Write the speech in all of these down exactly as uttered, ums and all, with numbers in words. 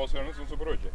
gjerne sånn som brødje.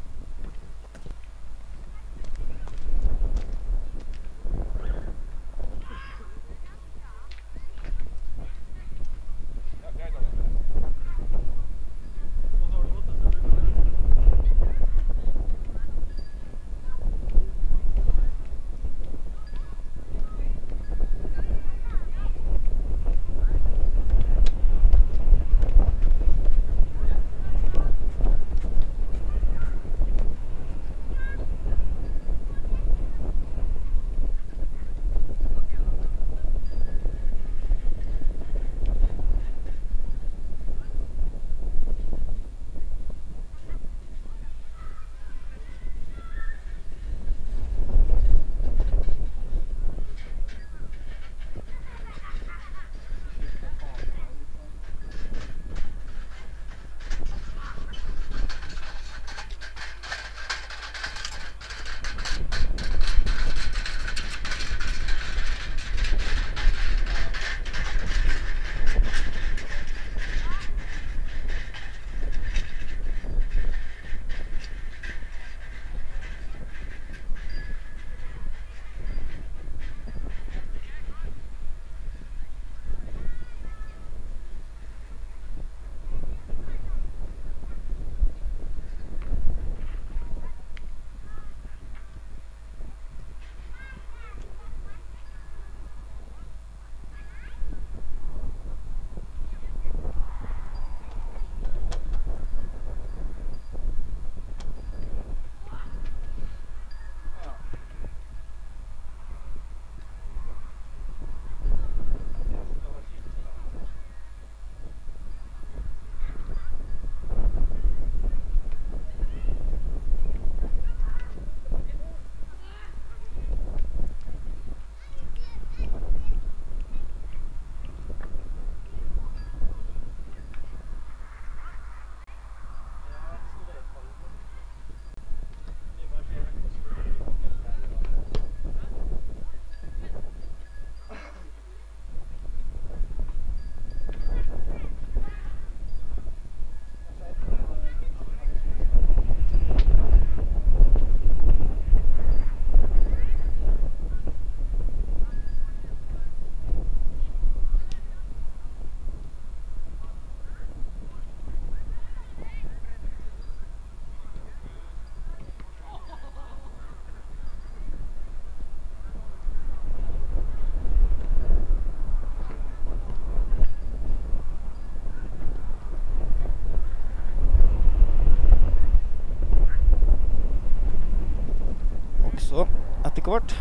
Så etter hvert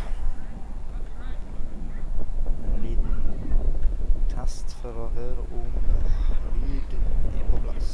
en liten test for å høre om lyd er på plass.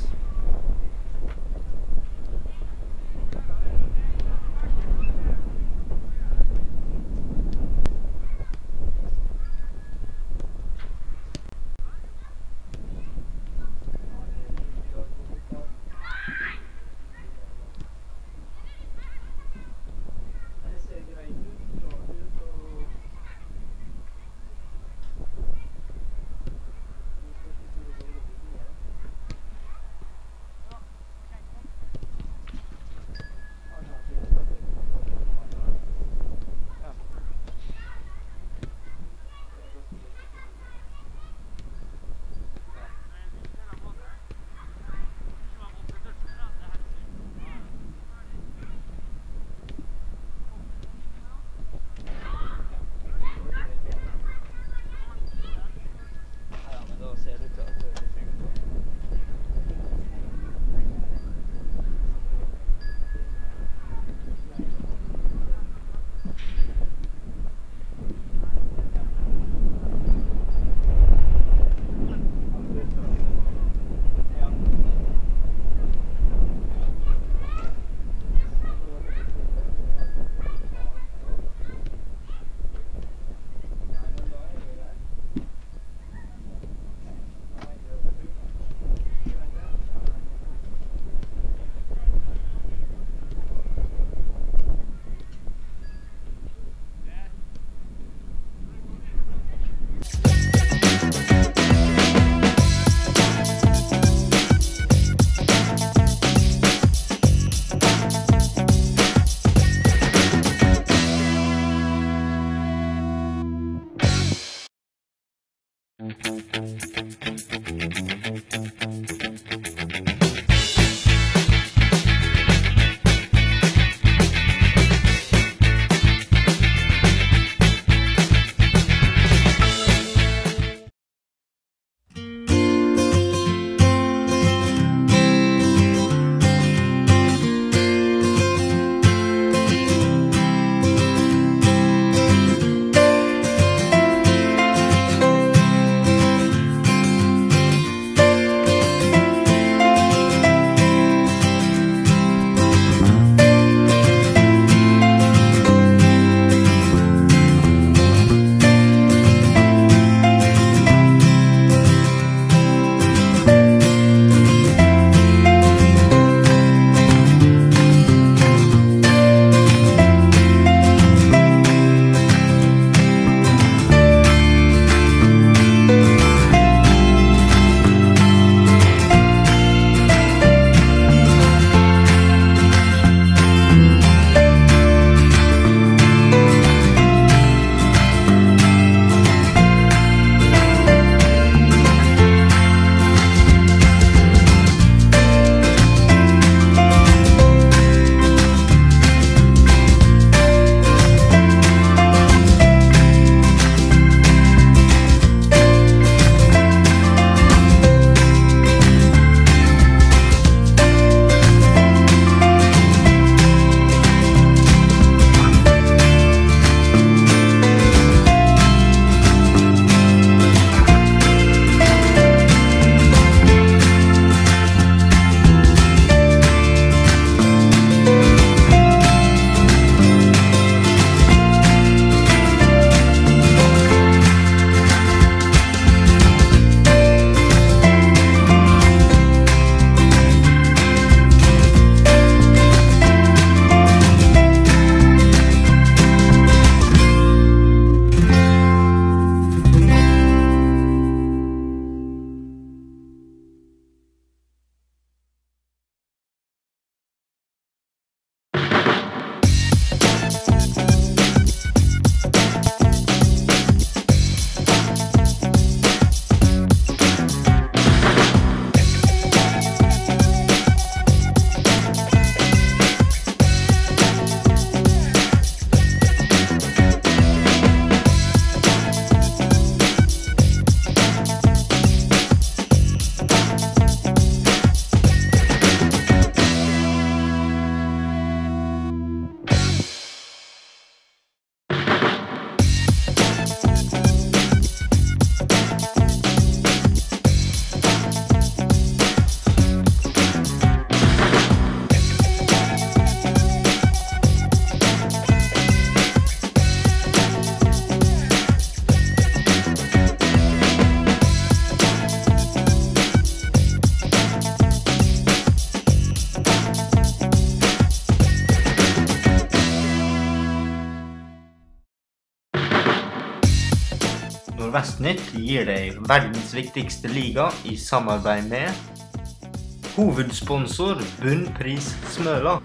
Nordvestnytt gir deg verdens viktigste liga i samarbeid med hovedsponsor Bunnpris Smøla.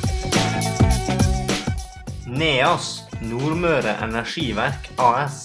NEAS, Nordmøre Energiverk A S.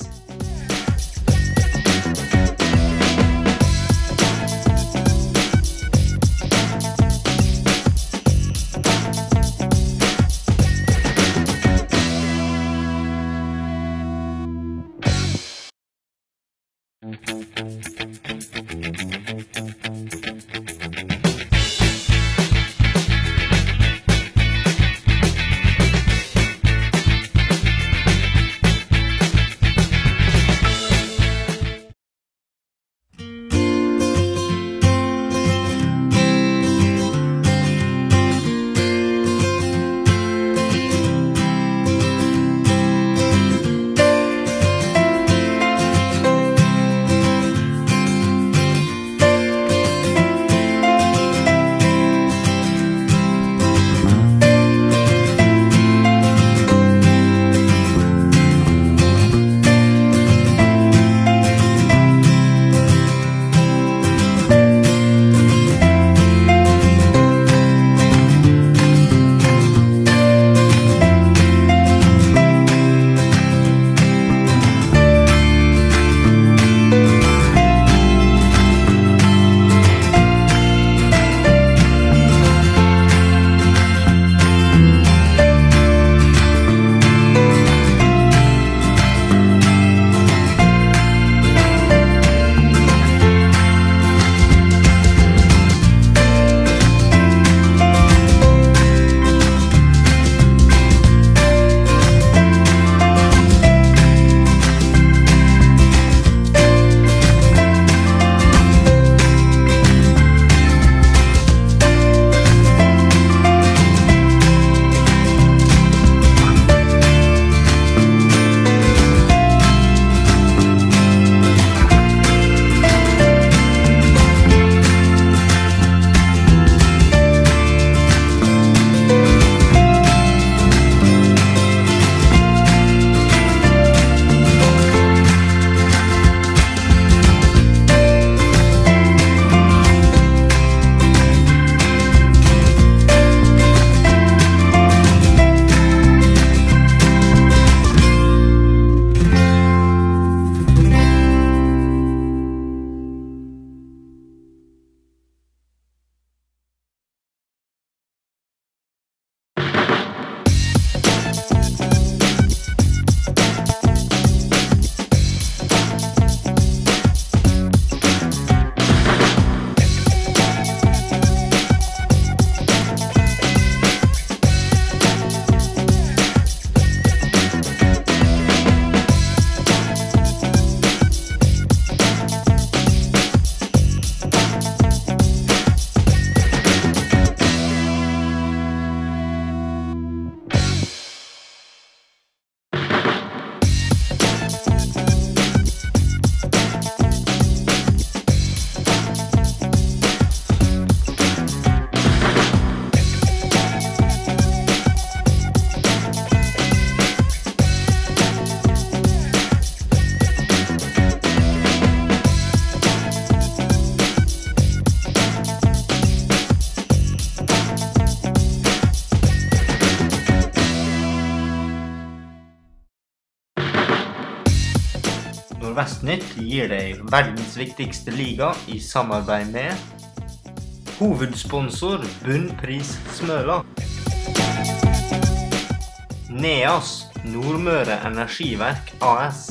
Nordvestnytt gir deg verdens viktigste liga i samarbeid med hovedsponsor Bunnpris Smøla. NEAS, Nordmøre Energiverk A S.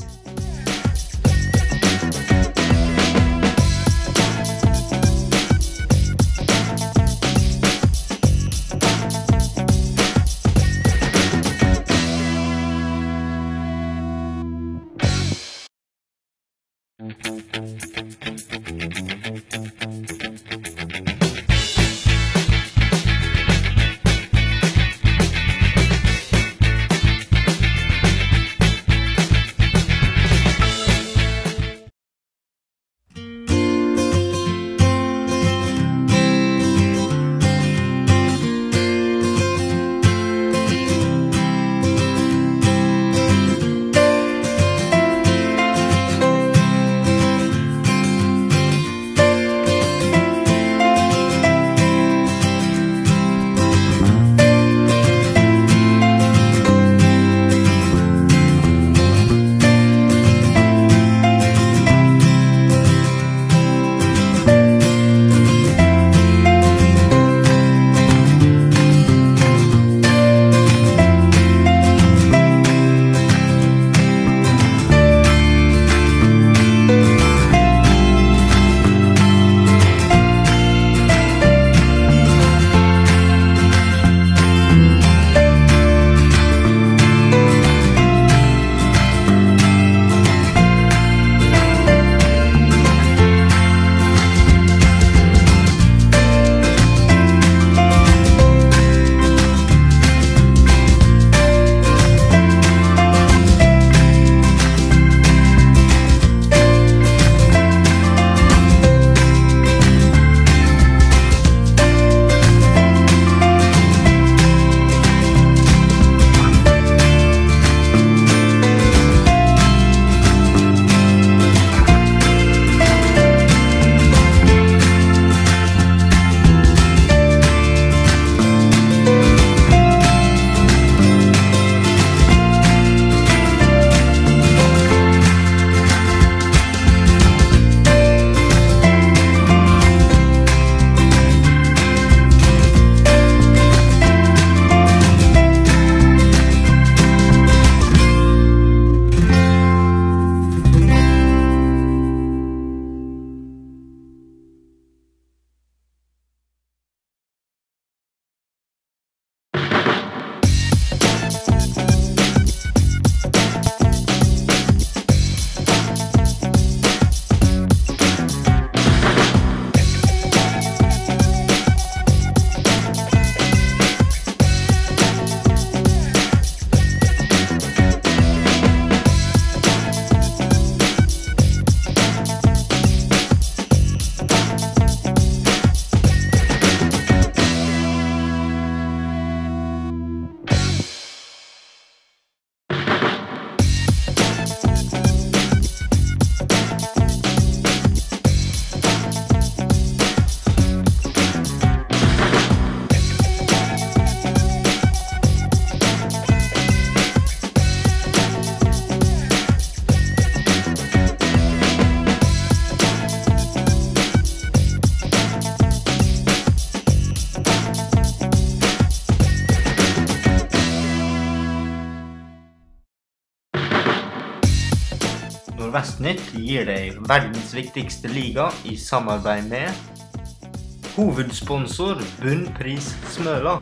Nordvestnytt gir deg verdens viktigste liga i samarbeid med hovedsponsor Bunnpris Smøla.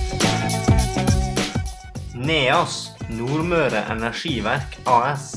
Neas Nordmøre Energiverk A S.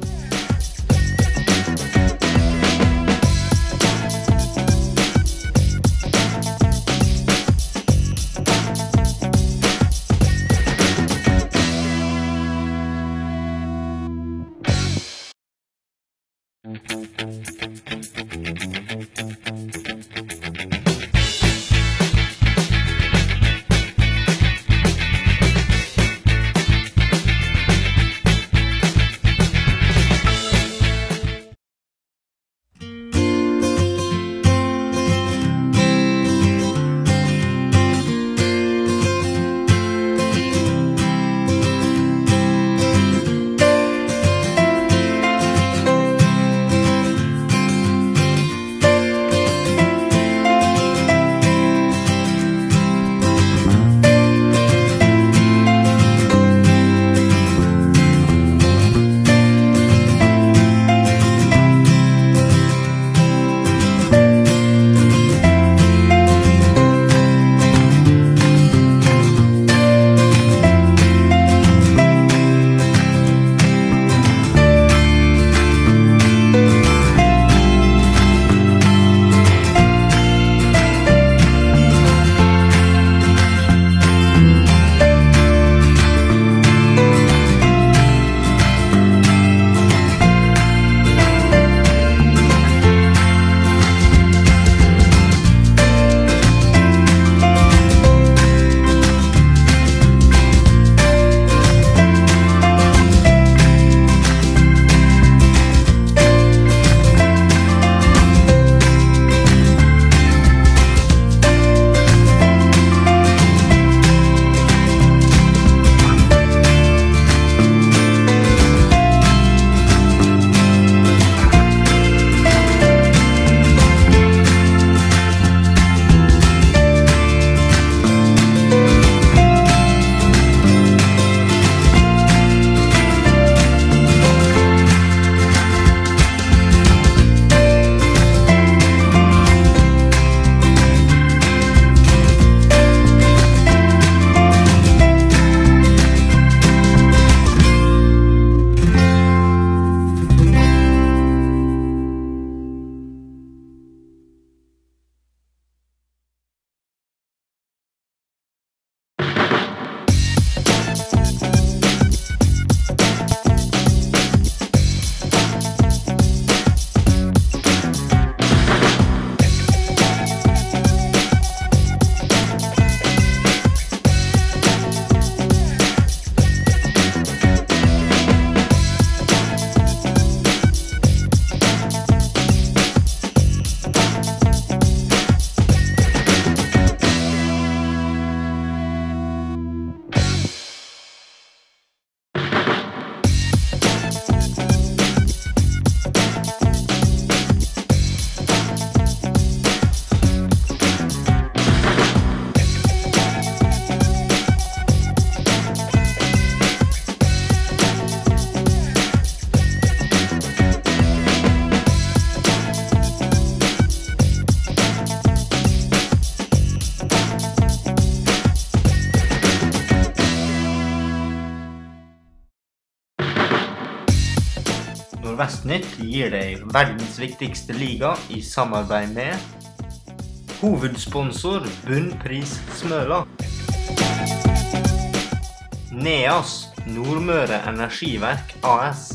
Nordvestnytt gir deg verdens viktigste liga i samarbeid med hovedsponsor Bunnpris Smøla. Neas Nordmøre Energiverk A S.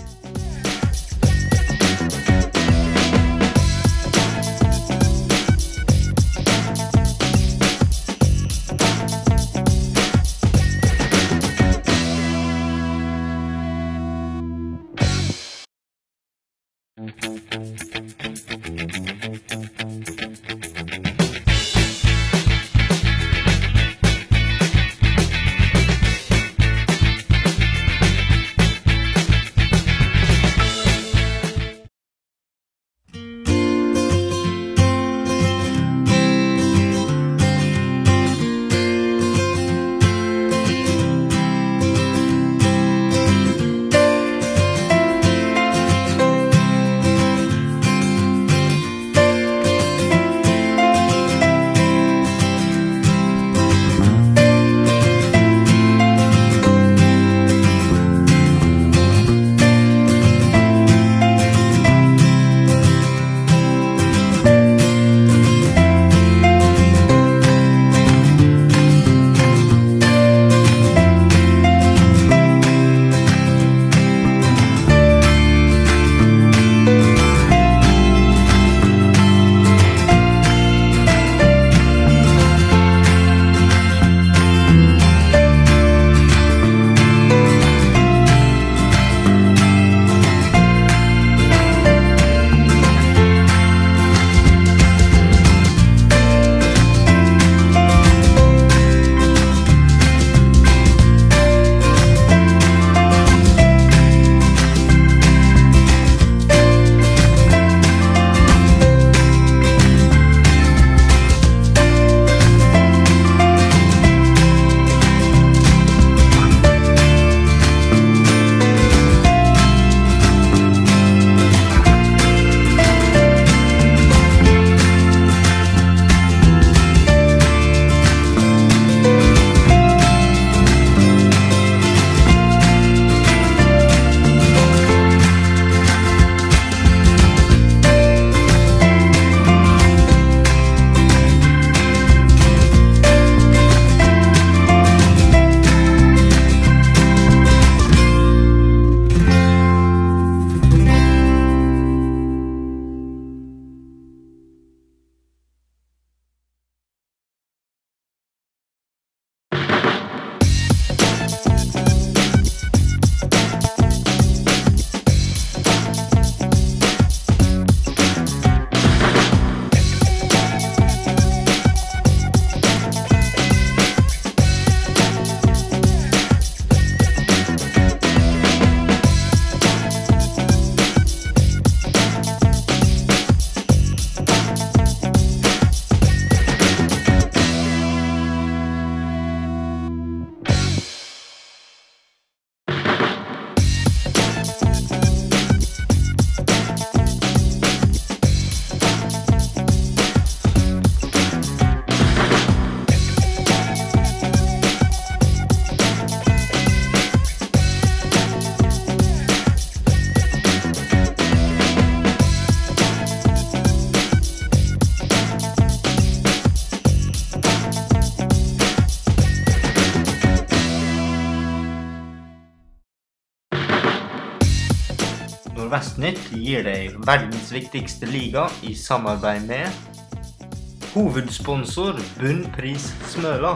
Nordvestnytt gir deg verdens viktigste liga i samarbeid med hovedsponsor Bunnpris Smøla.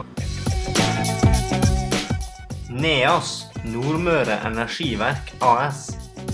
NEAS, Nordmøre Energiverk A S.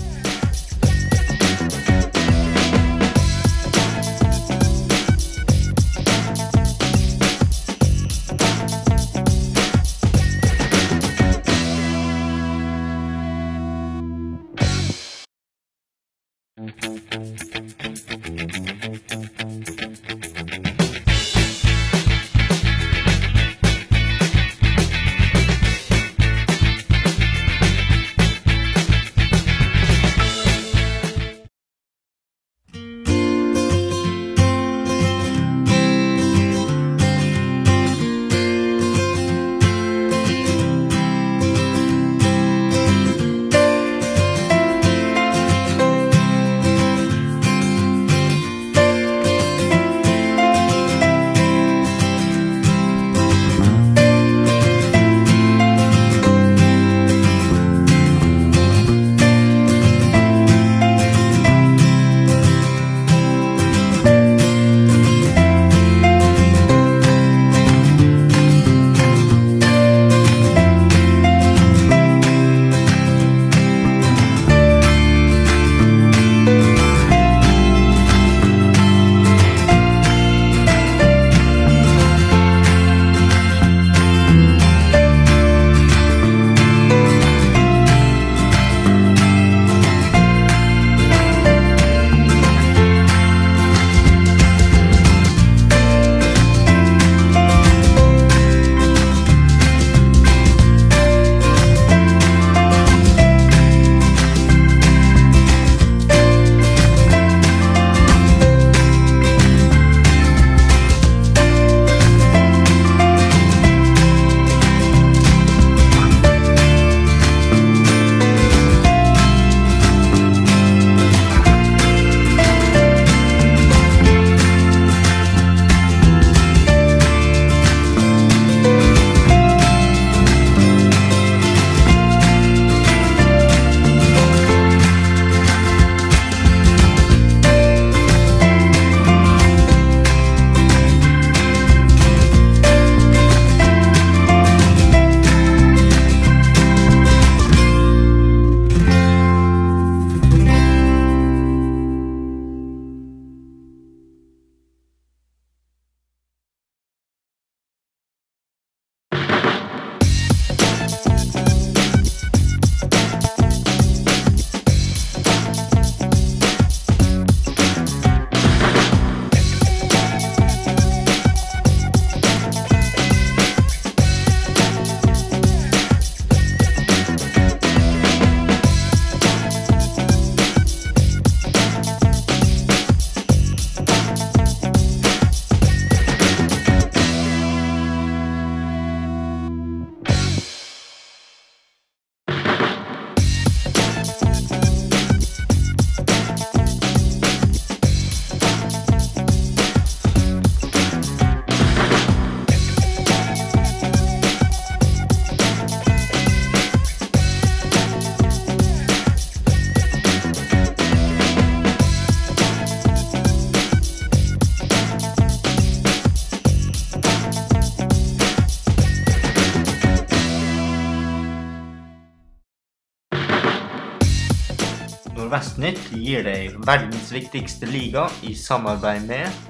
Nordvestnytt gir deg verdens viktigste liga i samarbeid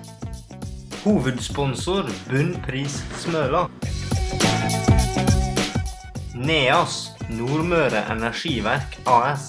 med hovedsponsor Bunnpris Smøla. NEAS, Nordmøre Energiverk A S.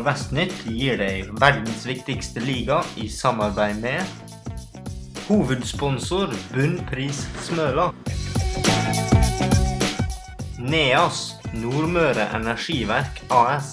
Nordvestnytt gir deg verdens viktigste liga i samarbeid med hovedsponsor Bunnpris Smøla. Neas Nordmøre Energiverk A S.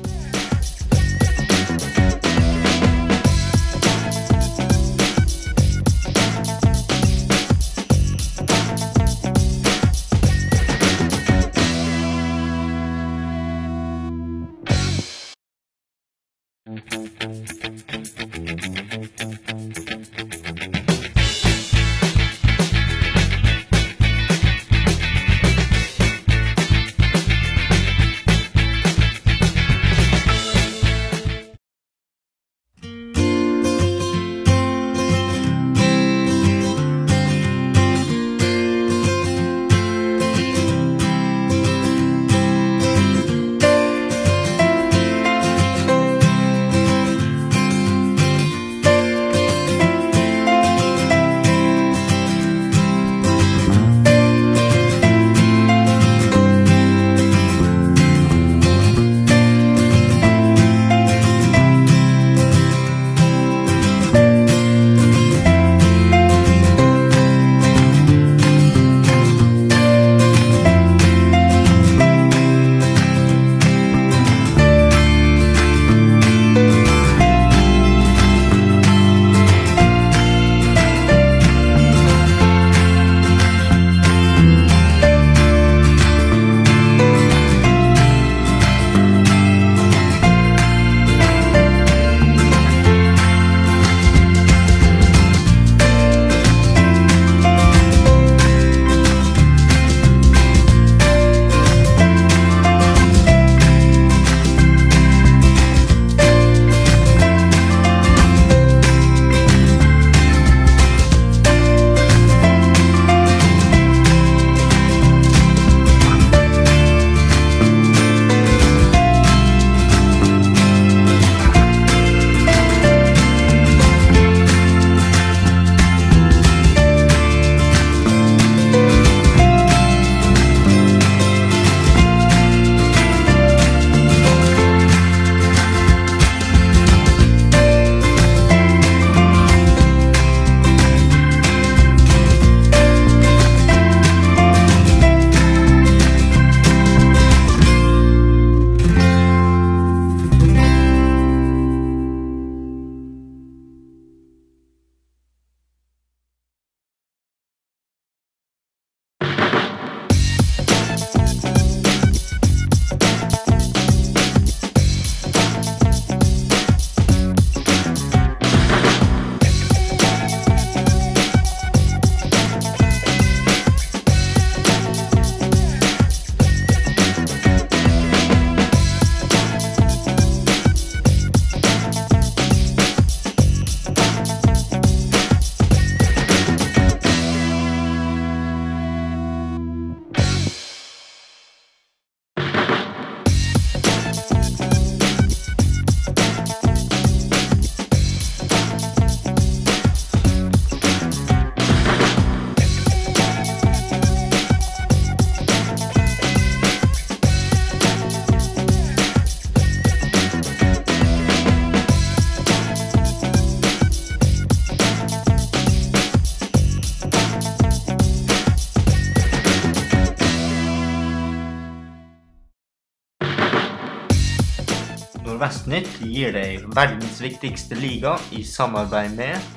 Nordvestnytt gir deg verdens viktigste liga i samarbeid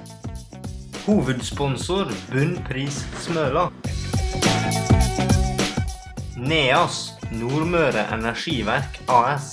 med hovedsponsor Bunnpris Smøla. Neas Nordmøre Energiverk A S.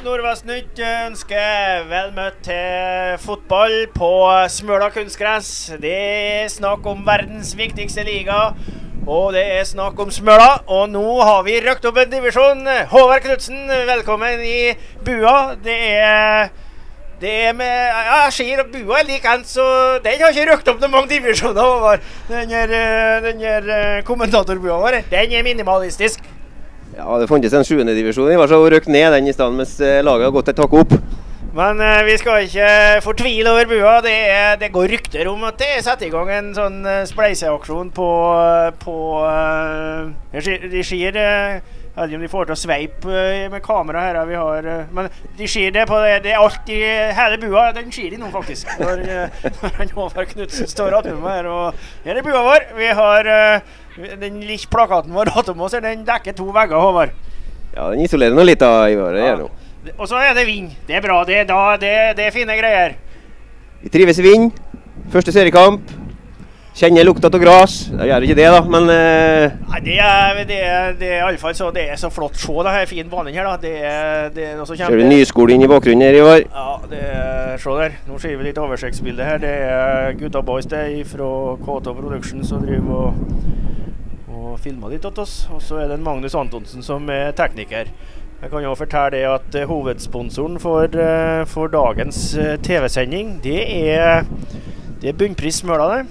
Nordvestnytt ønsker vel møtt til fotball på Smøla kunstgress. Det er snakk om verdens viktigste liga, og det er snakk om Smøla. Og nå har vi røkt opp en divisjon. Håvard Knudsen, velkommen i bua. Det er, det er med, ja, jeg sier at bua er likent, så den har ikke røkt opp noen mange divisjoner, Håvard. Den her, den her kommentatorbua vår, den er minimalistisk. Ja, det fantes en sjuende divisjon. Vi var så røkt ned den i stedet, mens laget har gått et takk opp. Men uh, vi skal ikke fortvile over bua. Det, er, det går rykter om at det er satt i gang en sånn uh, spleiseaksjon på, uh, på uh, de sier, uh, jeg vet ikke om de får til å sveipe uh, med kamera her vi har, uh, men de sier det på det, det er alltid hele bua, den sier de nå faktisk. Når, uh, når Håvard Knudsen står at med her, og her er bua vår. Vi har uh, den lille plakaten vår atom oss, den dekker to vegger, Håvard. Ja, den isolerer noe litt da, Ivar, det gjør noe. Og så er det vind. Det er bra, det er, da, det, det er fine greier. Vi trives i vind. Første seriekamp. Kjenner lukta til gras. Jeg gjør ikke det da, men... Uh... Nei, det er, det er, det er i alle fall så, det er så flott. Se det her fin banen her da. Det er, det er noe så kjempe... Ser du nyskole inn i bakgrunnen her, Ivar? Ja, det er, se der. Nå ser vi litt oversiktsbilde her. Det er Gutta Boys det fra K to Production som driver og, og filmer litt åt oss. Og så er det Magnus Antonsen som er tekniker. Jeg kan jo fortelle det at uh, hovedsponsoren for, uh, for dagens uh, T V-sending, det er, det er Bunnpris Smøla det.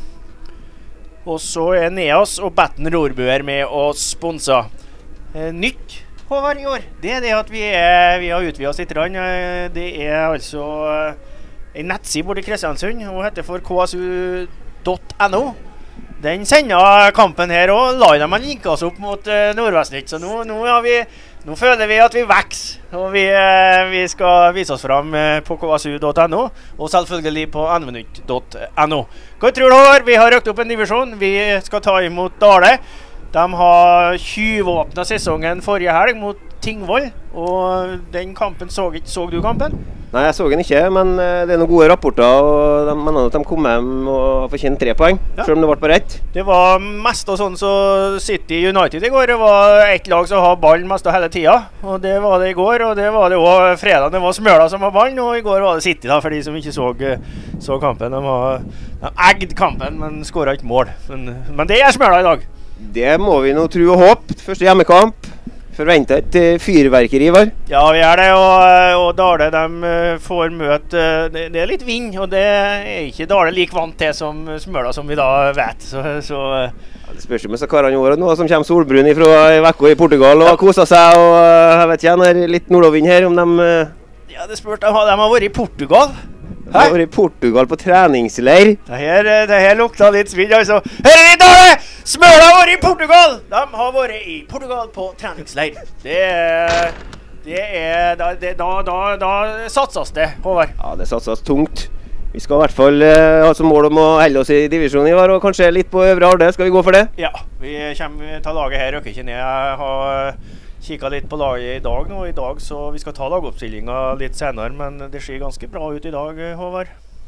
Og så er Neas og Batten Rorbuer med å sponse. Uh, nytt, Håvard, i år, det er det at vi, er, vi har utvidet oss litt. Uh, det er altså uh, en nettside borte i Kristiansund, og heter for K S U punktum N O. Den sender kampen her, og la dem linke oss opp mot uh, Nordvestnytt. Så nå, nå har vi... Nå føler vi at vi vokser, og vi, vi skal vise oss frem på K S U punktum N O, og selvfølgelig på N V nytt punktum N O. Hva tror du, Håvard? Vi har røkt opp en divisjon. Vi skal ta imot Dale. De har tjuvåpnet sesongen forrige helg mot Tingvoll, og den kampen, så, så du kampen? Nei, jeg så den ikke, men det er noen gode rapporter, og de mener at de kom hjem og har fortjent tre poeng, ja. Selv om det ble på rett. Det var mest og sånn så City United i går. Det var et lag som har ballen mest av hele tida, og det var det i går, og det var det også fredag. Det var Smøla som har ballen, og i går var det City da, for de som ikke så, så kampen. De har de eggd kampen, men skåret ikke mål. Men, men det er Smøla i dag. Det må vi nå tro og håpe. Første hjemmekamp. Forventer et fyrverkeri, Ivar? Ja, vi er det, og, og Dale de får møte, det, det er litt vind, og det er ikke Dale like vant til som Smøla, som vi da vet. Så, så ja, det spørs jo med så karene i året nå, som kommer solbrun fra en vekko i Portugal og ja. Koset seg, og jeg vet ikke, det er litt nordovind her, om de... Ja, det spørs, de, de har vært i Portugal. De har vært i Portugal på treningsleir. Det her, det her lukta litt svidd, altså. Her er vi, Dale! Smøla har vært i Portugal! De har vært i Portugal på treningsleir. Det er... Det er... Da, det, da, da, da satses det, Håvard. Ja, det satses tungt. Vi skal i hvert fall uh, ha som mål om å helle oss i divisjonen, Ivar, og kanskje litt på øvre alder. Skal vi gå for det? Ja, vi kommer til laget her, røkker ikke ned. Jeg har... Kikket litt på laget i dag nå, i dag, så vi skal ta lagoppstillingen litt senere, men det ser ganske bra ut i dag, Håvard.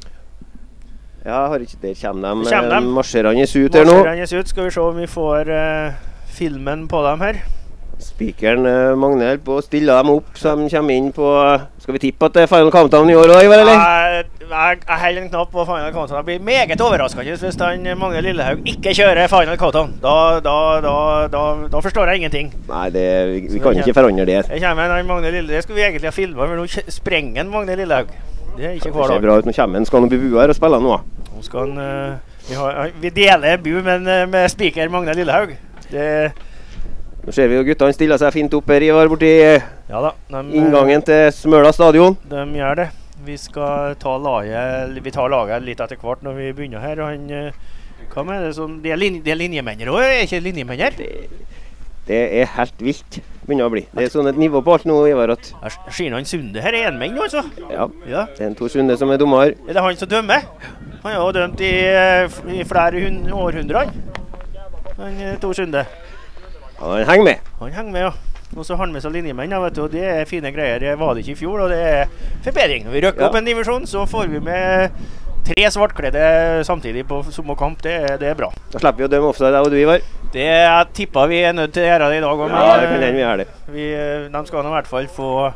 Ja, har ikke der kommer de, kommer de. marsjerende ut her nå. Marsjerende ut, skal vi se om vi får uh, filmen på dem her. Spikeren uh, Magne helt på å stille dem opp, så de kommer inn på... Skal vi tippe at det er Final Countdown i år også, Ivar, eller? Jeg, jeg, jeg heller en knapp på Final Countdown. Det blir meget overraskende hvis han Magne Lillehaug ikke kjører Final Countdown. Da, da, da, da, da forstår jeg ingenting. Nei, det, vi, vi kan ikke forandre det. Det kommer en Magne Lillehaug. Det skulle vi egentlig ha filmet, for nå sprenger en Magne Lillehaug. Det er ikke hver dag. Det ser bra ut. Nå kommer han. Skal han på bua her og spille nå? Nå skal han... Uh, vi, har, vi deler bu med, med speaker Magne Lillehaug. Det... Nå ser vi jo guttene stiller seg fint opp her, Ivar, borti ja da, de, inngangen til Smøla stadion. De gjør det. Vi skal ta laget, vi tar laget litt etter hvert når vi begynner her. Og han, hva med det, sånn, det er, lin, det er linjemenner også, er ikke linjemenner? Det, det er helt vilt, begynner å bli. Det er sånn et nivå på alt nå, Ivar, at... Skinan Sunde her er enmenn, altså? Ja, ja, det er en Tor Sunde som er dommer. Er det han som dømmer? Han har jo dømt i, i flere århundrer, han Tor Sunde. Ja, han henger med. Han henger med, ja. Og så har han med seg linjemenn, vet du, og det er fine greier. Det var det ikke i fjor, og det er forbedring. Når vi røkker ja. opp en divisjon, så får vi med tre svartkledde samtidig på samme kamp. Det, det er bra. Da slipper vi å dømme offside, og du, Ivar. Det jeg tipper vi er nødt til å gjøre det i dag. Ja, det kan hende vi gjøre det. Vi, de skal nå i hvert fall få,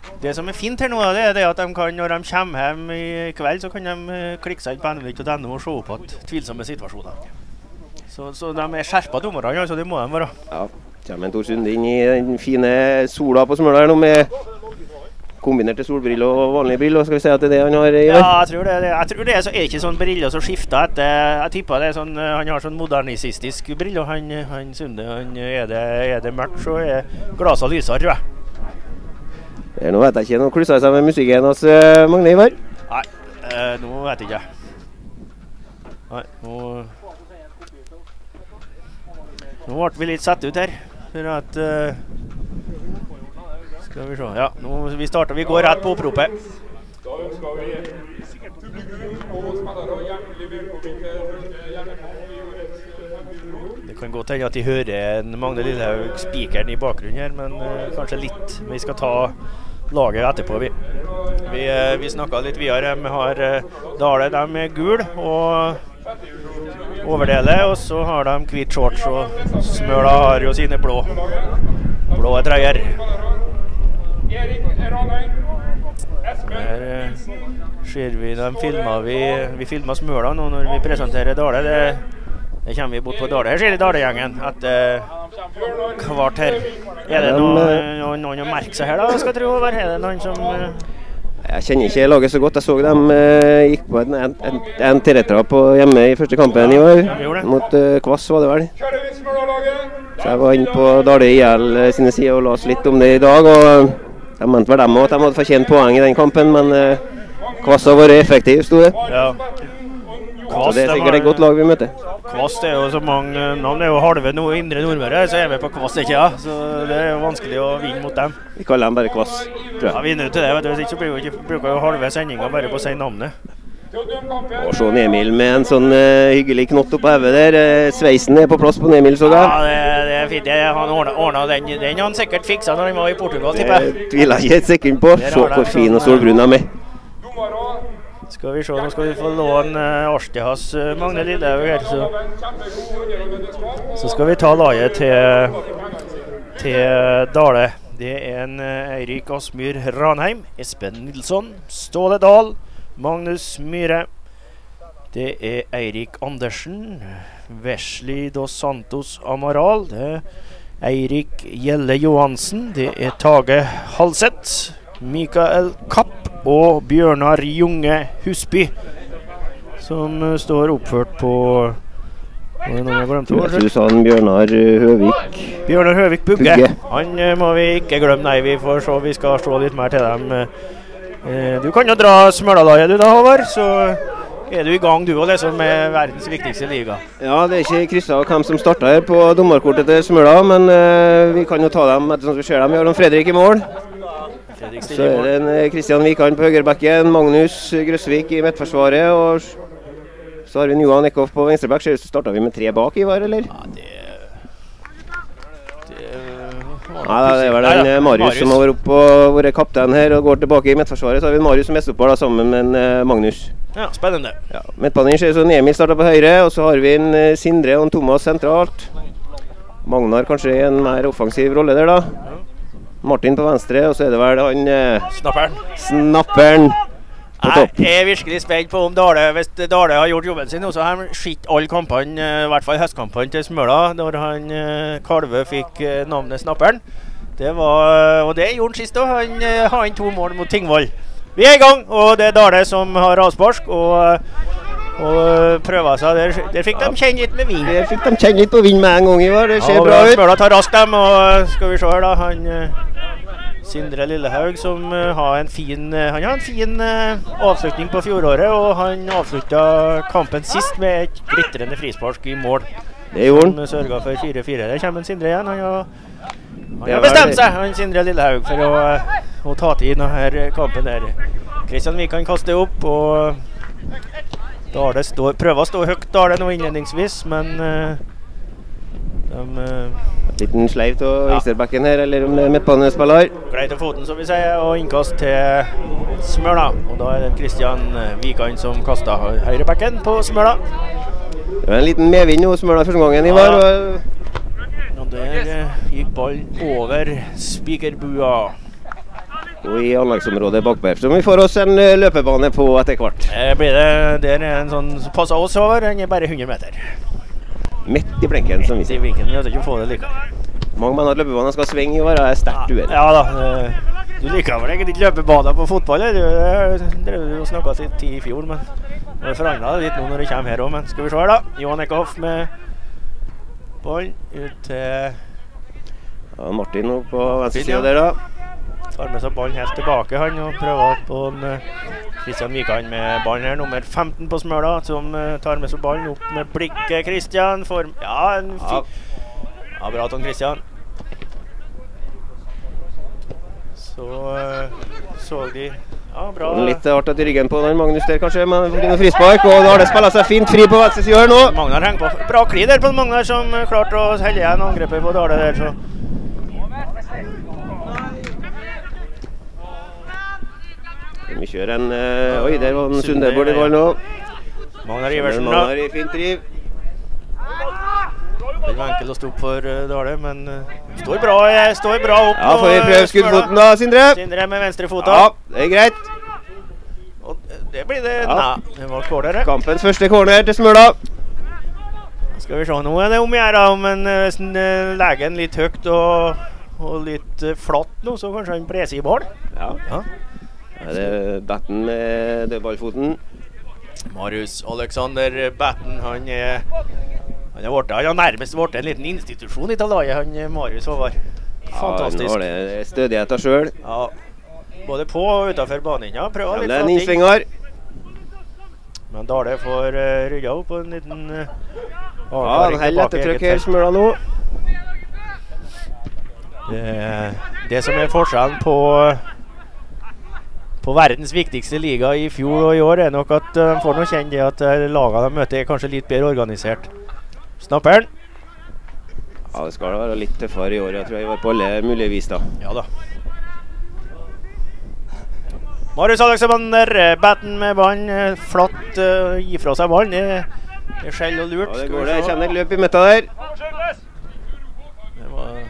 Det som er fint her nå, det er det at de kan, når de kommer hjem i kveld, så kan de klikke seg inn på N V punkt N O og se på at tvilsomme situasjoner. Så, så de er skjerpet dommerne, altså det må de være. Ja, kommer en Tor Sunde inn i den fine sola på Smøla her nå med kombinerte solbriller og vanlige briller, skal vi si at det er det han har i år? Ja, jeg tror det, jeg tror det er, så, er ikke sånn briller som skifter etter, jeg tipper det er sånn, han har sånn modernisistisk briller, han, han Sunde, han er det, er det mørkt, så er glaset lysere, tror jeg. Nå vet jeg ikke, nå klusser jeg seg med musikken hos uh, Magne Ivar. Nei, eh, nå vet jeg ikke. Nei, nå... Nå ble vi litt satt ut her, for at... Uh, skal vi se, ja, nå vi starter, vi går rett på oppropet. Da ønsker vi sikkert publikum og spillere hjertelig velkommen til Det kan godt hende at de hører en Magne Lillehaug spikeren i bakgrunnen her, men uh, kanskje litt. Vi skal ta laget etterpå. Vi, vi, uh, vi snakket litt videre. Vi har uh, Dale, de er gul og overdele, og så har de hvit shorts, og Smøla har jo sine blå, blå trøyer. Her uh, ser vi, de filmer vi, vi filmer Smøla nå når vi presenterer Dale. Det, det kommer vi bort på Dale. Her ser vi Dale-gjengen etter kvart her. Er det noen, noen, noen å merke seg her da, skal jeg tro? Er det noen som... Uh... Jeg kjenner ikke laget så godt. Jeg så dem uh, gikk på en, en, en, en tretrapp på hjemme i første kampen i år. Mot uh, Kvass var det vel. Så jeg var inne på Dale I L sine sider og las litt om det i dag. Og de mente vel dem også at de hadde fortjent poeng i den kampen, men uh, Kvass har vært effektiv, sto det. Ja. Så det er sikkert et godt lag vi møter. Kvass er jo så mange navn, det er jo halve no, indre Nordmøre, så er vi på Kvass ikke, ja. Så det er jo vanskelig å vinne mot dem. Vi kaller dem bare Kvass, tror jeg. Ja, vi er nødt til det, vet du, hvis ikke så ikke, bruker jo halve sendingen bare på å si navnet. Og så Emil med en sånn uh, hyggelig knott opp på hodet der. Uh, sveisen er på plass på Emil, så da. Ja, det, det er fint. Det, han ordnet den, den han sikkert fikset når han var i Portugal, tipper jeg. Det tviler jeg ikke et sekund på. Se hvor fin og solbrun de er. Skal vi se, nå skal vi få låne uh, Arstehas uh, Magne Lillehaug her, så. Så skal vi ta laget til, til Dale. Det er en uh, Eirik Asmyr Ranheim, Espen Nilsson, Ståle Dahl, Magnus Myhre. Det er Eirik Andersen, Wesley dos Santos Amaral, det er Eirik Gjelle Johansen, det er Tage Halseth, Mikael Kapp og Bjørnar Junge Husby, som uh, står oppført på Var det noen jeg glemte? Du sa han Bjørnar Høvik. Bjørnar Høvik Bugge. Bugge. Han uh, må vi ikke glemme, nei, vi får se, vi skal se litt mer til dem. Uh, du kan jo dra Smøla-laget du da, Håvard, så er du i gang du og liksom med verdens viktigste liga. Ja, det er ikke krysset hvem som startet her på dommerkortet til Smøla, men uh, vi kan jo ta dem etter sånn som vi ser dem. Vi har noen Fredrik i mål. Så er det en Kristian Vikan på høyrebacken, Magnus Grøsvik i midtforsvaret, og så har vi Johan Eckhoff på venstreback. Så startet vi med tre bak, Ivar, eller? Ja, det... det ja, det er vel den Marius, Marius som har vært oppe og vært kaptein her og går tilbake i midtforsvaret. Så har vi Marius som mesteoppar da, sammen med en Magnus. Ja, spennende. Ja, midtbanen ser ut som Emil startet på høyre, og så har vi en Sindre og en Thomas sentralt. Magnar kanskje i en mer offensiv rolle der da. Martin på venstre, og så er det vel han eh, Snapperen. Snapperen på topp. Jeg er virkelig spent på om Dale, hvis Dale har gjort jobben sin, så har han skitt alle kampene, i hvert fall høstkampene til Smøla, når han eh, Kalve fikk eh, navnet Snapperen. Det var, og det gjorde han sist da, han eh, har han to mål mot Tingvoll. Vi er i gang, og det er Dale som har avsparsk, og, og prøver seg. Der, der fikk de kjenne litt med vind. Der fikk de kjenne litt på vind med en gang, Ivar. Det ser ja, bra ut. Smøla tar raskt dem, og skal vi se her da, han... Sindre Lillehaug som uh, har en fin, uh, han har en fin uh, avslutning på fjoråret, og han avsluttet kampen sist med et glitrende frispark i mål. Det gjorde han. Som sørget for fire fire. Der kommer en Sindre igjen. Han har, han har bestemt seg, han Sindre Lillehaug, for å, uh, å ta til denne kampen der. Kristian Vikan kaster opp, og Dale står, prøver å stå høyt Dale nå innledningsvis, men uh, de... Uh, liten sleiv til Isterbekken her, eller om det er midtbanespiller. Greit til foten, som vi sier, og innkast til Smøla. Og da er det Kristian Vikan som kastet høyrebekken på Smøla. Det var en liten medvind hos Smøla første gangen, Ivar. Ja, og der gikk ballen over spikerbua. og i anleggsområdet bakpå. Så vi får oss en løpebane på etter hvert. Det blir det. Der er en sånn som passer oss over, den er bare hundre meter. Midt i blenken, som vi sier. Midt i blinken, vi vet ikke å få det like. Mange mener at løpebanen skal svinge og være sterkt uenig. Ja da, du liker vel egentlig ikke løpebaner på fotball, eller? Du drev jo snakket litt i fjor, men det forandret litt nå når det kommer her også, men skal vi se her da. Johan Eckhoff med ball ut til... Ja, Martin nå på venstre siden der da. Tar med seg ballen helt tilbake han og prøver på en Kristian Vikan med ballen her, nummer femten på Smøla, som tar med seg ballen opp med blikket. Kristian får... Ja, en fin... Ja, bra Tom Kristian. Så så de... Ja, bra. Litt artig i ryggen på den Magnus der kanskje, men får noe frispark, og da har det spillet seg fint fri på venstre siden her nå. Magnar henger på. Bra kli der på Magnar som klarte å helle igjen angrepet på Dale der, så... Vi kjører en... Uh, oi, der var en Sunderborg i ballen nå. Magnar Iversen da. Magnar i fint driv. Det var enkelt å stå opp for uh, Dale, men uh, står bra, jeg står bra opp. Ja, får vi prøve skuddfoten da, Sindre. Sindre med venstrefota. Ja, det er greit. Og det blir det... Ja. Nei, det var corner. Kampens første corner til Smøla. Skal vi se, nå er det om jeg da, men hvis uh, uh, legger den litt høyt og, og litt uh, flatt nå, så kanskje han preser i ball. Ja. Ja. Er det Batten med dødballfoten? Marius Alexander Batten, han er... Han har, vært, han har nærmest vært en liten institusjon i talaget, han Marius Håvard. Fantastisk. Ja, han har det stødigheten selv. Ja, både på og utenfor banen. Ja, prøver Ja, litt det er en innsvinger. Men Dale får uh, rydda opp på en liten... Uh, ja, han heller ettertrykk her, Smøla nå. Det, det som er forskjellen på... På verdens viktigste liga i fjor og i år er nok at de uh, får noe kjenne det at uh, lagene de møter er kanskje litt bedre organisert. Snapperen. Ja, det skal være litt tøffere i år. Jeg tror jeg var på alle mulige vis da. Ja da. Marius Alexander, Batten med ballen, flatt, uh, gi fra seg ballen. Det, det er skjell og lurt. Ja, det går det. Jeg kjenner et løp i midten der. Det var...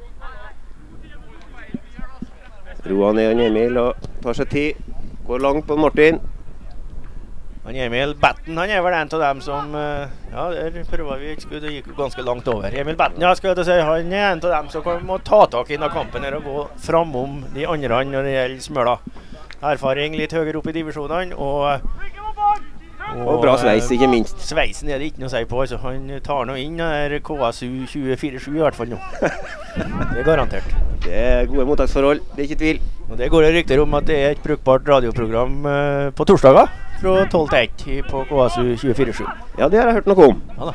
Roa ned han Emil og tar seg tid. Går langt på Martin. Han Emil Batten, han er vel en av dem som... Ja, der prøver vi ikke, det gikk ganske langt over. Emil Batten, ja, skal jeg si, han er en av dem som må ta tak i denne kampen her og gå framom de andre når det gjelder Smøla. Erfaring litt høyere opp i divisjonene, og... Og, og bra sveis, ikke minst. Sveisen er det ikke noe å si på, altså. Han tar noe inn her K S U tjuefire sju i hvert fall nå. Det er garantert. Det er gode mottaksforhold, det er ikke tvil. Og det går det rykter om at det er et brukbart radioprogram uh, på torsdager fra tolv til ett på K S U tjuefire sju. Ja, det har jeg hørt noe om. Ja da.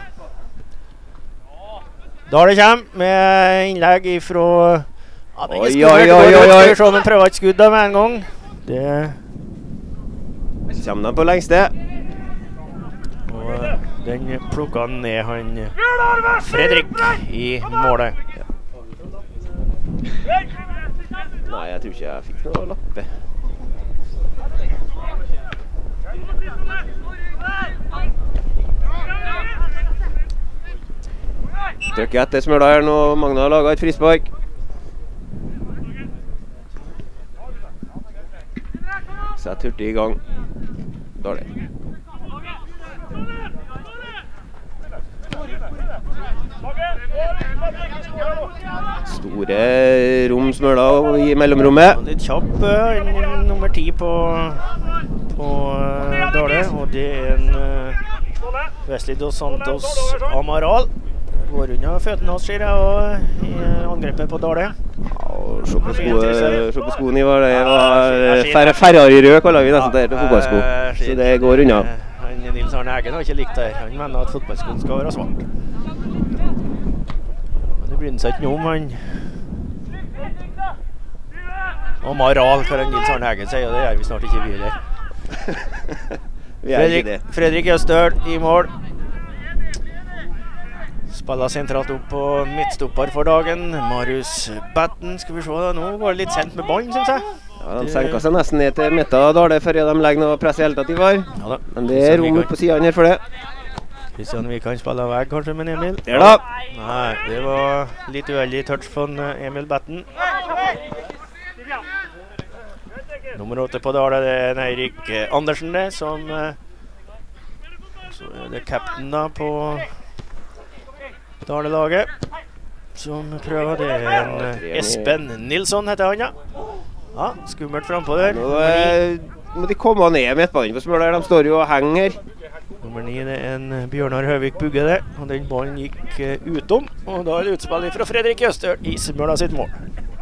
Dale kommer med innlegg ifra... Ja, det er oi, ikke oi, skummelt. oi, oi, oi. Skal vi se om han prøver et skudd da med en gang. Det... Kommer de på lengste. Og den plukket han ned han Fredrik i målet. Ja. Nei, jeg tror ikke jeg fikk noe lappe. Trykker etter Smøla her nå. Magna har laget et frispark. Sett hurtig i gang. Dale. Store rom Smøla i mellomrommet. Litt kjapp uh, nummer ti på, på uh, Dale, og det er en uh, Wesley Dos Santos Amaral. Går unna føttene hans, sier jeg, og i uh, angrepet på Dale. Ja, og se på, sko, se på skoene i var det var Ferrari-rød, kaller vi nesten det til fotballsko. Så det går unna. Han Nils Arne Eggen har ikke likt det her. Han mener at fotballskoen skal være svart. Men det bryr seg ikke noe om han. Amaral, hva Nils Arne Eggen sier, og det gjør vi snart ikke vi der. Vi er ikke det. Fredrik Østøl i mål. Spiller sentralt opp på midtstopper for dagen. Marius Batten, skal vi se da, nå går det litt sent med ballen, synes jeg. Ja, de senket seg nesten ned til midten av Dale før de legger noe press i hele tatt i var. Ja da. Men det er rom på siden her for det. Kristian Vikan spiller veg kanskje med Emil. Der da. Nei, det var litt uheldig touch på Emil Batten. Nummer åtte på Dale, det er Eirik Andersen det, som så er det captain da på Dale-laget som prøver. Det er en Espen Nilsson heter han, ja. Ja, skummelt frempå der. Nå eh, må de komme ned med et ball på Smøla, de står jo og henger. Nummer ni, det er en Bjørnar Høvik Bugge det, og den ballen gikk utom, og da er det utspill fra Fredrik Jøstøl i Smøla sitt mål.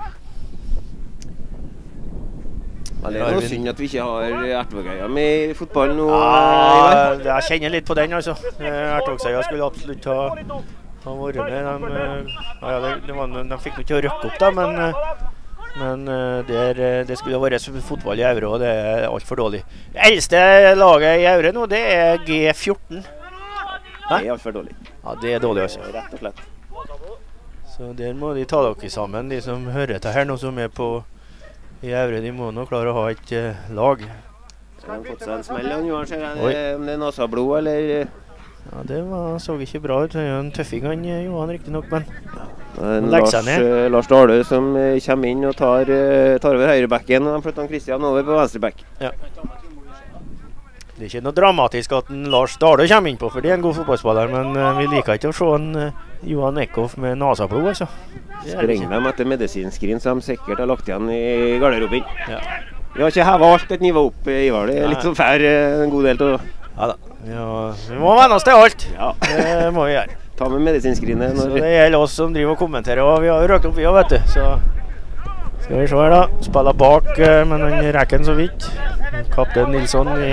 Men det er noe synd at vi ikke har Ertvågøya med i fotballen nå. Ja, jeg kjenner litt på den altså. Ertvågsøya skulle absolutt ha, ha vært med. De, ja, det, det var, de fikk ikke å røkke opp da, men, men der, det skulle ha vært fotball i Aure, og det er alt for dårlig. Det eldste laget i Aure nå, det er G fjorten. Det er alt for dårlig. Ja, det er dårlig altså. Rett og slett. Så der må de ta dere sammen, de som hører til her nå, som er på i Aure. De må nå klare å ha et uh, lag. Så de har fått seg en smell, Johan, ser jeg. Om det er nasablod, eller? Ja, det var, så ikke bra ut. Det er jo en tøffing han, Johan, riktig nok, men han Lars, uh, Lars Dale som uh, kommer inn og tar, uh, tar over høyrebacken, og de flytter han Kristian over på venstreback. Ja. Det er ikke noe dramatisk at en Lars Dale kommer inn på, for det er en god fotballspiller, men uh, vi liker ikke å se en uh, Johan Eckhoff med nasablod, altså. Sprenger dem etter medisinskrin som de sikkert har lagt igjen i garderoben. Ja. Vi har ikke hevet alt et nivå opp, Ivar. Det er litt sånn fær en god del til å... Ja da, ja, vi må venne oss til alt. Ja. Det må vi gjøre. Ta med medisinskrinet. Så det gjelder oss som driver og kommenterer, og vi har jo røkt opp vi også, vet du. Så skal vi se her da. Spiller bak, men han rekker den så vidt. Kaptein Nilsson i...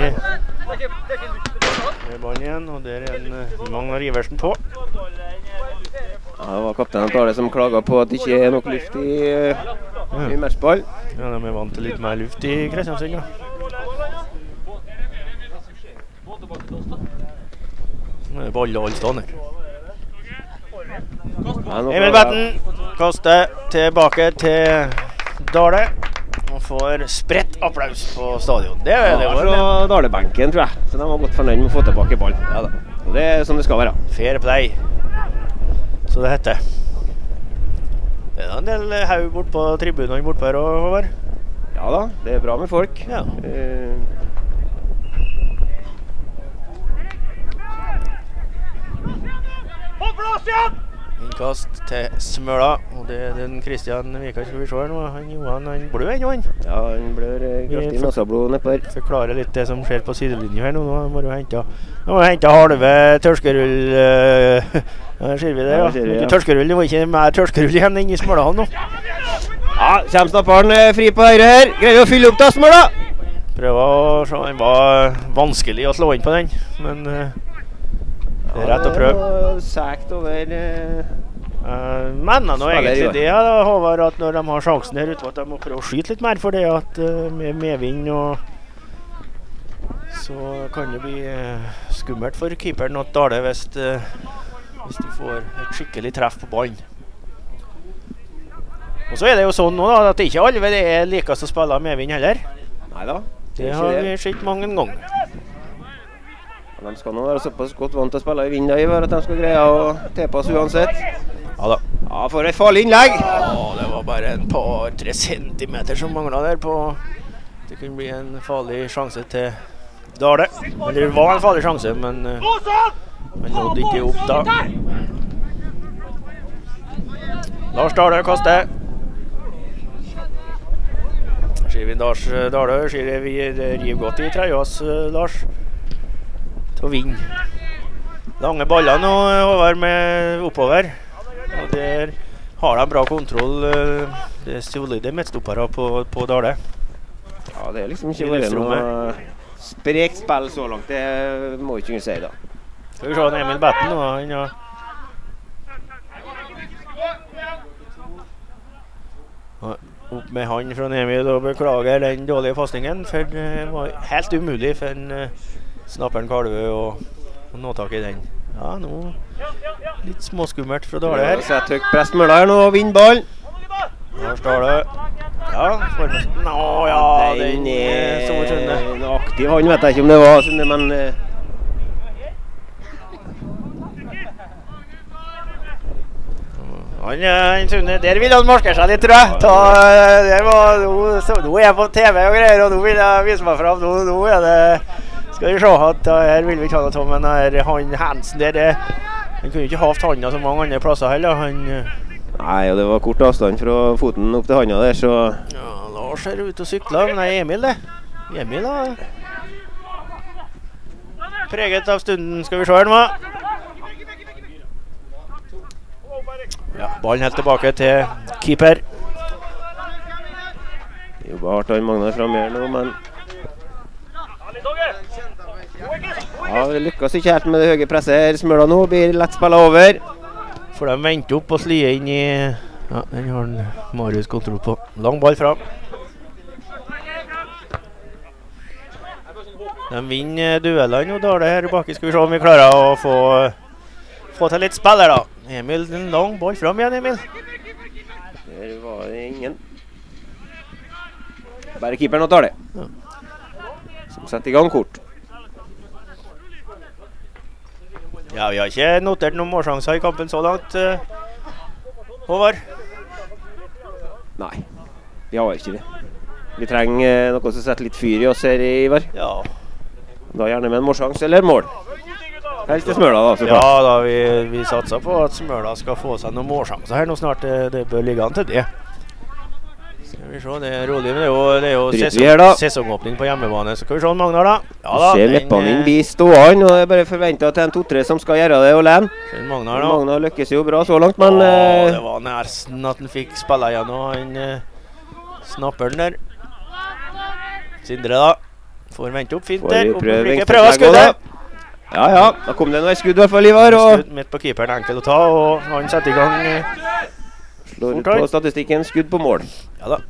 i ballen igjen, og der er en Magnar Iversen på. Ja, det var kapteinen Dale som klaget på at det ikke er nok luft i, uh, i matchball. Ja, de er vant til litt mer luft i Kristiansund, ja. Nå er det ball og alle stående. Emil Betten kaster tilbake til Dale og får spredt applaus på stadion. Det er det ja, fra Dale-benken, tror jeg. Så de var godt fornøyd med å få tilbake ball. Ja, da. Og det er som det skal være. Fair play, så det heter. Det er en del haug bort på tribunene bort på her, Håvard. Ja da, det er bra med folk. Ja. Uh, Innkast til Smøla, og det er den Kristian Vikar, skal vi se her nå. Han Johan, han blør ennå, han. Ja, han blør kraftig nasablod nedpå her. Forklarer litt det som skjer på sidelinjen her nå. Nå må vi hente, nå må vi hente halve tørskerull. Uh, her ser vi det, ja. Det, ja. Tørskerull, det var ikke mer tørskerull igjen inn i Smølahallen nå. Ja, kommer snapperen fri på høyre her. Greier å fylle opp da, Smøla. Prøver å se, han var vanskelig å slå inn på den, men uh, det er rett å prøve. Ja, det var sækt over... Uh, uh, men nå egentlig det, da, Håvard, at når de har sjansen her ute, at de må prøve å skyte litt mer, for det at uh, med medvind og så kan det bli uh, skummelt for keeperen at Dale hvis, uh, hvis du får et skikkelig treff på ballen. Og så er det jo sånn nå da, at det ikke alle det er likest å spille medvind heller. Neida. Det har vi sett mange ganger. De skal nå være såpass godt vant til å spille i vind, Ivar, at de skal greie å tilpasse uansett. Ja da. Ja, for et farlig innlegg! Ja, det var bare en par, tre centimeter som manglet der på... Det kunne bli en farlig sjanse til Dale. Eller det var en farlig sjanse, men... Men nådde ikke opp da. Lars Dale kaster. Skiven Lars Dale, skiver vi river godt i trejas, Lars. Til å vinne. Lange baller nå, Håvard, med oppover. Og der har de bra kontroll. Det er solide midtstoppere på, på Dale. Ja, det er liksom ikke vært noe sprekt spill så langt. Det må vi ikke kunne si da. Skal vi se Emil Betten nå. Han har... Opp med han fra Emil og beklager den dårlige passningen, for det var helt umulig for en snapperen Kalve å nå tak i den. Ja, nå litt småskummelt fra Dale her. Sett høyt press Mølla her nå og vinner ball. Lars Dale. Ja, formest. Nå, ja, den er så skjønne. En aktiv han vet jeg ikke om det var, men... Han, han Sunne, der vil han markere seg litt, tror jeg. Ta, det var, nå, så, nå er jeg på T V og greier, og nå vil jeg vise meg frem. Nå, nå er det, skal vi se at her vil vi ikke ha noe om, men her, han Hansen der, det, han kunne ikke haft handa så mange andre plasser heller. Han, nei, og det var kort avstand fra foten opp til handa der, så... Ja, Lars er ute og sykler, men det er Emil det. Emil da. Preget av stunden, skal vi se her nå. Ja, ballen helt tilbake til keeper. Jobba hardt han Magnar frem her nå, men... Ja, vi lykkes ikke helt med det høye presset her. Smøla nå blir lett spillet over. For de venter opp og slier inn i... Ja, den har Marius kontroll på. Lang ball fram. De vinner duellene og Dale her bak. Skal vi se om vi klarer å få, få til litt spill her da. Emil, en lang ball fram igjen, Emil. Der var det ingen. Bare keeperen og Dale. Ja. Som setter i gang kort. Ja, vi har ikke notert noen målsjanser i kampen så langt, uh, Håvard. Nei, vi har ikke det. Vi trenger noe som setter litt fyr i oss her, Ivar. Ja. Da gjerne med en målsjans eller mål. Helst til Smøla da, så klart. Ja, da vi, vi satser på at Smøla skal få seg noen målsjanser her nå snart. Det, det bør ligge an til det. Skal vi se, det er rolig, men det er jo, det er jo sesong, her, sesongåpning på hjemmebane. Så skal vi se Magnar da. Ja da. Se midtbanen blir stående, og det er bare forventet til en to-tre som skal gjøre det alene. Magnar da. Magnar lykkes jo bra så langt, men... Åh, det var nesten at han fikk spille igjen, og han uh, snapper den der. Sindre da. Får vente opp fint der. Prøve, prøve skuddet. Ja, ja. Da kom det noe skudd i hvert fall, Ivar. Og... Skudd midt på keeperen, enkelt å ta, og han setter i gang... Uh, Slår ut på statistikken, skudd på mål. Ja da.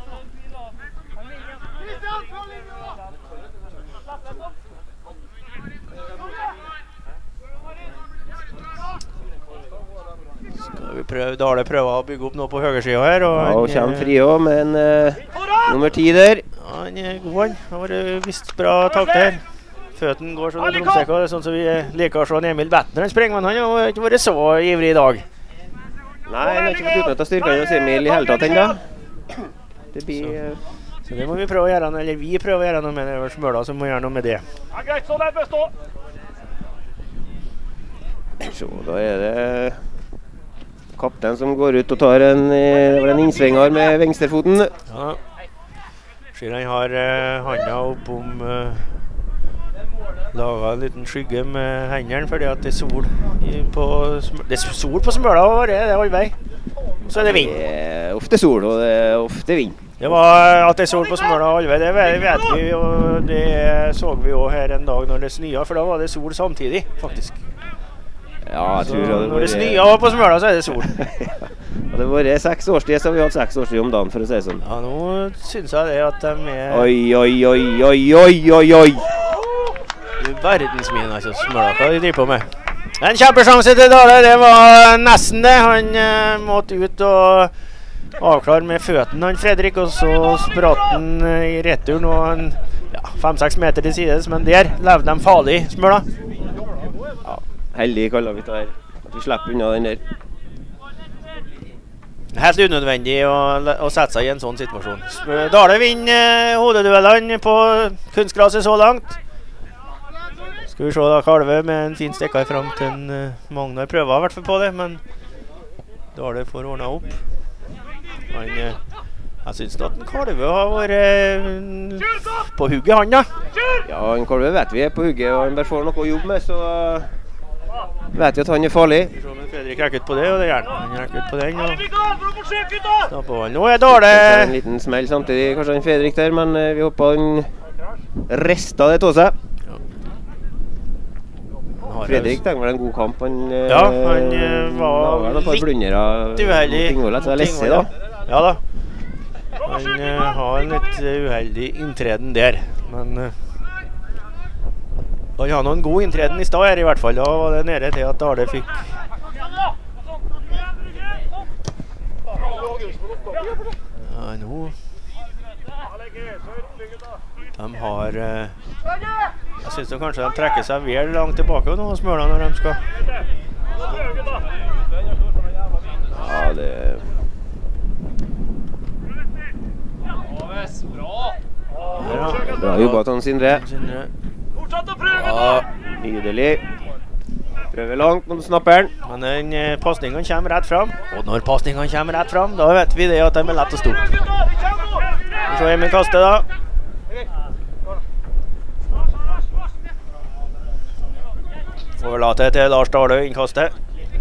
Skal vi prøve, Dale prøver å bygge opp noe på høyresiden her. Og ja, og han, kommer fri også med en uh, nummer ti der. Ja, han er god han. Han har visst bra takt her. Føten går sånn dromsekker, sånn som vi liker å se Emil Bettner. Han sprenger, men han har ikke vært så ivrig i dag. Nei, han har ikke fått utnyttet styrkene hos Emil i hele tatt ennå. Det blir... Så. så det må vi prøve å gjøre noe, eller vi prøver å gjøre noe med det. Det er Smøla som må gjøre noe med det. Ja, greit, så der bestå. Så, da er det kaptein som går ut og tar en, det var en innsvinger med venstrefoten. Ja, ser han har uh, handa opp om... Uh, laget en liten skygge med hendene fordi at det er sol i, på, det er sol på Smøla og det er all vei. Så er det vind. Det er ofte sol og det er ofte vind. Det var at det er sol på Smøla og all vei, det vet vi, og det så vi jo her en dag når det snøa, for da var det sol samtidig, faktisk. Ja, jeg så tror det når det snøa på Smøla så er det sol. Og det var seks årstid, så har vi hatt seks årstid om dagen, for å si sånn. Ja, nå synes jeg det at de er... Oi, oi, oi, oi, oi, oi, oi! Verdensmin, altså, Smøla, hva de driver på med. En kjempesjanse til Dale, det var nesten det. Han uh, måtte ut og avklare med føtten, han Fredrik, og så spratt han uh, i returen, og han, ja, fem-seks meter til sides, men der levde de farlig, Smøla. Ja, heldig kaller vi det her, at vi slipper unna den der. Helt unødvendig å, å sette seg i en sånn situasjon. Dale vinner uh, hodeduellene på kunstgraset så langt. Skal vi se da, Kalve med en fin stekker frem til en uh, Magnar prøver i hvert fall på det, men Dale får ordnet opp. Han, uh, jeg synes at en Kalve har vært uh, på hugget han da. Ja, en Kalve vet vi er på hugget, og han bare får noe å jobbe med, så uh, vet vi at han er farlig. Vi ser om Fredrik rekker ut på det, og det gjør han. Han rekker ut på den, og snapper han. Nå er Dale... En liten smell samtidig, kanskje han Fredrik der, men uh, vi håper han restet det til seg. Fredrik tenker vel en god kamp. Han, ja, han uh, var litt uheldig. Så jeg leser da. Ja da. Han uh, har en litt uheldig inntreden der. Men uh, han har noen god inntreden i stad her i hvert fall. Da var det nede til at Dale fikk... Ja, nå... De har... Uh, jeg synes de kanskje de trekker seg vel langt tilbake nå, Smøla, når de skal... Ja, Ja, det... Bra jobba til Sindre. Ja, nydelig. Prøver langt mot snapperen. Men den eh, passningen kommer rett fram. Og når passningen kommer rett fram, da vet vi det at de er lett å stoppe. Så er med kastet da. Overlater til Lars Dahle innkastet.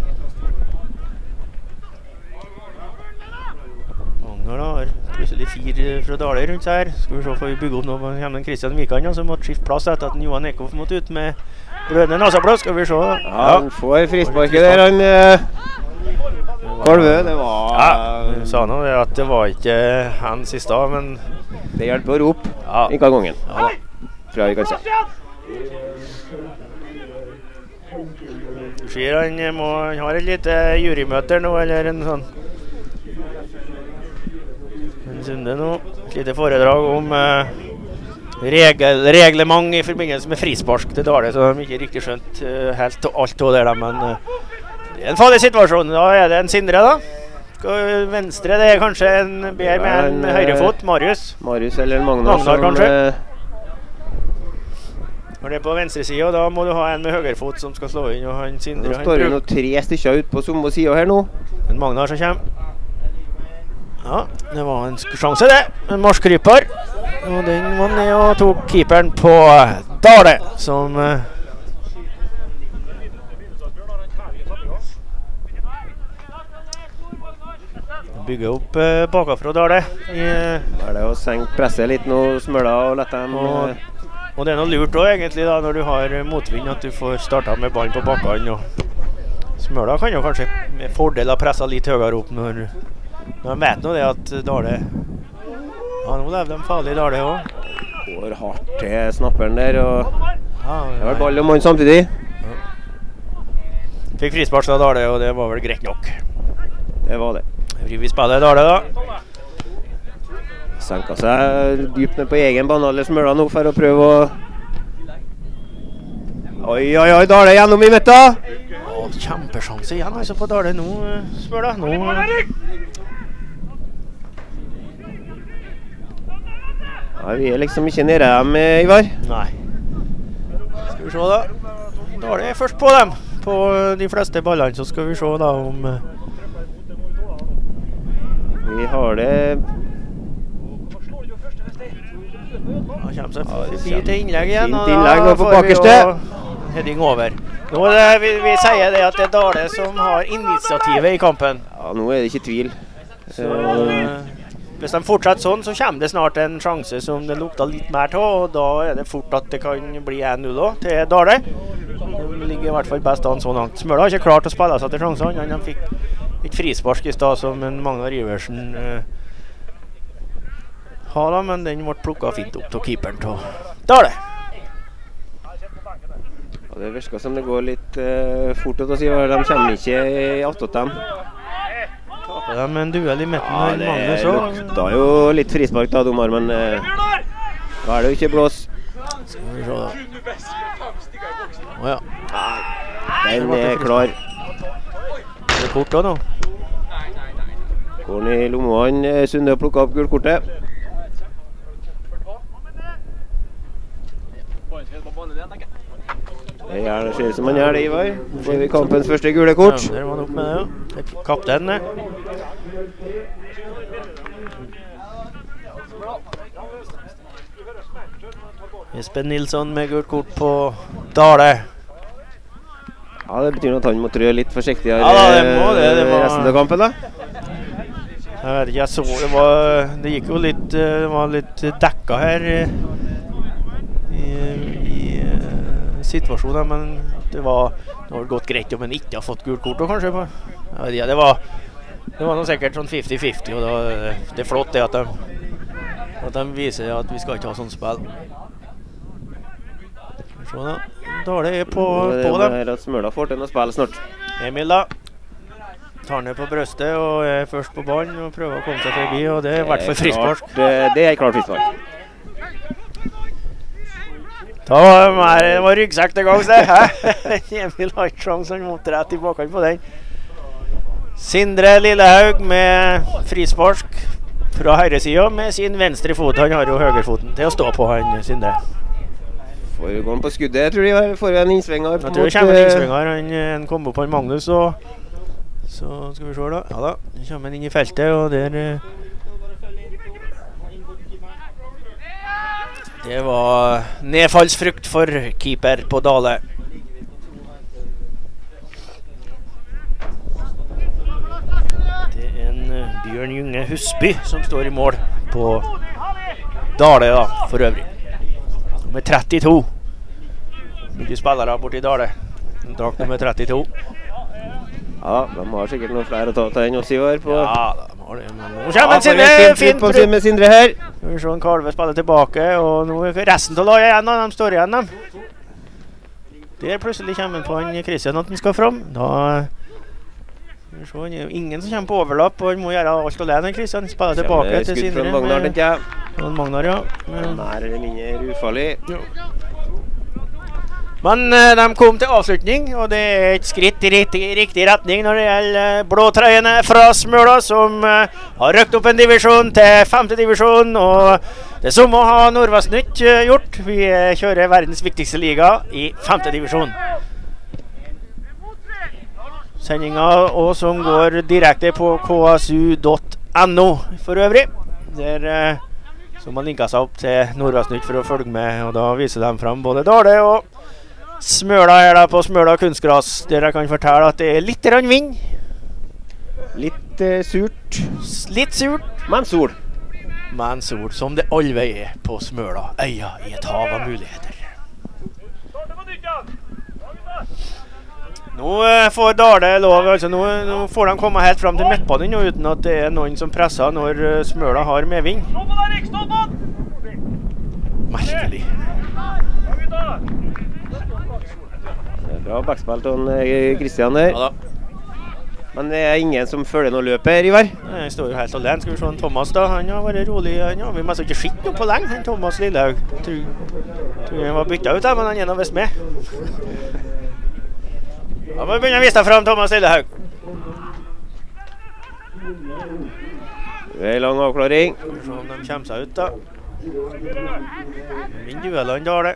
Magnar da har plutselig fire fra Dahle rundt seg her. Skal vi se, får vi bygge opp nå på hjemmen Kristian Vikan, som måtte skifte plass etter at Johan Ekhoff måtte ut med brødende nasablås. Skal vi se da. Ja, han får frisparket der, han eh, Kolve, det var... Ja, du sa nå det at det var ikke hans i sted, men... Det hjelper å rope, ja. Ikke av gangen. Ja, fra vi kan se. Du sier han, må, han har et lite jurymøter nå, eller en sånn... En sunde nå, et lite foredrag om eh, regel, reglement i forbindelse med frispark til Dahle, så de har ikke riktig skjønt eh, helt og alt av det der, men eh, det er en farlig situasjon. Da er det en Sindre da. Skal venstre, det er kanskje en bedre med en med høyrefot, Marius. Marius eller Magnar. Magnar kanskje. Eh, Når det er på venstre siden, da må du ha en med høyrefot som skal slå inn, og han Sindre... Nå står det noe tre stykker ut på samme siden her nå. En Magnar som kommer. Ja, det var en sjanse det. En marskryper. Og den var ned og tok keeperen på Dahle, som... Uh, bygger opp uh, bakafra Dahle. Uh, er det å senke presset litt nå, smøla og lette dem... Og, og det er noe lurt også egentlig da, når du har motvind, at du får startet med ballen på bakken. Og smøla kan jo kanskje med fordel ha presset litt høyere opp når... Når jeg vet nå det at Dahle... Ja, nå lever de farlig Dahle også. Går hardt til snapperen der, og... Ja, det var ball og mann samtidig. Ja. Fikk frispark av Dahle, og det var vel greit nok. Det var det. Vi spiller Dahle da. Senka seg dypt ned på egen bane, eller smøla nå for å prøve å... Oi, oi, oi, Dahle gjennom i midten! Å, kjempesjanse igjen altså på Dahle nå, smøla. Nå... Ja, vi er liksom ikke nede dem, Ivar. Nei. Skal vi se da. Dahle er først på dem. På de fleste ballene, så skal vi se da om... Vi har det... Han kommer seg forbi til innlegg igjen. Fint innlegg og på bakerste. Heading over. Nå er det, vi, vi sier det at det er Dahle som har initiativet i kampen. Ja, nå er det ikke tvil. Så... Hvis de fortsetter sånn, så kommer det snart en sjanse som det lukter litt mer til, og da er det fort at det kan bli en null også til Dahle. De ligger i hvert fall best an så langt. Smøla har ikke klart å spille seg til sjansene. Han fikk et frispark i sted som en Magnar Iversen uh, har da, men den ble plukket fint opp til keeperen til Dahle. Ja, det virker som det går litt uh, fort å si, de kommer ikke i attåt dem. Taper de en duell i midten. Ja, det lukta jo litt frispark da, dommer, men uh, da er det jo ikke blås. Skal vi se da. Åja. Den er klar. Er det kort da nå? Går ned i lommen, Sunde og plukket opp gulkortet. Det er det ser ut som han gjør det, Ivar. Får vi kampens første gule kort. Ja, der var han opp med det, ja. Det er kapteinen, det. Espen Nilsson med gult kort på Dahle. Ja, det betyr at han må trø litt forsiktigere ja, da, det må det. Det var... resten av kampen da. Jeg vet ikke, jeg så det var... Det gikk jo litt... Det var litt dekket her i... i situasjonen, men det var det var gått greit om han ikke har fått gult kort og kanskje på. Jeg vet ikke, det var det var noe sikkert sånn femti femti, og da, det er flott det at de at de viser at vi skal ikke ha sånn spill. Så da, Dahle er på, på dem. Det er at Smøla får til å spille snart. Emil da tar ned på brøstet og er først på ballen og prøver å komme seg forbi, og det er i hvert fall frispark. Det er klart frispark. Da var det var ryggsekk til gangs det, hæ? Emil har ikke sjans, han måtte rett tilbake på den. Sindre Lillehaug med frispark fra høyresiden med sin venstre fot. Han har jo høyrefoten til å stå på, han Sindre. Får gå på skuddet, tror jeg. Får vi en innsvinger. Jeg tror det kommer en innsvinger. Han, han kommer på han Magnus, og så skal vi se da. Ja da, han kommer inn i feltet, og der... Det var nedfallsfrukt for keeper på Dale. Det er en Bjørn Junge Husby som står i mål på Dale da, for øvrig. Med trettito. Mye spillere borti Dale. Drakt nummer trettito. Ja, de har sikkert noen flere å ta til enn oss i år på... Ja, de har det. Men nå kommer en Sindre, fint på med Sindre her. Nå vi se en Kalve spiller tilbake, og nå er resten til å lage igjen, de står igjen dem. Der plutselig kommer han på han Kristian at han skal fram. Da... Vi ser, det er jo ingen som kommer på overlapp, og han må gjøre alt alene, Kristian. Spiller tilbake til Sindre. Skudd fra Magnar, tenker jeg. Fra Magnar, ja. Men... Nær eller mindre ufarlig. Jo. Men uh, de kom til avslutning, og det er et skritt i riktig, riktig retning når det gjelder uh, blåtrøyene fra Smøla, som uh, har røkt opp en divisjon til femte divisjon, og det er som å ha Nordvestnytt uh, gjort. Vi uh, kjører verdens viktigste liga i femte divisjon. Sendinga og som går direkte på k s u punktum n o for øvrig. Der uh, som har linket seg opp til Nordvestnytt for å følge med, og da viser de frem både Dale og Smøla her da på Smøla kunstgras, der jeg kan fortelle at det er litt grann vind. Litt uh, surt. Litt surt. Men sol. Men sol, som det allvei er på Smøla. Øya i et hav av muligheter. Nå uh, får Dale lov, altså nå, nå får de komme helt frem til midtbanen nå, uten at det er noen som presser når uh, Smøla har medvind. Merkelig. Det er bra backspill til Kristian der. Ja da. Men det er ingen som følger noe løp her, Ivar. Jeg står jo helt alene. Skal vi se Thomas da, han har vært rolig. Han har vi mest ikke skitt noe på lenge, han Thomas Lillehaug. Tror, tror han var byttet ut da, men han er nå vist med. Ja, men vi begynner å vise deg frem, Thomas Lillehaug. Det er lang avklaring. Skal vi se om de kommer seg ut da. Min duellene Dale.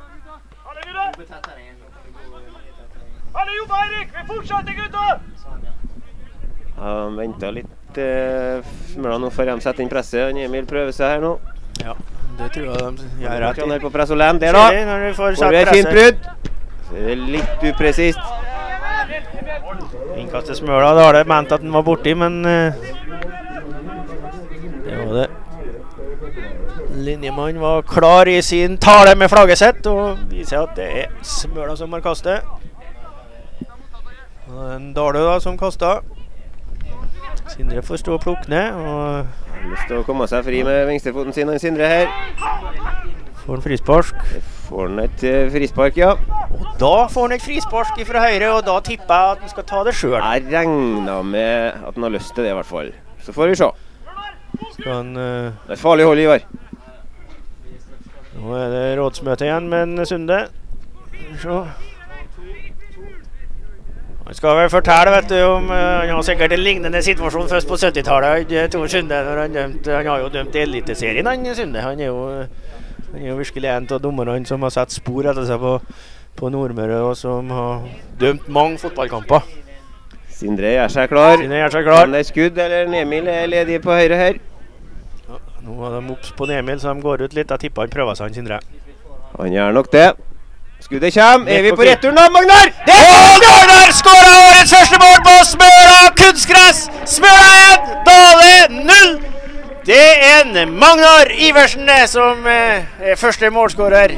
Alle jobber, Erik! Vi fortsetter, gutta! Ja, han ventet litt. Uh, Smøla nå får de sette inn presset. Han Emil prøver seg her nå. Ja, det tror jeg de gjør rett i. Han er på press og lem. Der da. Når vi får får vi et fint brudd. Det er litt upresist. Innkastet Smøla, da har det ment at den var borti, men uh, det var det. Linjemann var klar i sin tale med flagget sitt, og viser at det er Smøla som har kastet. Og en Dale da som kastet. Sindre får stå og plukke ned, og har lyst til å komme seg fri med venstrefoten sin, han Sindre her. Får en frispark. Får han et uh, frispark, ja. Og da får han et frispark fra høyre, og da tipper jeg at han skal ta det selv. Jeg regner med at han har lyst til det i hvert fall. Så får vi se. Skal han... Uh... Det er et farlig hold, Ivar. Nå er det rådsmøte igjen med en Sunde. Så... Han skal vel fortelle, vet du, om uh, han har sikkert en lignende situasjon først på syttitallet. Tor Sunde, når han dømt, han har jo dømt i eliteserien, han Sunde. Han er jo, han er jo virkelig en av dommerne som har sett spor etter seg på, på Nordmøre, og som har dømt mange fotballkamper. Sindre gjør seg klar. Sindre gjør seg klar. Han er skudd, eller Emil er ledig på høyre her. Ja, nå har de opps på Emil, så de går ut litt. Jeg tipper han prøver seg, han Sindre. Han gjør nok det. Skuddet kommer. Er vi på returen da, Magnar? Det er Magnar! Skåret årets første mål på Smøla kunstgress! Smøla én, Dale null! Det er en Magnar Iversen som eh, er første målskårer.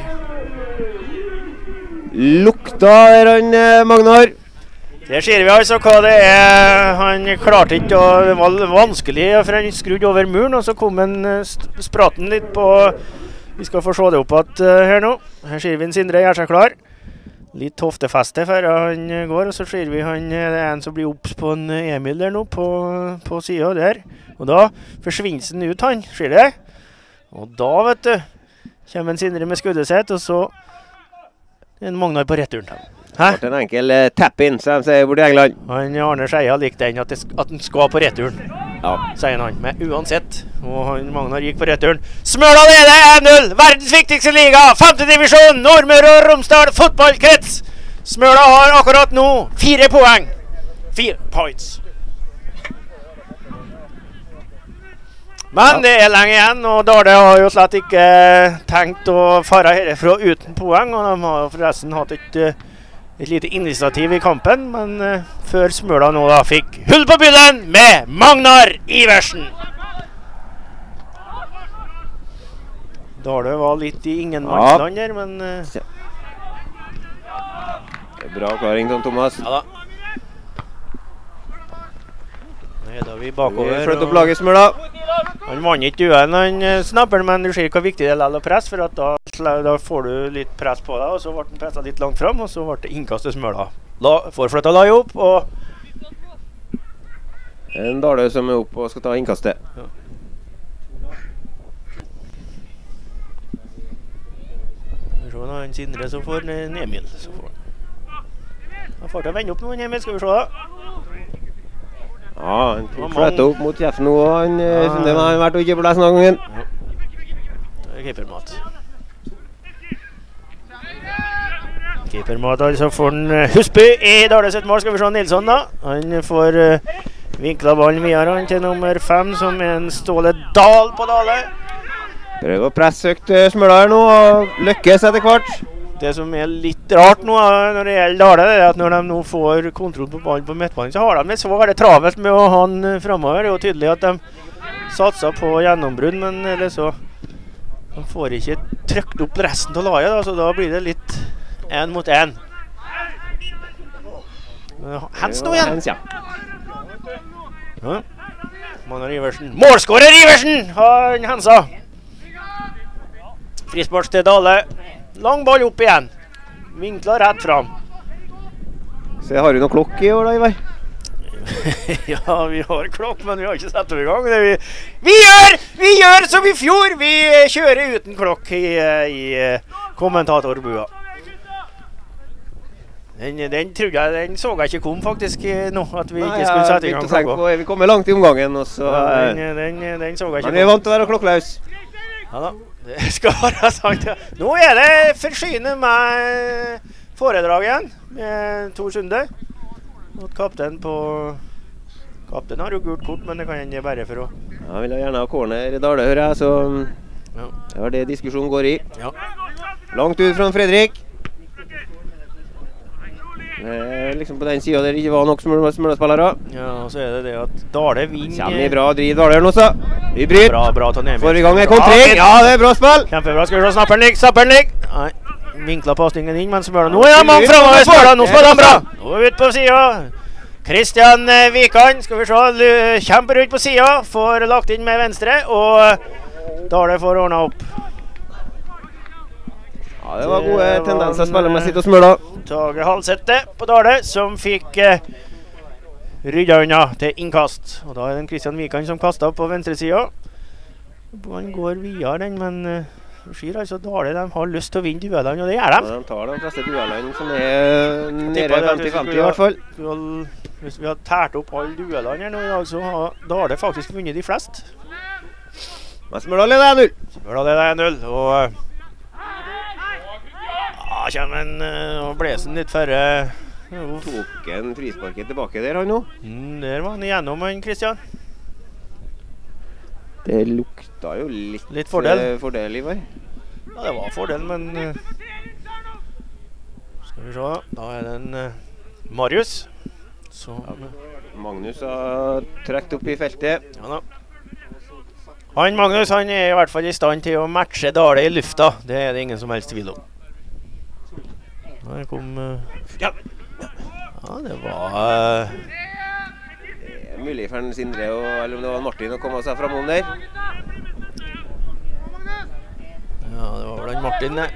Lukta er han, eh, Magnar. Der ser vi altså hva det er. Han klarte ikke, og det var vanskelig, for han skrudde over muren, og så kom han spraten litt på... Vi skal få se det opp at, uh, her nå. Her ser vi en Sindre gjør seg klar. Litt hoftefeste før han uh, går, og så ser vi han, det er en som blir opps på en Emil der nå, på, på siden der. Og da forsvinner den ut han, ser du det? Og da, vet du, kommer en Sindre med skuddet sitt, og så er en Magnar på returen. Hæ? Det ble en enkel uh, tap-in, som de sier borte i England. Han Arne Skeia likte den, at, det, at den skal på returen. Ja. Sier han, med uansett. Og han Magnar gikk på returen. Smøla leder en null! Verdens viktigste liga! Femte divisjon! Nordmøre og Romsdal fotballkrets! Smøla har akkurat nå fire poeng. Fire points. Men det er lenge igjen, og Dale har jo slett ikke tenkt å fare herfra uten poeng. Og de har forresten hatt et, et lite initiativ i kampen, men uh, før Smøla nå da fikk hull på byllen med Magnar Iversen. Dale var litt i ingenmannsland der, men... Uh, Bra avklaring, Tom Thomas. Ja da. Nå er da vi bakover. Vi flytter opp laget, Smøla. Han vant ikke duellen, han snapper, men du ser hva viktig det er å presse, for at da, da får du litt press på deg, og så ble den presset litt langt frem, og så ble det innkastet Smøla. La, får flyttet laget opp, og... En Dale som er opp og skal ta innkastet. Ja. Så nå er han Sindre som får en Emil, så får han. Han får til å vende opp noen Emil, skal vi se da. Ja, han flytter opp mot kjeften nå, og han, ja. Det har han vært og ikke på deg sånn gangen. Ja. Det er keepermat. Keepermat, altså får han Husby i Dale sitt mål, skal vi se Nilsson da. Han får uh, vinklet ballen videre han til nummer fem, som er en Ståle Dahl på Dale. Prøver å presse høyt uh, Smøla her nå, og lykkes etter hvert. Det som er litt rart nå når det gjelder Dale, det er at når de nå får kontroll på ballen på midtbanen, så har de det så er det travelt med å ha han fremover. Det er jo tydelig at de satser på gjennombrudd, men eller så de får ikke trykt opp resten av laget, da, så da blir det litt en mot en. Hens nå igjen! Hens, ja. Ja. Magnar Iversen. Målskårer Iversen! Han hensa. Frispark til Dale. Lang ball opp igjen. Vinkler rett fram. Så har du noen klokk i år da, Ivar? Ja, vi har klokk, men vi har ikke satt over i gang. Det vi, vi, gjør, vi gjør som i fjor! Vi kjører uten klokk i, i kommentatorbua. Den, den, jeg, den så jeg ikke kom faktisk nå, at vi ikke skulle sette i gang klokka. På, vi kommer langt i omgangen, og så... Ja, den, den, den så jeg ikke. Men vi er vant til å være klokklaus. Ja da, det skal være sant. Ja. Nå er det forsyne med foredrag igjen, med Tor Sunde. Og kapten på... Kapten har jo gult kort, men det kan hende bare for å... Ja, jeg vil gjerne ha corner i Dale, hører jeg, så... Ja. Det var det diskusjonen går i. Ja. Langt ut fra Fredrik. Liksom på den siden der det ikke var nok smølespillere. Ja, og så er det det at Dale vinner. Kommer i bra driv Dale nå, så. Vi bryter. Bra, bra til Emil. Får i gang med kontring. Ja, det er bra spill. Kjempebra. Skal vi se snapperen ligg, snapperen ligg. Nei, vinklet passningen inn, men Smøla. Nå er han mann fremover, Smøla. Nå spiller han bra. Nå ut på siden. Kristian Vikan, skal vi se, kjemper ut på siden. Får lagt inn med venstre, og Dale får ordnet opp. Ja, det var gode det tendenser å spille med sitt og Smøla. Tage Halsette på Dale, som fikk eh, rydda unna til innkast. Og da er det Kristian Vikan som kastet på venstre siden. Han går via den, men eh, sier altså Dale, de har lyst til å vinne duellene, og det gjør de. Ja, de tar de fleste duellene som er nede femti femti i hvert fall. Hvis vi har tært opp alle duellene her nå i dag, så har Dale faktisk vunnet de flest. Men Smøla leder en null. Smøla leder en null, og... Ja, kommer en uh, blesen litt færre. Uh, Tok en frisparket tilbake der, han nå. Mm, der var han igjennom, han, Kristian. Det lukta jo litt, litt fordel. Uh, fordel, Ivar. Ja, det var fordel, men... Uh, skal vi se, da er det en uh, Marius. Så, uh, Magnus har trekt opp i feltet. Ja da. Han Magnus, han er i hvert fall i stand til å matche Dale i lufta. Det er det ingen som helst tvil om. Her kom... Uh, ja. Ja, det var... Uh, det er mulig for en Sindre, og, eller om det var Martin, å komme seg frem om der. Ja, det var vel en Martin, det.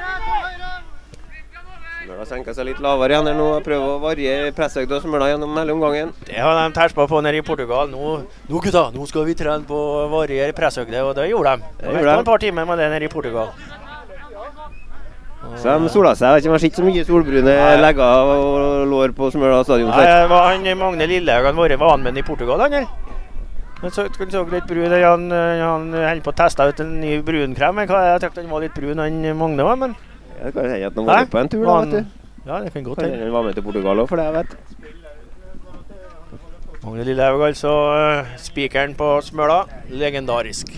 Smøla senket seg litt lavere igjen her nå, og prøver å variere presshøyde og Smøla gjennom hele omgangen. Det har de terspa på nede i Portugal. Nå, nå gutta, nå skal vi trene på å variere presshøyde, og det gjorde de. Det gjorde de. Et par timer med det nede i Portugal. Så de sola seg. Jeg vet ikke om jeg har sett så mye solbrune legger og lår på Smøla stadion. Nei, var han Magne Lillehaug, han var han med i Portugal, han eller? Han så, så litt brun, han, han holdt på å teste ut en ny brunkrem. Jeg tenkte han var litt brun, han Magne var, men... Ja, det kan hende at han var på en tur da, vet du. Ja, det kan godt hende. Han var med til Portugal også, for det jeg vet. Magne Lillehaug, altså spikeren på Smøla, legendarisk.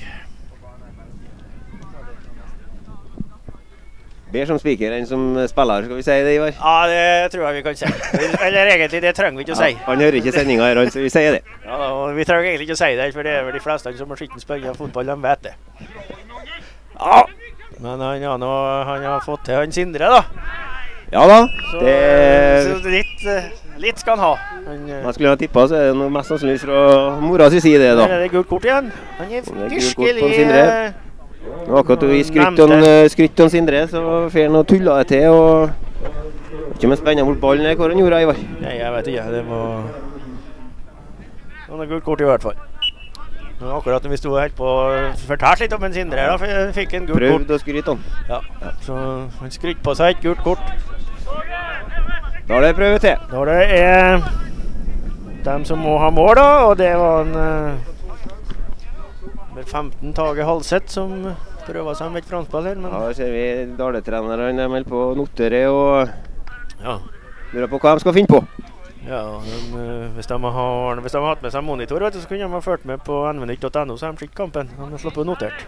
Bedre som spiker enn som spiller, skal vi si det, Ivar? Ja, det tror jeg vi kan si. Eller egentlig, det trenger vi ikke å si. Ja, han hører ikke sendinga her, så vi sier det. Ja, og vi trenger egentlig ikke å si det, for det er vel de fleste som har skitten spiller fotball, de vet det. Ja, men han, ja, nå, han har fått til han Sindre, da. Ja da, så, det... Så litt, litt skal han ha. Han, man skulle ha tippet, så er det noe mest sannsynligvis fra mora si side, da. Er det gult kort igjen? Han er virkelig... Nå akkurat vi skrytt om Sindre, så fer han og tullet det til, og... Ikke med spennende mot ballen, hva han gjorde, Ivar? Nei, jeg vet ikke, det må... Han har gult kort i hvert fall. Nå akkurat når vi stod helt på fortalt litt om en Sindre, da, for jeg fikk en gult kort. Prøvd å skryte han. Ja, så han skrytt på seg et gult kort. Da er det prøve til. Da er det er dem som må ha mål, da, og det var en... Med femten Tage Halseth som prøver seg med et franskball her, men... Ja, da ser vi Dale-trenerne, de melder på notere og... Ja. Lurer på hva de skal finne på. Ja, de, hvis, de har, hvis de har hatt med seg monitor, vet du, så kunne de ha ført med på n v nytt punktum no, så har de slitt kampen. De har slått på notert.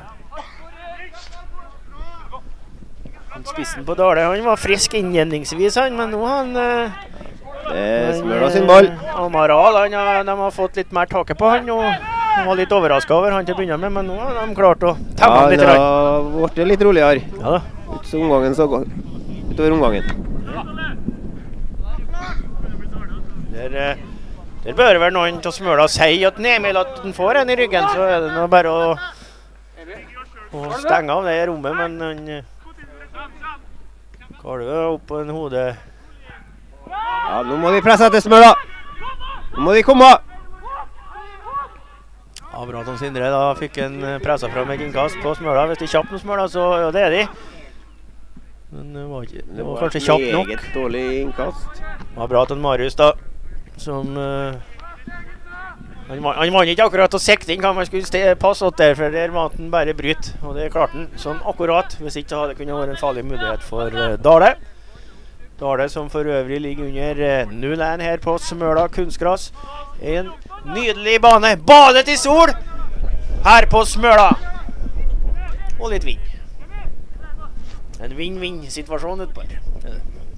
Spissen på Dale, han var frisk innledningsvis, han, men nå har han... Det er Smøla sin ball. Amaral, han, de har fått litt mer taket på han, og... Han var litt overrasket over han til å begynne med, men nå har de klart å temme han litt. Ja, det har vært litt roligere. Ja da. Ut så omgangen så går. Utover omgangen. Der, der bør vel noen til Smøla si at Emil at den får en i ryggen, så er det nå bare å, å stenge av det i rommet, men han kalver opp på en hode. Ja, nå må de presse etter Smøla. Nå må de komme. Ja, bra som Sindre da fikk en presset fram et innkast på Smøla. Hvis de er kjapt med Smøla, så ja, det er de. Men det var, ikke, det var, var kanskje kjapt nok. Meget dårlig innkast. Det var bra til Marius da, som... Uh, han, han var ikke akkurat å sekte inn hva man skulle passe åt der, for der var han bare bryt. Og det klarte han sånn akkurat, hvis ikke hadde det kunne vært en farlig mulighet for uh, Dale. Dale som for øvrig ligger under uh, null én her på Smøla kunstgras. En nydelig bane, badet i sol her på Smøla, og litt vind. En vinn-vinn-situasjon utpå her.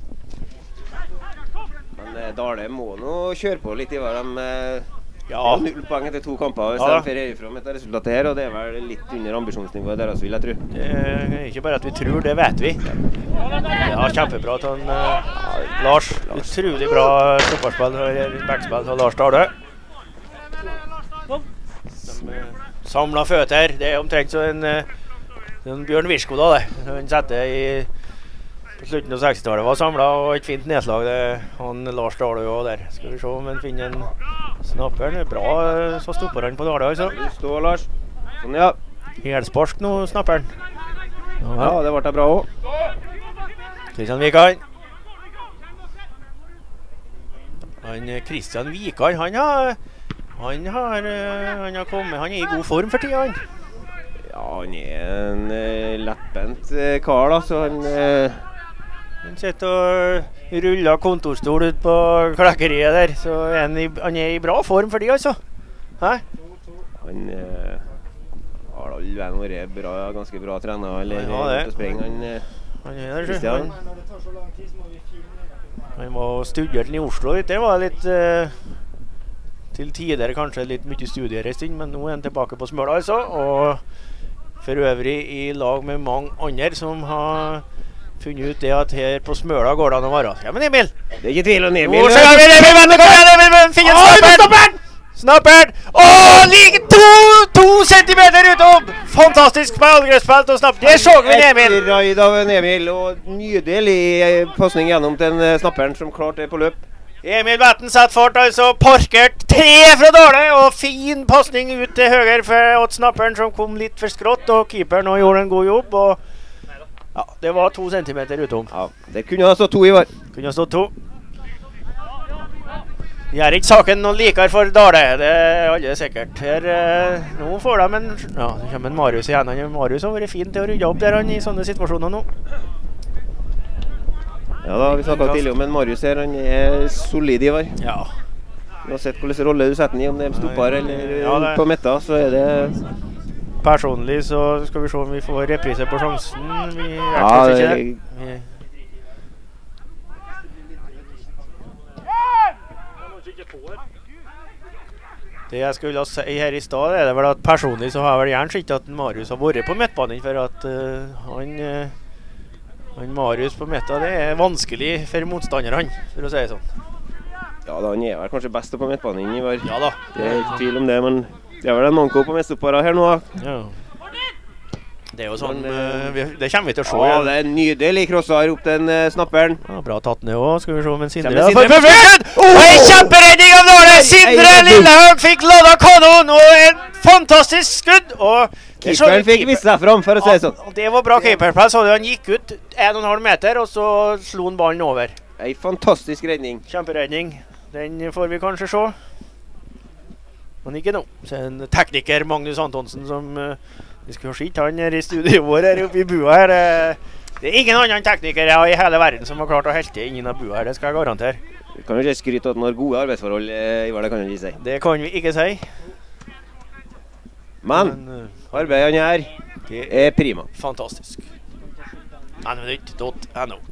Men eh, Dale må nå kjøre på litt i hva de eh, ja. null poeng etter to kamper hvis ja. de fer ifra med dette resultatet her, og det er vel litt under ambisjonsnivået deres, vil jeg tro. Det er ikke bare at vi tror, det vet vi. Ja, kjempebra til han, uh, ja, Lars. Utrolig bra stopperspill og backspill til Lars Dale. De samlet føtter, det er omtrent så en, en Bjørn Virsko da det. Han setter i på slutten av sekstitallet var samlet og et fint nedslag det han Lars Dale jo der. Skal vi se om han finner en snapper. Det er bra så stopper han på Dale altså. Stå Lars. Sånn ja. Helsparsk nå snapper han. Ja, ja, det ble bra også. Kristian Vikan. Han Kristian Vikan, han har Han har, han har kommet, han er i god form for tida, han. Ja, han er en uh, lettbent uh, kar da, så han... Uh... Han sitter og ruller kontorstol ut på klekkeriet der, så er han, i, han er i bra form for tida, altså. Hæ? Han uh, har all veien vært bra, ganske bra trener, eller ja, det. Spreng, han, uh, han er der, Kristian. Han var studert i Oslo, det var litt... Uh, til tider kanskje litt mye studiereisting, men nå er han tilbake på Smøla altså, og for øvrig i lag med mange andre som har funnet ut det at her på Smøla går det an å være. Ja, men Emil! Det er ikke tvil om Emil! Nå skal Emil, Emil, Emil, kom igjen, Emil, finn en snapperen! Snapperen! Åh, like to, to centimeter utom! Fantastisk med angrepsspill til å snappe. Det så vi Emil! Et raid av en Emil, og nydelig passning gjennom til en snapperen som klart er på løp. Emil Vetten satt fart, altså parkert tre fra Dale, og fin passning ut til høyre for snapperen som kom litt for skrått, og keeperen gjorde en god jobb, og Ja, det var to centimeter utom. Ja, det kunne ha stått to, Ivar. Kunne ha stått to. Gjør ikke saken noe likere for Dale, det er alle sikkert. Her, eh, nå får de en... Ja, så kommer en Marius igjen. Han, Marius har vært fint til å rydde opp der han i sånne situasjoner nå. Ja da, vi snakket tidlig om en Marius her, han er solid, Ivar. Ja. Du har sett hvordan rolle du setter den i, om det er stopper eller Ja, det- på midten, så er det... Personlig så skal vi se om vi får reprise på sjansen. Vi er Ja, kanskje ikke det- det. Vi... Det jeg skulle si her i stad, er det vel at personlig så har jeg vel gjerne sett at Marius har vært på midtbanen, for at uh, han, uh, han Marius på midten, det er vanskelig for motstanderne, for å si det sånn. Ja da, han er vel kanskje best på midtbanen, Ivar. Ja da. Det er ikke tvil om det, men det er vel en manko på midtstoppere her nå. Ja. Det er jo sånn, uh, vi, det kommer vi til å se. Ja, det er nydelig crossar opp den uh, snapperen. Ja, bra tatt ned også, skal vi se om en Sindre. Kommer Sindre. For perfekt! Og en kjemperedning av Dale! Sindre Lillehaug fikk ladet kanon, og en fantastisk skudd. Og Keeperen fikk vise seg fram, for å si det sånn. Og det var bra keeperplass, og han gikk ut en og en halv meter, og så slo han ballen over. En fantastisk redning. Kjemperedning. Den får vi kanskje se. Men ikke nå. Så er en tekniker, Magnus Antonsen, som... Uh, vi skulle ha skitt han her i studioet vår her oppe i bua her. Det er ingen annen tekniker i hele verden som har klart å helte inn i bua her, det skal jeg garantere. Vi kan jo ikke skryte at han har gode arbeidsforhold, Ivar, det kan vi ikke si. Det kan vi ikke si. Men, Men arbeidet han gjør, det er prima. Fantastisk. Nnytt punktum no.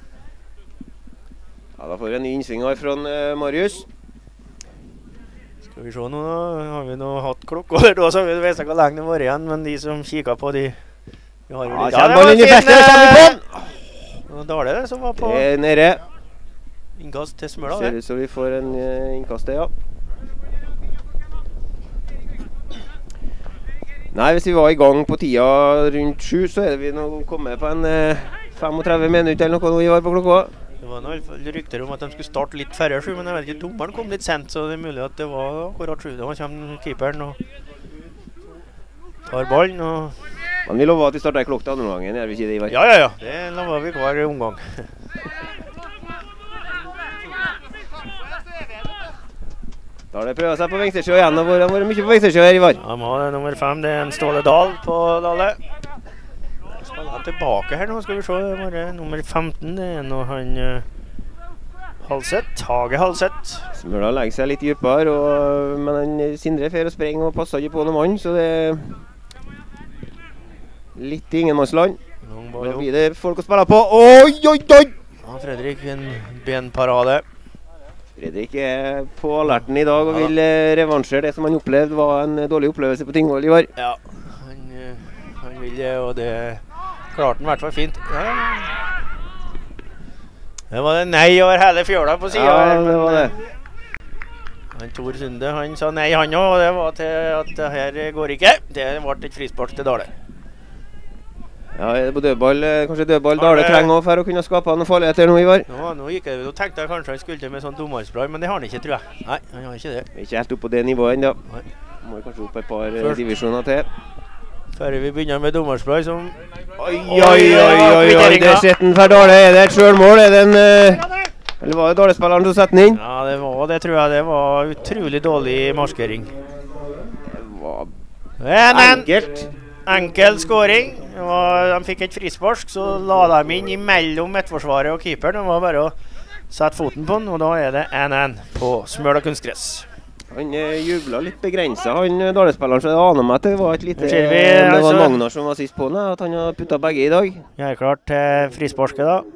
Ja, da får vi en ny innsving her fra uh, Marius. Skal vi se nå da, har vi nå hatt klokka der da, så har vi vet ikke hvor lenge det var igjen, men de som kikker på de... Vi har jo Ja, litt- kjenn det ballen var inn i fin, feltet, eh, kjenn vi på den! Det var Dale det som var på Det er nede. innkast til Smøla. Ser det. ut som vi får en uh, innkast der, ja. Nei, hvis vi var i gang på tida rundt sju, så er vi nå kommet på en uh, femogtredve minutter eller noe nå, Ivar, på klokka. Det var noen rykter om at de skulle starte litt færre sju, men jeg vet ikke, dommeren kom litt sent, så det er mulig at det var akkurat sju. Da kommer keeperen og tar ballen, og... Men vi lover at vi starter i klokka andre gangen, er vi ikke det, Ivar? Ja, ja, ja, det lover vi hver omgang. Da har det prøvet seg på venstresjø igjen, og hvor har vært mye på venstresjø her, Ivar. Ja, de har nummer fem, det er en Ståle Dahl på Dale. Skal han tilbake her nå, skal vi se, det var nummer femten, det er nå han uh, Halseth, Hage Halseth. Smøla legger seg litt dypere, og, men han Sindre fer og sprenger og passer ikke på noen mann, så det er litt i ingenmannsland. Da blir det folk å spille på. Oi, oi, oi! Ja, Fredrik, en benparade. Fredrik er på alerten i dag og vil eh, revansjere det som han opplevde var en dårlig opplevelse på Tingvoll i år. Ja, han, uh, han vil det, og det klarte han i hvert fall fint. Ja. Det var det nei over hele fjøla på siden. Ja, her, det men, var det. uh, Han Tor Sunde, han sa nei han også, og det var til at det her går ikke. Det ble et frispark til Dale. Ja, er det på dødball, eh, kanskje dødball Dale trenger også for å kunne skape noen farligheter nå, Ivar. Nå, nå, gikk jeg, nå tenkte jeg kanskje han skulle til med sånn dommerspray, men det har han ikke, tror jeg. Nei, han har ikke det. Vi er ikke helt oppe på det nivået ennå. Nei. Må kanskje opp et par eh, Først. divisjoner til. Før vi begynner med dommerspray som... Oi, oi, oi, oi, oi, det setter den for Dale. Er det et selvmål? Er det en... eh, eller var det Dale-spilleren som setter den inn? Ja, det var det, tror jeg. Det var utrolig dårlig marskering. Det var En, en enkelt. enkel scoring. Og de fikk et frispark, så la de inn imellom midtforsvaret og keeperen. Det var bare å sette foten på den, og da er det en en på Smøla kunstgress. Han eh, jubla litt begrenset, han eh, Dale-spilleren, så det aner meg at det var et lite... Nå ser vi, eh, om det var altså- Magnar som var sist på den, at han har puttet begge i dag. Jeg er klart til frisparket da.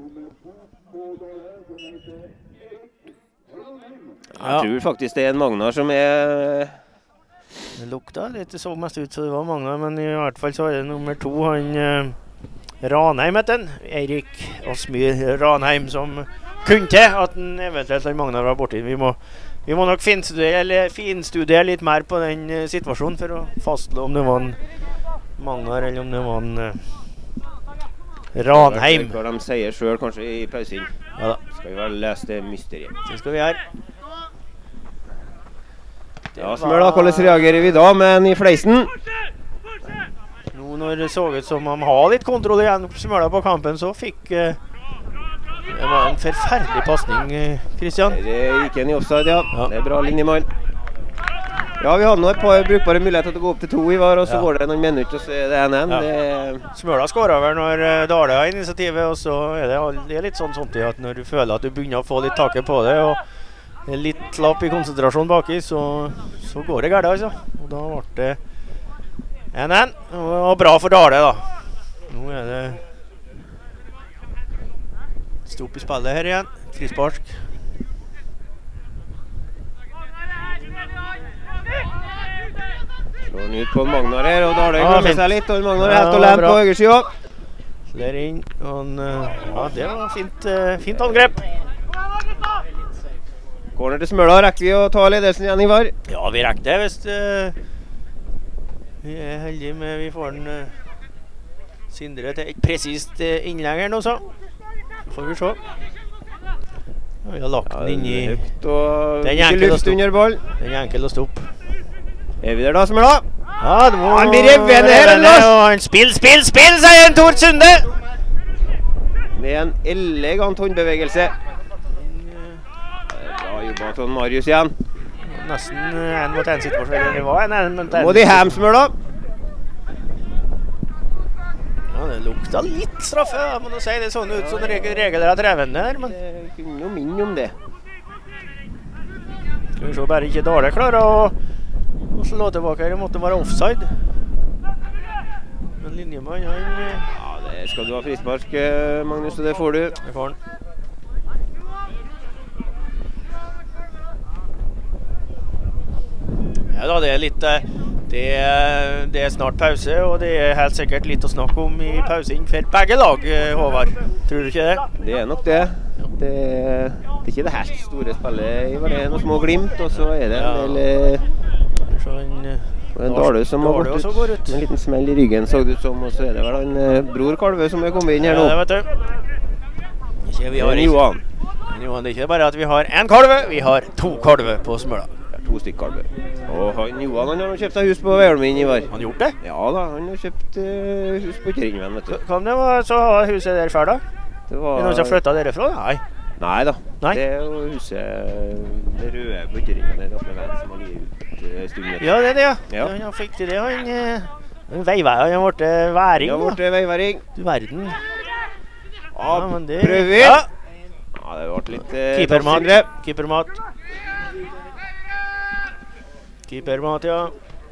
Jeg tror faktisk det er en Magnar som er... Det lukta litt, det så mest ut så det var mange, men i hvert fall så er det nummer to, han eh, Ranheim heter han. Eirik Asmyr Ranheim, som kunne til at han eventuelt han Magnar var borti. Vi må, vi må nok finstudere, eller finstudere litt mer på den eh, situasjonen for å fastslå om det var en Magnar eller om det var en eh, Ranheim. Hva de sier selv kanskje i pausen. Ja da, Skal vi vel lese det mysteriet. det skal vi gjøre. Ja, Smøla, hvordan reagerer vi da med en i fleisen? Nå når det så ut som de har litt kontroll igjen Smøla på kampen, så fikk uh, det var en forferdelig passning, Kristian. Det gikk en i offside, ja. Ja. Det er bra linjemann. Ja, vi hadde nå et par brukbare muligheter til å gå opp til to i var, og så Ja. går det noen minutter, og så er det en en. Ja. Det... Smøla skårer vel når uh, Dale har initiativet, og så er det, all- det er litt sånn sånt at når du føler at du begynner å få litt taket på det, og det er litt lapp i konsentrasjon baki, så, så går det gærent, altså. Og da ble det en en, og bra for Dale, da. Nå er det stopp i spillet her igjen. Frispark. Slår den ut på Magnar her, og Dale Ja, glemmer fint. seg litt, og Magnar er Ja, helt og det var lent bra. på høyresida. Der inn. Og en, uh, ja, det var fint, uh, fint angrep. Corner til Smøla, rekker vi å ta ledelsen igjen i var. Ja, vi rekker det hvis uh, vi er heldige med vi får den uh, Sindre til et presist uh, innlegg her nå, så får vi se. Ja, vi har lagt den inn i Høyt og Den er ikke enkel å luft stoppe. under ball. Den er enkel å stoppe. Er vi der da, Smøla? Ja, det må Han blir revet ned her, Lars! og han Spill, spill, spill, sier en Tord Sunde! Med en elegant håndbevegelse. Bra jobba av Marius igjen. Nesten uh, en mot en situasjon. Det var en en mot en. Må de hjem, Smøla? Ja, det lukta litt straffe, ja, må du si. Det sånn ut som regel, regler av trevende der, men Det kunne jo minne om det. skal vi se, bare ikke Dale klarer å, å slå tilbake her. Det måtte være offside. Men linjemann, han eh, Ja, det skal du ha frispark, eh, Magnus, og det får du. det får han. Ja da, det er litt eh, det, er- det er snart pause, og det er helt sikkert litt å snakke om i pausen for begge lag, eh, Håvard. Tror du ikke det? Det er nok det. Det, det er ikke det helt store spillet. Det er noen små glimt, og så er det en del eh, Så han, eh, og en Dale som har Dale gått også ut. går ut. Med en liten smell i ryggen, så det ut som. Og så er det vel en eh, bror Kalve som er kommet inn her Ja, det nå. vet du. Ikke, vi har Det er ikke, Johan. Men Johan, det er ikke bare at vi har en kalve, vi har to kalve på Smøla. Det er to stykker Kalve. Og han, Johan han har kjøpt seg hus på Veiholmen i var. Han gjort det? Ja da, han har kjøpt eh, hus på Kringven, vet du. Kan det være så har huset der før da? Det Er det noen som har flyttet derifra? Nei. Nei da. Nei. Det er jo huset det røde på Kringven der oppe ved som har ligget ut eh, stunden. Ja, det er det, ja. Ja. Ja, han fikk til det, han. eh, Han veiveier, han har vært eh, væring Det har nå. vært veiværing. Du verden. Ja, men det- prøver vi. Ja. Ja, det ble litt eh, Keepermat. Sindre. Keepermat. Keepermat, ja.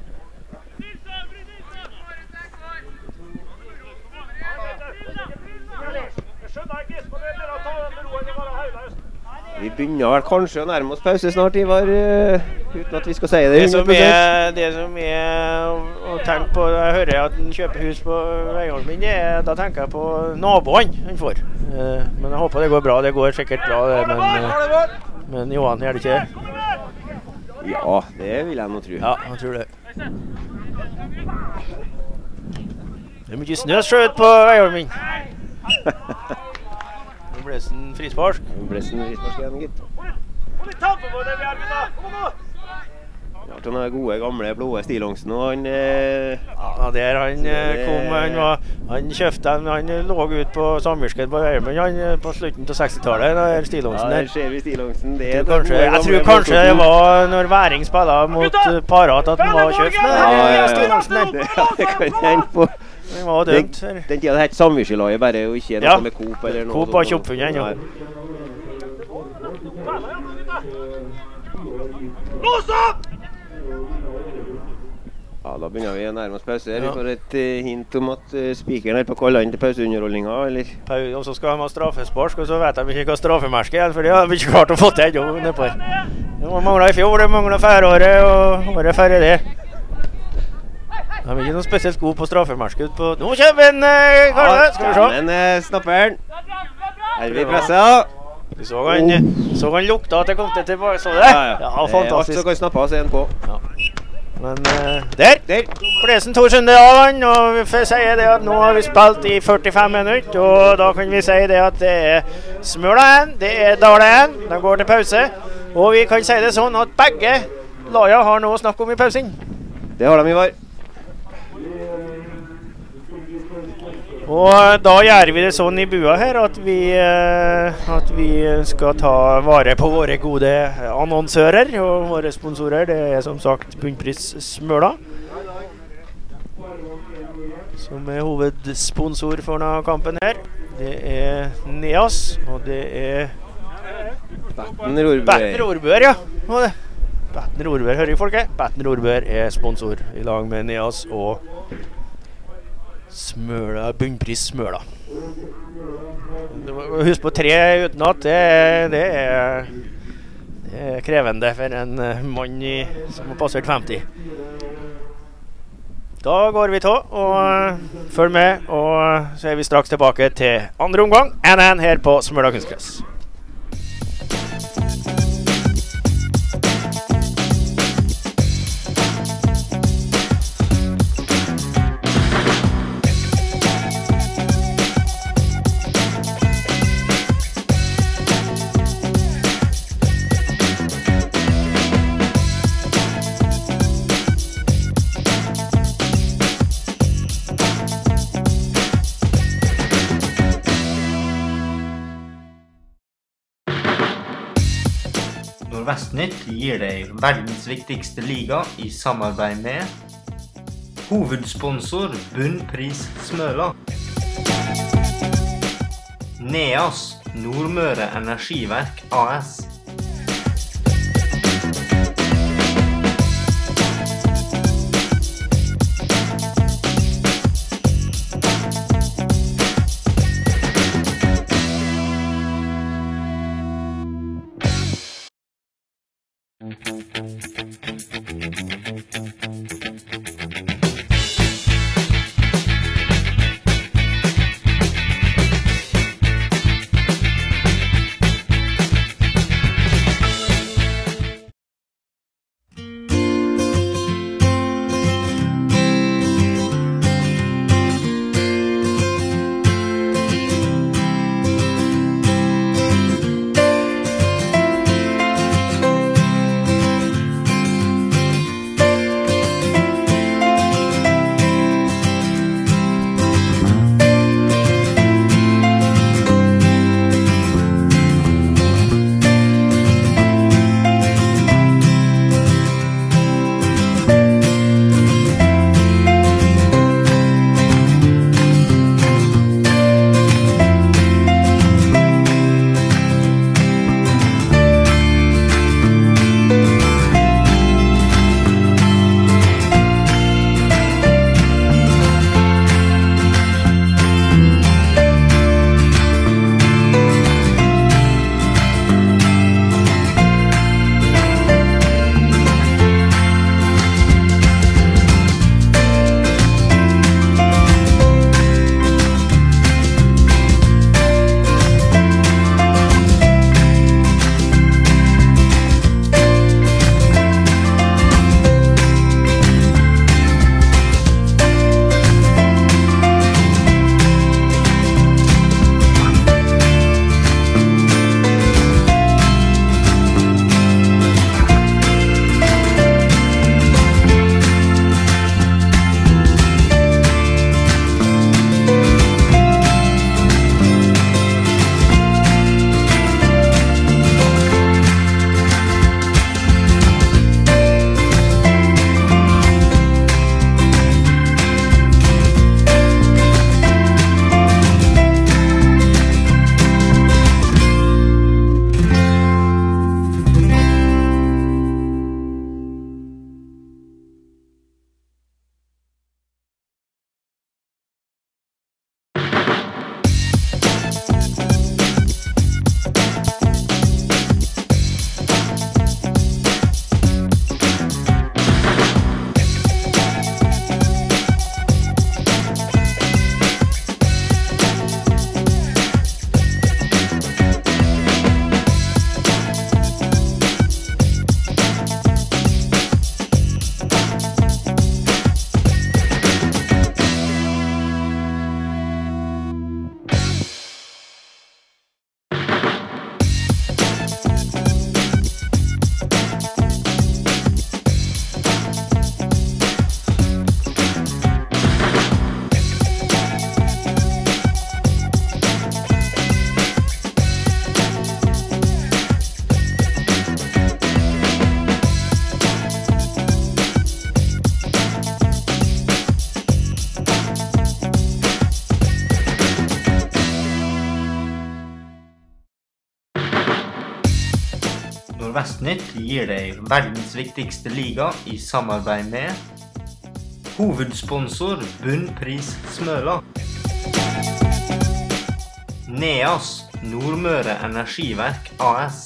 Vi begynner vel kanskje å nærme oss pause snart, Ivar, eh, uten at vi skal si det. Det som hundre prosent. er, det som er å, å tenke på, jeg hører at han kjøper hus på Veiholmen, det er, da tenker jeg på naboene han får. Eh, men jeg håper det går bra, det går sikkert bra, det, men, eh, men Johan gjør det ikke. Ja, det vil jeg nå tro. Ja, jeg tror det. Det er mye snø skjøt på Veiholmen. Det ble en frispark. Blessen frispark igjen, gitt. Få litt tampe på det vi er, gutta! Kom nå! Ja, den er gode, gamle, blå stillongsen, og han eh, Ja, der han eh, kom, han var, han kjøpte den, han lå ut på samvirket på Veiholmen, han eh, på slutten av sekstitallet, den ja, stillongsen der der. ser vi stillongsen. Det Jeg er tror den kanskje, gode, jeg gamle tror kanskje det blåsorten. var når Væring spillet mot uh, Parat at den var kjøpt med Ja, ja, den ja. stillongsen der. Det, ja, det kan hende på Den var den, dømt. her. den tida det het samvirkelaget, bare og ikke noe Ja. med Coop eller noe. Coop var ikke oppfunnet ennå. Nei. Lås opp! Ja, da begynner vi å nærme oss pause. Ja. Vi får et eh, hint om at uh, spikeren er på å kalle inn til pauseunderholdninga, eller? Pau- Og så skal de ha straffespark, og så vet de ikke hva straffemerket er, for det har vi ikke klart å få til ennå nedpå her. Det manglet i fjor, det manglet færåret og året før det. De er ikke noe spesielt gode på straffemerket på... Nå kommer en, eh, Karle, skal vi se. Men uh, snapper den. Er vi pressa? Vi så han, så han lukta at det kom til tilbake, så det? Ja, ja. Ja, Alt fantastisk. som kan snappe av, så er den på. Men eh, der, Der. Blesen Tor Sunde av han, og vi får si det at nå har vi spilt i førtifem minutter, og da kan vi si det at det er Smøla en, det er Dale en, de går til pause, og vi kan si det sånn at begge laga har noe å snakke om i pausen. Det har de, Ivar. Og da gjør vi det sånn i bua her at vi, at vi skal ta vare på våre gode annonsører, og våre sponsorer, det er som sagt Bunnpris Smøla, som er hovedsponsor for denne kampen her. Det er Neas, og det er Batten Rorbø. Batten Rorbø, ja. Batten Rorbø, hører I folket? Batten Rorbø er sponsor I lag med Neas og Smøla, Bunnpris Smøla. Husk på tre utenat, det, det, er, det er krevende for en mann I, som har passert femti. Da går vi til, og følg med, og så er vi straks tilbake til andre omgang, N N her på Smøla kunstgress. Nordvestnytt gir deg verdens viktigste liga I samarbeid med hovedsponsor Bunnpris Smøla, Neas Nordmøre Energiverk A S, Nordvestnytt gir deg verdens viktigste liga i samarbeid med hovedsponsor Bunnpris Smøla. Neas Nordmøre Energiverk A S.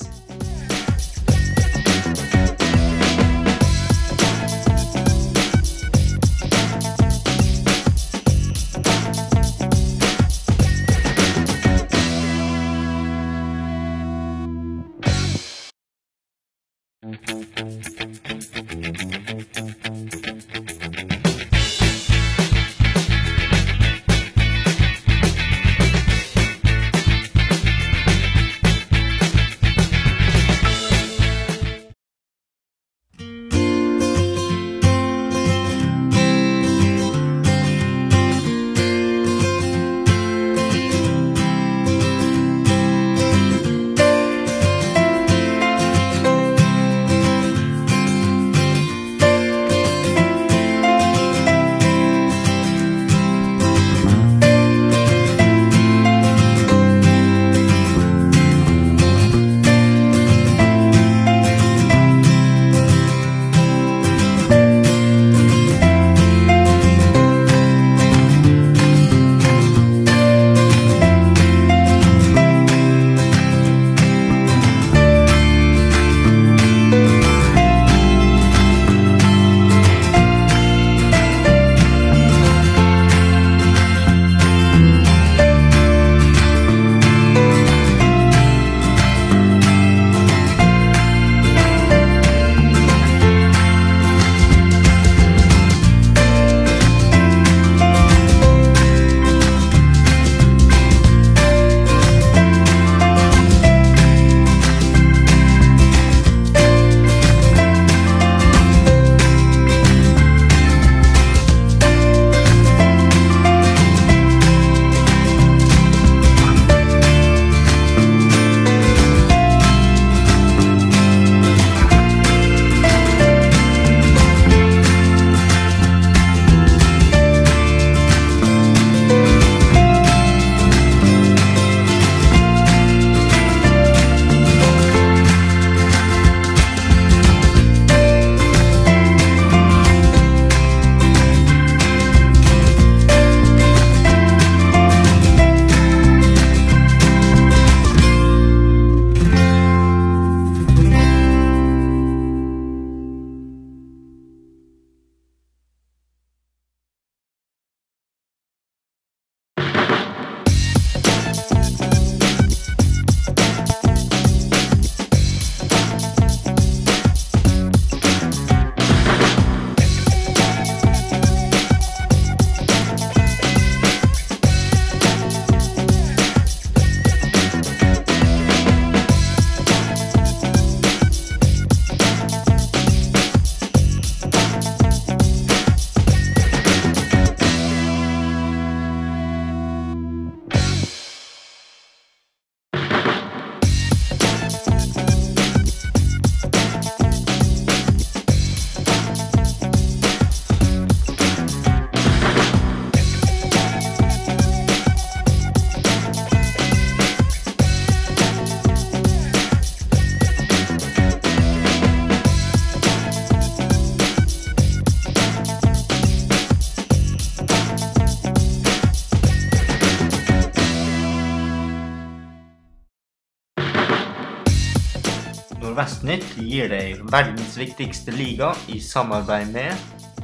Nordvestnytt gir deg verdens viktigste liga i samarbeid med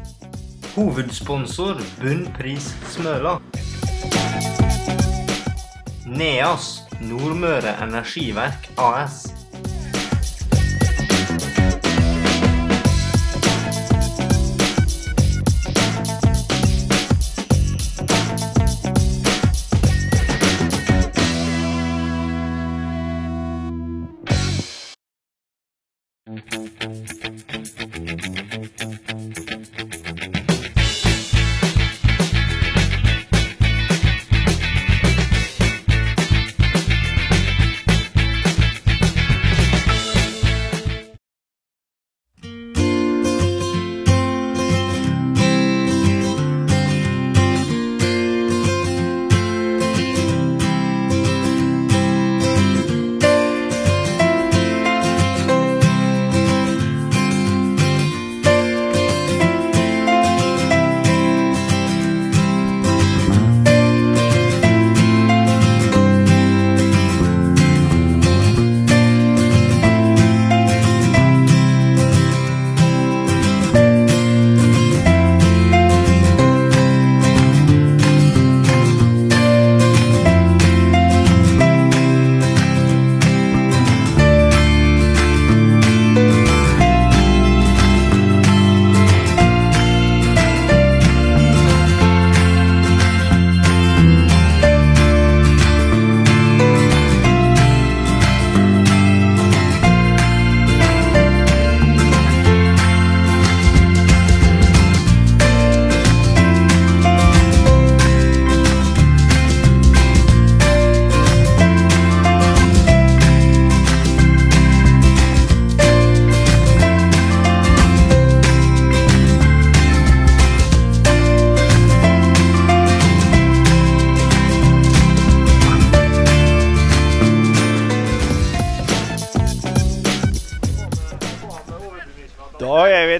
hovedsponsor Bunnpris Smøla. Neas Nordmøre Energiverk A S.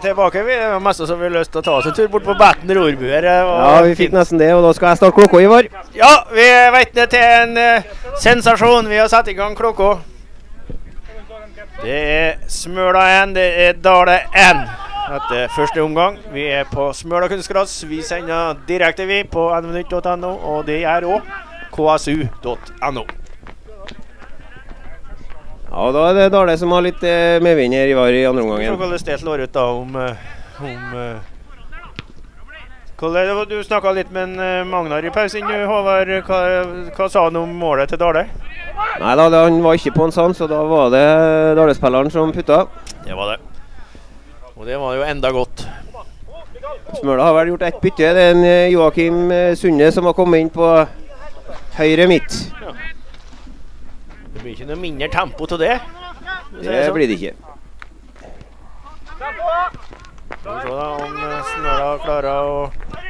tilbake. Vi har mest så vi har lyst til å ta oss en tur bort på Batten Rorbu her. Ja, vi fikk nesten det, og da skal jeg starte klokka, Ivar. Ja, vi er vitne til en uh, sensasjon. Vi har satt i gang klokka. Det er Smøla én, det er Dale én. Etter første omgang. Vi er på Smøla kunstgras. Vi sender direkte vi på n v nytt punktum n o, og det er også k s u punktum n o. Ja, da er det Dale som har litt eh, medvind her, Ivar, i andre omgangen. Så hvordan det slår ut da om... Uh, om uh, hvordan, du snakket litt med en, uh, Magnar i pausen, du, Håvard. Hva, hva sa han om målet til Dale? Nei da, det, han var ikke på en sand, så da var det Dale-spilleren som putta. Det var det. Og det var jo enda godt. Smøla har vel gjort ett bytte. Det er en uh, Joakim uh, Sunde som har kommet inn på høyre midt. Ja. Det blir ikke noe mindre tempo til det. Det blir det ikke. Skal vi se da om Smøla klarer å...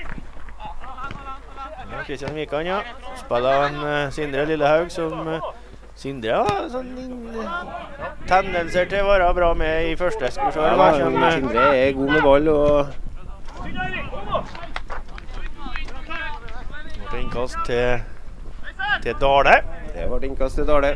Ja, Kristian Vikan, ja. Spiller han uh, Sindre Lillehaug som... Uh, Sindre har sånn uh, tendenser til å være bra med i første. Skal vi se hva som... Uh, Sindre er god med ball og... Det ble innkast til... til Dale. Det ble innkast til Dale.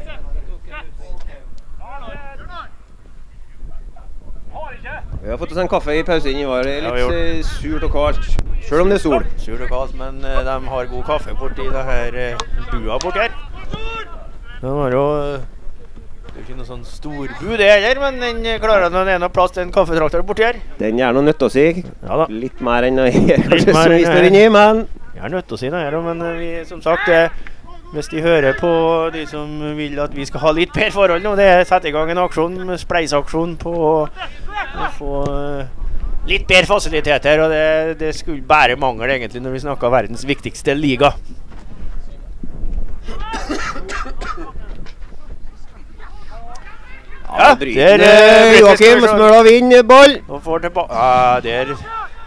Vi har fått oss en kaffe i pausen, Ivar. Det er litt ja, surt og kaldt, selv om det er sol. Surt og kaldt, men uh, de har god kaffe borti det her uh, bua bort her. De har jo... Det er ikke noe sånn storbu det heller, men den klarer den ene plass til en kaffetraktor borti her. Den gjør noe nødt å si. Ja da. Litt mer enn jeg kanskje som vi står inne i, men... Jeg er nødt til å si det her, men vi, som sagt, det, hvis de hører på de som vil at vi skal ha litt bedre forhold nå, det er sette i gang en aksjon, spleisaksjon på å få uh, litt bedre fasiliteter, og det, det skulle bare mangle egentlig når vi snakker verdens viktigste liga. Ja, der uh, Joakim Smøla vinner ball. Og får tilbake... Ja, der...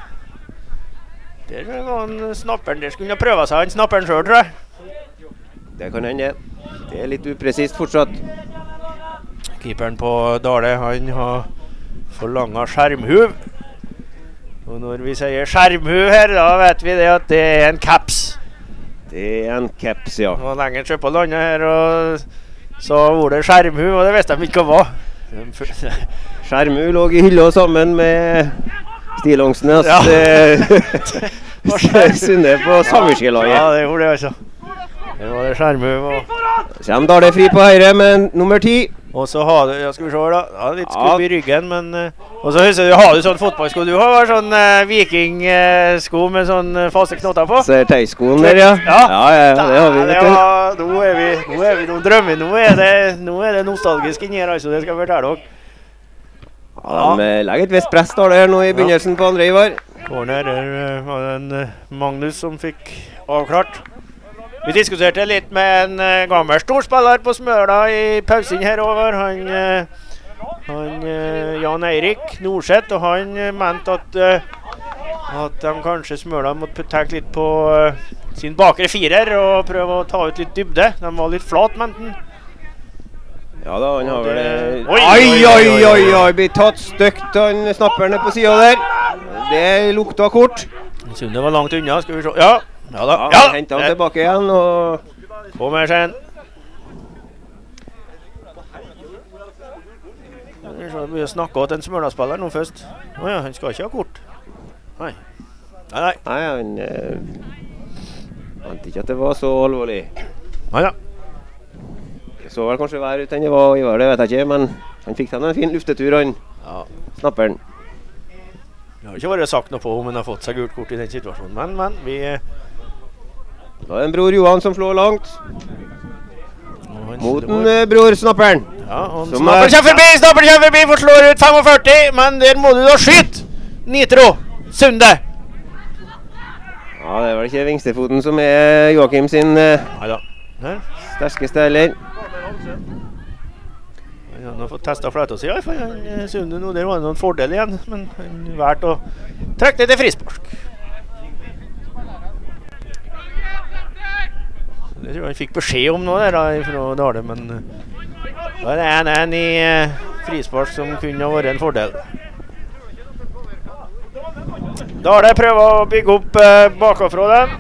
Der var han snapperen, der skulle han prøve seg, han snapperen selv, tror jeg. Det kan hende. Det er litt upresist fortsatt. Keeperen på Dale, han har forlanget skjermhuv. Og når vi sier skjermhuv her, da vet vi det at det er en caps. Det er en caps, ja. Og lenger kjøpt på landet her, og så var det skjermhuv, og det visste de ikke hva. Skjermhuv lå i hylla sammen med... Stilångsnes ja. Sunne på Samerskjelaget. Ja, det gjorde det altså. Det var det skjermhuv. Og... Så kommer Dale fri på høyre, men nummer ti. Og så har du, ja, skal vi se da, ja, litt skubb i ryggen, men... Uh, og så husker du, har du sånn fotballsko du har, sånn uh, vikingsko uh, med sånn uh, faste knotter på? Så er teiskoen der, ja. Ja, ja, ja, ja det har vi, vet du. Var, nå er vi, nå er vi noen drømmer, nå er det, nå er det nostalgisk inni her, altså, det skal jeg fortelle dere. Ja, de legger et visst press der nå i begynnelsen ja. På andre, Ivar. Corner, der var det en uh, Magnus som fikk avklart. Vi diskuterte litt med en uh, gammel storspiller på Smøla i pausen her over. Han, uh, han uh, Jan Eirik Norseth, og han uh, mente at, uh, at de kanskje Smøla måtte tenke litt på uh, sin bakre firer og prøve å ta ut litt dybde. De var litt flat, mente han. Ja da, han har vel... Oi, oi, oi, oi, oi, blir tatt støkt, han snapperne på siden der. Det lukta kort. Sunde var langt unna, skal vi se. Ja, ja da. Ja, han hentet han tilbake igjen, og... Kom her sen. Vi har snakket til en Smøla-spiller nå først. Åja, han skal ikke ha kort. Nei. Nei, nei. Nei, han... Uh, ante ikke at det var så alvorlig. Nei da. Det så vel kanskje vær ut enn det var, Ivar, det vet jeg ikke, men han fikk seg en fin luftetur, han, ja. Snapperen. Det har ikke vært sagt noe på om han har fått seg gult kort i den situasjonen, men, men, vi... Da er det en bror Johan som slår langt. Mot en uh, bror Snapperen. Ja, og Snapperen kommer forbi, Snapperen kommer forbi, for slår ut førtifem, men der må du da skyte! Nitro, Sunde! Ja, det er vel ikke vingstefoten som er Joakim sin uh, Neida. Her. Sterskeste heller. Han har fått testet fløyta si, ja, for han Sunde nå, der var det noen fordel igjen, men han valgte å trekke det til frispark. Det tror jeg han fikk beskjed om nå der da, fra Dale, men da er det en en i uh, frispark som kunne ha vært en fordel. Dale prøver å bygge opp eh, bakafra dem.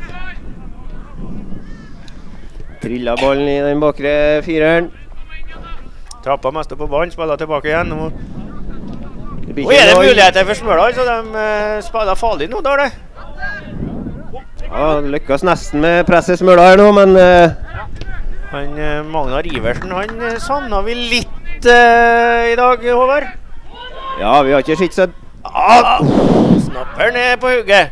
Trilla ballen i den bakre fireren. Trappa mest på banen, spiller tilbake igjen. Nå Det Og er det muligheter for Smøla, så de uh, spiller farlig nå, Dale? Ja, lykkes nesten med presset Smøla her nå, men uh, han, uh, Magnar Iversen, han uh, savner vi litt uh, i dag, Håvard. Ja, vi har ikke sett så... Ah, snapper ned på hugget.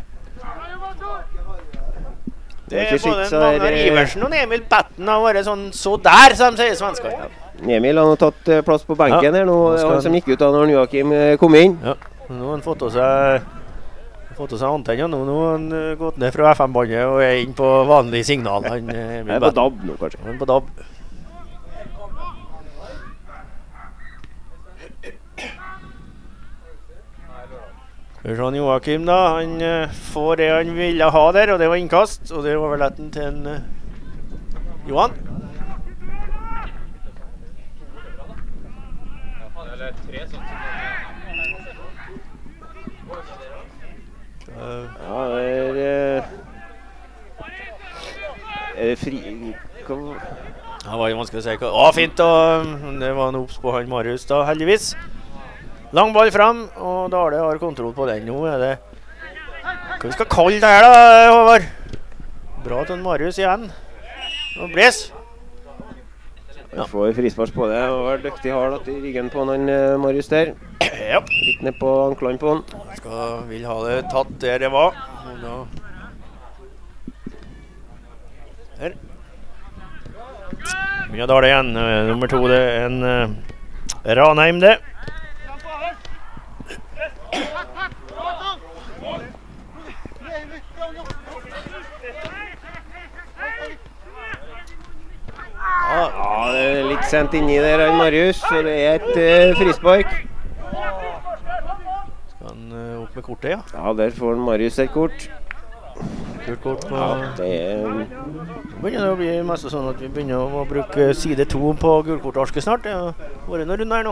Det er både Magnar Iversen og Emil Patten har vært sånn så der, som de sier svenskene. Emil har tatt uh, plass på benken ja, her nå, han som gikk ut da når Joakim uh, kom inn. Ja, nå har han fått til seg, fått til seg antenner nå, nå har han uh, gått ned fra F M-bandet og er inn på vanlig signal. Han uh, er på D A B nå, kanskje. Han er på D A B. Sånn Joakim da, han uh, får det han ville ha der, og det var innkast, og det var overletten til en uh, Johan. Ja, det er uh, Er det fri... Hva? Det var jo vanskelig å si hva. Å, fint da. Det var en opps på han Marius da, heldigvis. Lang ball frem, og Dale har kontroll på den. Nå er det... Hva vi skal kalle det her da, Håvard? Bra til Marius igjen. Og bles. Han ja. får frispark på det, og var dyktig hard i ryggen på han uh, Marius der. Ja. Litt ned på anklene på han. Skal, vil ha det tatt der det var. Og da... Her. Mye Dale igjen. Uh, nummer to, det er en uh, Ranheim det. Ja, det er litt sent inni der, Marius, så det er et uh, frispark. Skal han uh, opp med kortet, ja? Ja, der får Marius et kort. Gult kort på... Ja, det er... Nå begynner det å bli mest sånn at vi begynner å bruke side to på gulkortarsket snart. Det har vært noen runder her nå.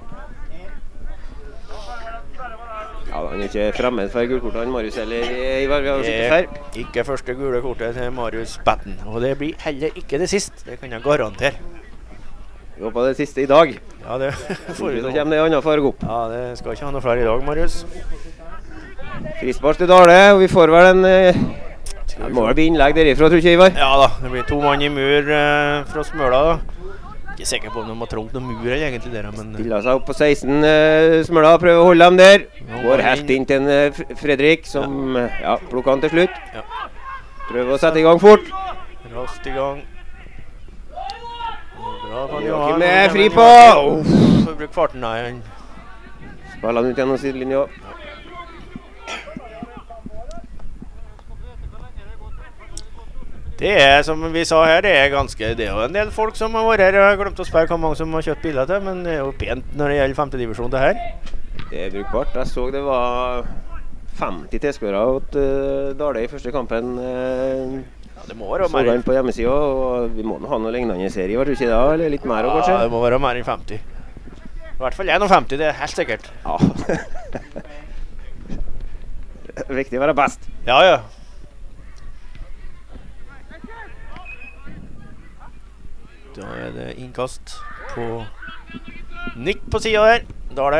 Ja, han er ikke fremmed for gulkortet, han Marius, eller Ivar, vi har jo sittet før. Ikke første gule kortet til Marius Patten, og det blir heller ikke det siste, det kan jeg garantere. Vi håper det siste i dag. Ja, det får vi nå. Så kommer det andre farge opp. Ja, det skal ikke ha noe flere i dag, Marius. Frispark til Dale, og vi får vel en... Eh, det må vel bli innlegg derifra, tror ikke, Ivar? Ja da, det blir to mann i mur eh, fra Smøla da. Ikke sikker på om de har trångt noen mur eller egentlig der, men... Stiller seg opp på seksten, uh, Smøla, prøver å holde dem der. Går helt inn til en, uh, Fredrik, som ja. ja, plukker han til slutt. Ja. Prøver å sette i gang fort. Rast i gang. Bra, Joakim er fri på! Får bruke farten, nei. Han. Spiller han ut gjennom sidelinja. Det er, som vi sa her, det er ganske, det er jo en del folk som har vært her. Jeg har glemt å spørre hvor mange som har kjøpt biler til, men det er jo pent når det gjelder femte divisjon det her. Det er brukbart. Jeg så det var femti tilskuere til uh, Dale i første kampen. Uh, ja, det må være mer. Så han på hjemmesida, og vi må ha noe lignende serie, var det ikke det? Eller litt mer, ja, kanskje? Ja, det må være mer enn femti. I hvert fall femti, det er helt sikkert. Ja. Det er viktig å være best. Ja, ja. Da er det innkast på nytt på siden her. Dale.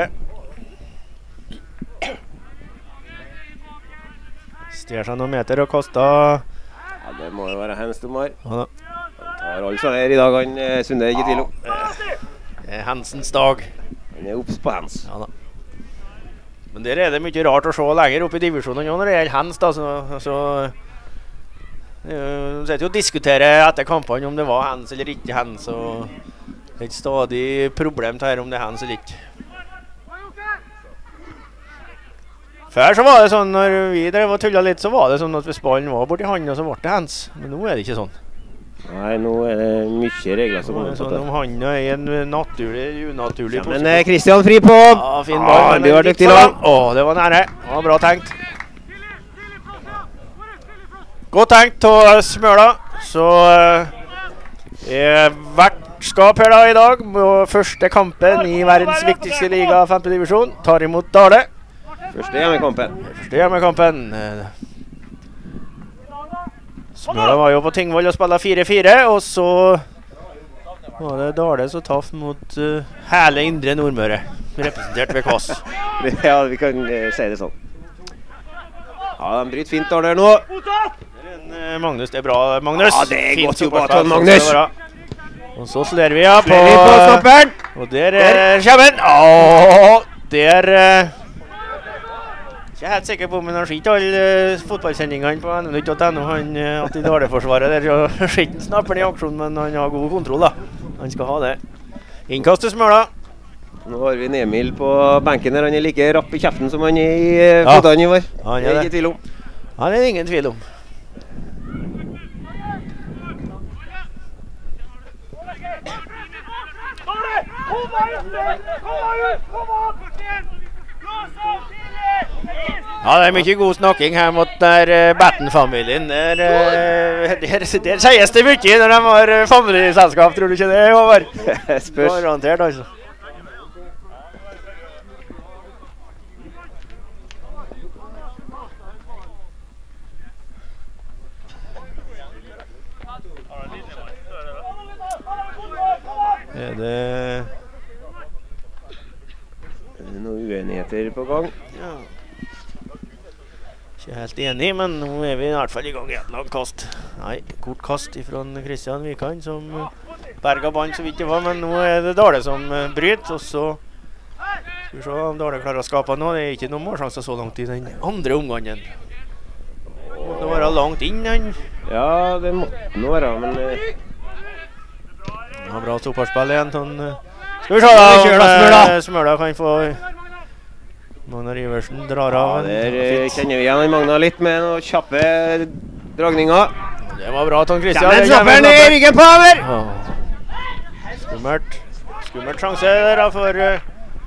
Stjer seg noen meter og kastet. Ja, det må jo være hennes dommer. Ja da. Han tar altså her i dag, han Sunde, ikke tvil om. Det er hensens dag. Han er opps på hens. Ja da. Men der er det mye rart å se lenger opp i divisjonen når det gjelder hens da, så... så Vi sitter jo og diskuterer etter kampene om det var hens eller ikke hens, og det er et stadig problem her om det er hens eller ikke. Før så var det sånn, når vi drev og tullet litt, så var det sånn at hvis ballen var borti handen, så ble det hens. Men nå er det ikke sånn. Nei, nå er det mye regler som går på det. Sånn om handen er en naturlig, unaturlig ja, men Kristian fri på! Ja, fin ball. Ah, det var dyktig lag. Åh, det var nære. Det var bra tenkt. Godt tenkt til Smøla, så er vertskap her da i dag på første kampen i verdens viktigste liga, femte divisjon, tar imot Dale. Første hjemmekampen. Første hjemmekampen. Smøla var jo på Tingvoll og spillet fire fire, og så var det Dale som taff mot uh, hele Indre Nordmøre, representert ved Kvass. Ja, vi kan uh, si det sånn. Ja, de bryter fint Dale nå. En, uh, Magnus, det er bra, Magnus. Ja, det er fint godt jobba til Magnus. Og så slår vi ja på, på stopperen. Og der uh, kommer den. Åh, der... Uh, Jeg er helt sikker på om han har sett alle uh, fotballsendingene på N M nytt punktum N O, han uh, at i Dale-forsvaret der, så skjedde han snapper i aksjon, men han har god kontroll da. Han skal ha det. Innkast til Smøla. Nå har vi Emil på benken der, han er like rapp i kjeften som han er i uh, Ja. fotene i var. Han Det er er det. ikke tvil om. Han er det ingen tvil om. Ja, det er mye god snakking her mot der uh, Batten-familien. Der, uh, der, der sies det mye når de har uh, familieselskap, tror du ikke det, Håvard? Spørs. Garantert, altså. Er det... Er det noen uenigheter på gang? Ja. Ikke helt enig, men nå er vi i hvert fall i gang i et langt kast. Nei, kort kast fra Kristian Vikan som uh, berga band så vidt det var, men nå er det Dale som uh, bryter, og så skal vi se om Dale klarer å skape nå. Det er ikke noen målsjanser så langt i den andre omgangen. Det må være langt inn, han. Ja, det måtte nå være, men... Uh, Ja, bra topparspill igjen. Sånn, uh, skal vi se da, om uh, Smøla kan få... Magnar Iversen drar av. Ja, der uh, kjenner vi igjen han Magnar litt med noen kjappe dragninger. Det var bra, Tom Christian. Kjem en snapper ned i ryggen på Haver! Oh. Skummelt. Skummelt sjanse der da for... Uh,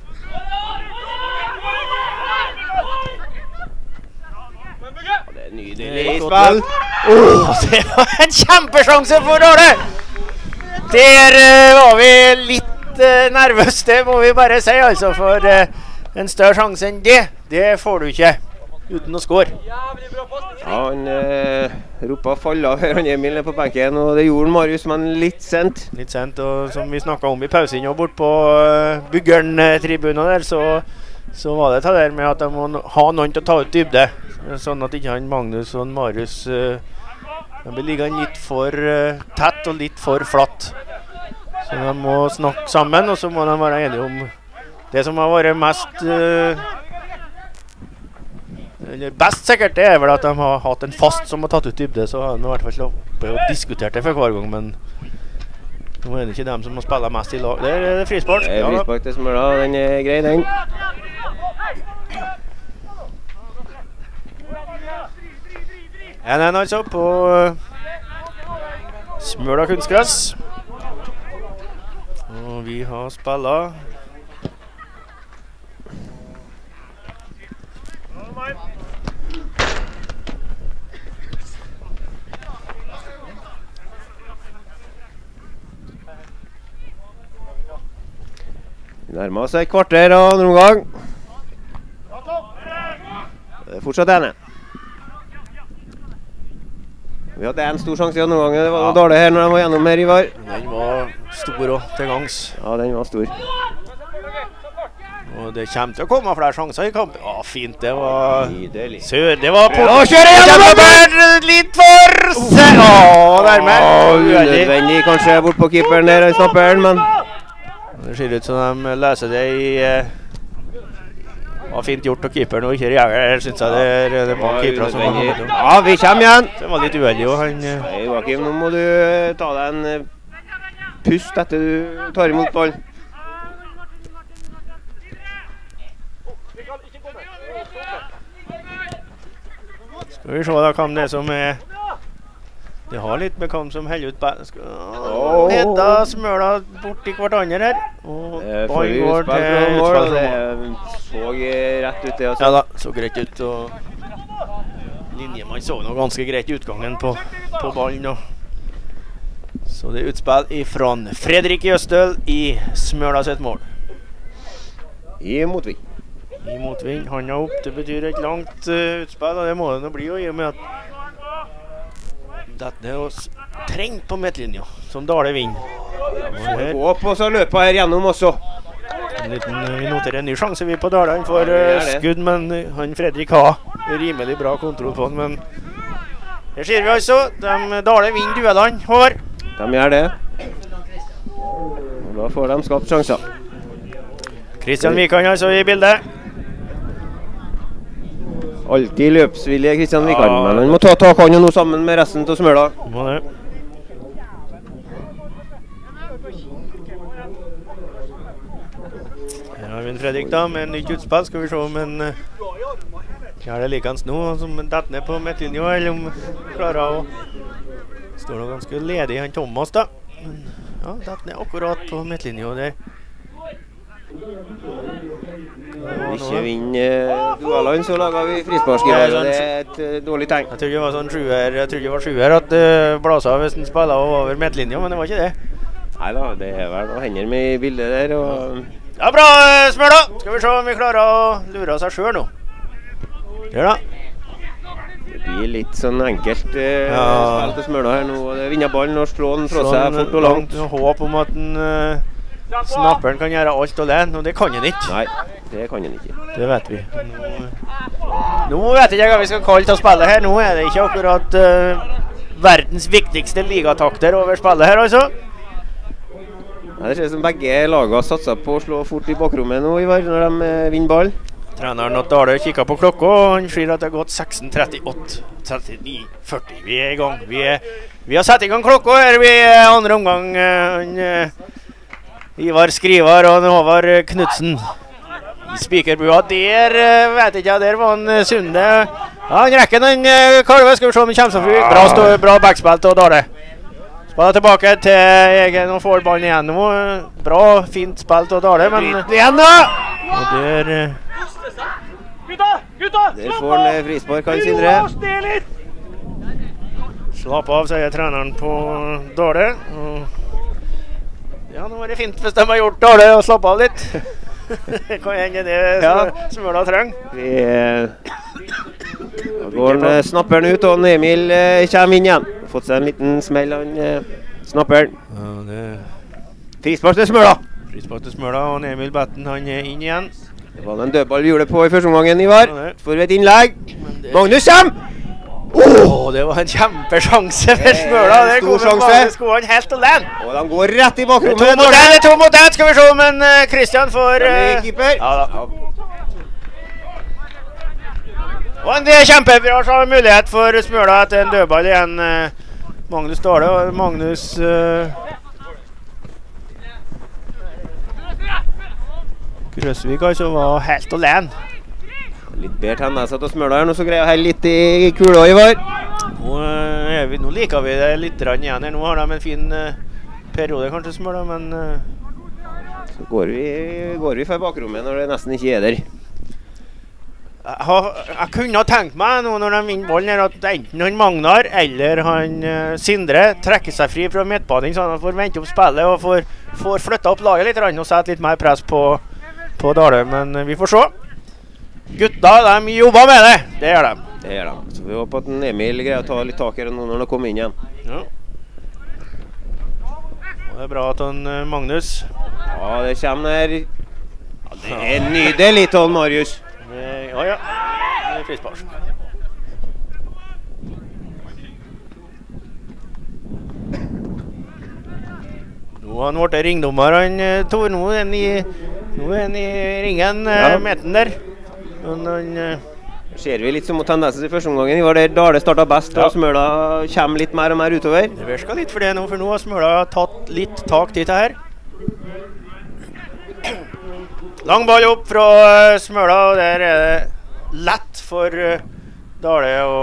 ja, det er nydelig spill. Oh, det var en kjempesjanse for Dale! Der uh, var vi litt uh, nervøse, det må vi bare si, altså, for uh, en større sjanse enn det, det får du ikke uten å score. Ja, han uh, ropet fall av her, han Emil er på benken, og det gjorde Marius, men litt sent. Litt sent, og som vi snakket om i pausen og bort på uh, Byggeren-tribunen der, så, så var det det der med at de må ha noen til å ta ut dybde, sånn at ikke han Magnus og Marius uh, de blir liggende litt for uh, tett og litt for flatt. Så de må snakke sammen, og så må de være enige om det som har vært mest uh, eller best sikkert, det er vel at de har hatt en fast som har tatt ut dybde, så har de i hvert fall oppe og diskutert det for hver gang, men nå er det ikke dem som må spille mest i lag. Det er, det er frispark. Det er frispark til Smøla, den er grei, den. en en altså på uh, Smøla kunstgress. Og vi har spillet Vi nærmer oss et kvarter av andre omgang. Det er fortsatt ene. Vi hadde en stor sjanse i andre omgang. Det var ja. Dale her når de var gjennom her, Ivar. Den var stor og til gangs. Ja, den var stor. Og det kommer til å komme flere sjanser i kampen. Ja, fint, det var... Nydelig. Sør, det var på... Nå kjører jeg gjennom! Litt for... Se, åh, dermed. Unødvendig kanskje bort på keeperen der, han snapper den, men... Det ser ut som de løser det i... Uh, var fint gjort av keeperen og ikke reagerer, synes jeg det er, det er mange keepere som har kommet. Ja, vi kommer igjen! Det var litt uheldig, og han... Uh, Hei, Joakim, nå må du ta deg en uh, pust etter du tar imot ball. Skal vi se da hvem det er som er... Det har litt med hvem som heller ut ball. Oh. Hedda Smøla bort i hverandre her. Og ball går til utspill. Det så rett ut det, altså. Ja da, så greit ut. Og linjemann så noe ganske greit i utgangen på, på ballen. Og. Så det er utspill ifra Fredrik Jøstøl i Smøla sitt mål. I Motvik. I motvind, handa opp, det betyr et langt uh, utspill, og det må det nå bli jo, i og med at dette er oss trengt på midtlinja, som Dale vinner. Gå opp og så løper her gjennom også. En liten, vi noterer en ny sjanse vi på Dale, han får uh, skudd, men uh, han Fredrik har rimelig bra kontroll på han, men det ser vi altså, de Dale vinner duellene, Håvard. De gjør det. Og da får de skapt sjanser. Kristian Vikan altså i bildet. Alltid løpsvillig Kristian Vikan, ja, men han må ta tak han jo nå sammen med resten til Smøla. Må det. Her har vi en Fredrik da, med en nytt utspill, skal vi se om en gjør det likens nå, som en detter ned på midtlinja, eller om klarer å står nå ganske ledig han Thomas da. Men ja, detter ned akkurat på midtlinja der. Ikke vinner duellene, så lager vi frisparkskiver, og det er et uh, dårlig tegn. Jeg trodde det var sånn sjuer, jeg trodde det var sjuer at det uh, blåsa hvis den spiller over midtlinja, men det var ikke det. Neida, det er vel noen hender med i bildet der, og... Ja, bra Smøla! Skal vi se om vi klarer å lure seg selv nå. Det da. Det blir litt sånn enkelt uh, ja. Spill til Smøla her nå, og det vinner ballen og slår den fra seg fort og langt. Håp om at den... Uh, Snapperen kan gjøre alt alene, og det kan han ikke. Nei, det kan han ikke. Det vet vi. Nå, nå vet jeg ikke hva vi skal kalle til å spille her. Nå er det ikke akkurat uh, verdens viktigste ligatakter over spillet her, altså. Ja, det ser ut som begge lagene satser på å slå fort i bakrommet nå, Ivar, når de uh, vinner ball. Treneren og Dale kikket på klokka, og han sier at det har gått seksten trettiåtte, trettini, førti. Vi er i gang. Vi, er, vi har satt i gang klokka her. Vi er andre omgang. Uh, han... Uh, Ivar Skrivar og Håvard Knudsen i Spikerbua. Der vet ikke jeg, der var han Sunde. Ja, han rekker den kalve, skal vi se om han kommer seg fri. Bra, stå, bra backspill til Dale. Spiller tilbake til egen og får ballen igjen nå. Bra, fint spill til Dale, men igjen da! Og der... Gutta, gutta, der får han frispark, kan Sindre. Slapp av, sier treneren på Dale. Ja, nå var det fint hvis de har gjort Dale og slappe av litt. Det kan hende det ja. Smøla trenger. Vi, da går den, snapperen ut, og Emil eh, kommer inn igjen. Fått seg en liten smell av eh, snapperen. Ja, det... Frispark til Smøla. Frispark til Smøla, og Emil Betten han er inn igjen. Det var en dødball vi gjorde på i første omgangen, Ivar. Ja, får vi et innlegg. Det... Magnus kommer! Oh, det var en kjempesjanse for Smøla. Det kom Magnus Skoen helt alene. Og de går rett i bakrommet. Det er to mot en, det er to mot en. Skal vi se om en uh, Kristian får... Uh, keeper. Ja da. Og en kjempebra mulighet for Smøla etter en dødball igjen. Uh, Magnus Dale og Magnus... Uh, Grøsvik altså var helt alene. Litt bedre tendenser til Smøla her, nå så greier jeg litt i kula, Ivar. Nå, er vi, nå liker vi det litt igjen her. Nå har de en fin uh, periode kanskje Smøla, men... Uh, så går vi, går vi for bakrommet når det nesten ikke er der. Jeg, har, jeg kunne ha tenkt meg nå når de vinner ballen her, at enten han Magnar eller han uh, Sindre trekker seg fri fra midtbanen, sånn at han får vente opp spillet og får, får flyttet opp laget litt og sette litt mer press på, på Dale, men uh, vi får se. Gutta, de jobber med det. Det gjør de. Det gjør de. Så vi håper at Emil greier å ta litt tak her nå når han kommer inn igjen. Ja. Og det er bra at han Magnus... Ja, det kommer der... Ja, det er nydelig til Marius. Det, ja, ja. Det er frispark. Nå har han vært ringdommer, han Tor. Nå er han i, nå er han i ringen, ja. Meten der. Men han... Uh, ser vi litt som tendenser i første omgangen. Vi var der Dale startet best, ja. Og Smøla kommer litt mer og mer utover. Det virker litt for det nå, for nå har Smøla tatt litt tak til det her. Lang ball opp fra uh, Smøla, og der er det lett for uh, Dale å...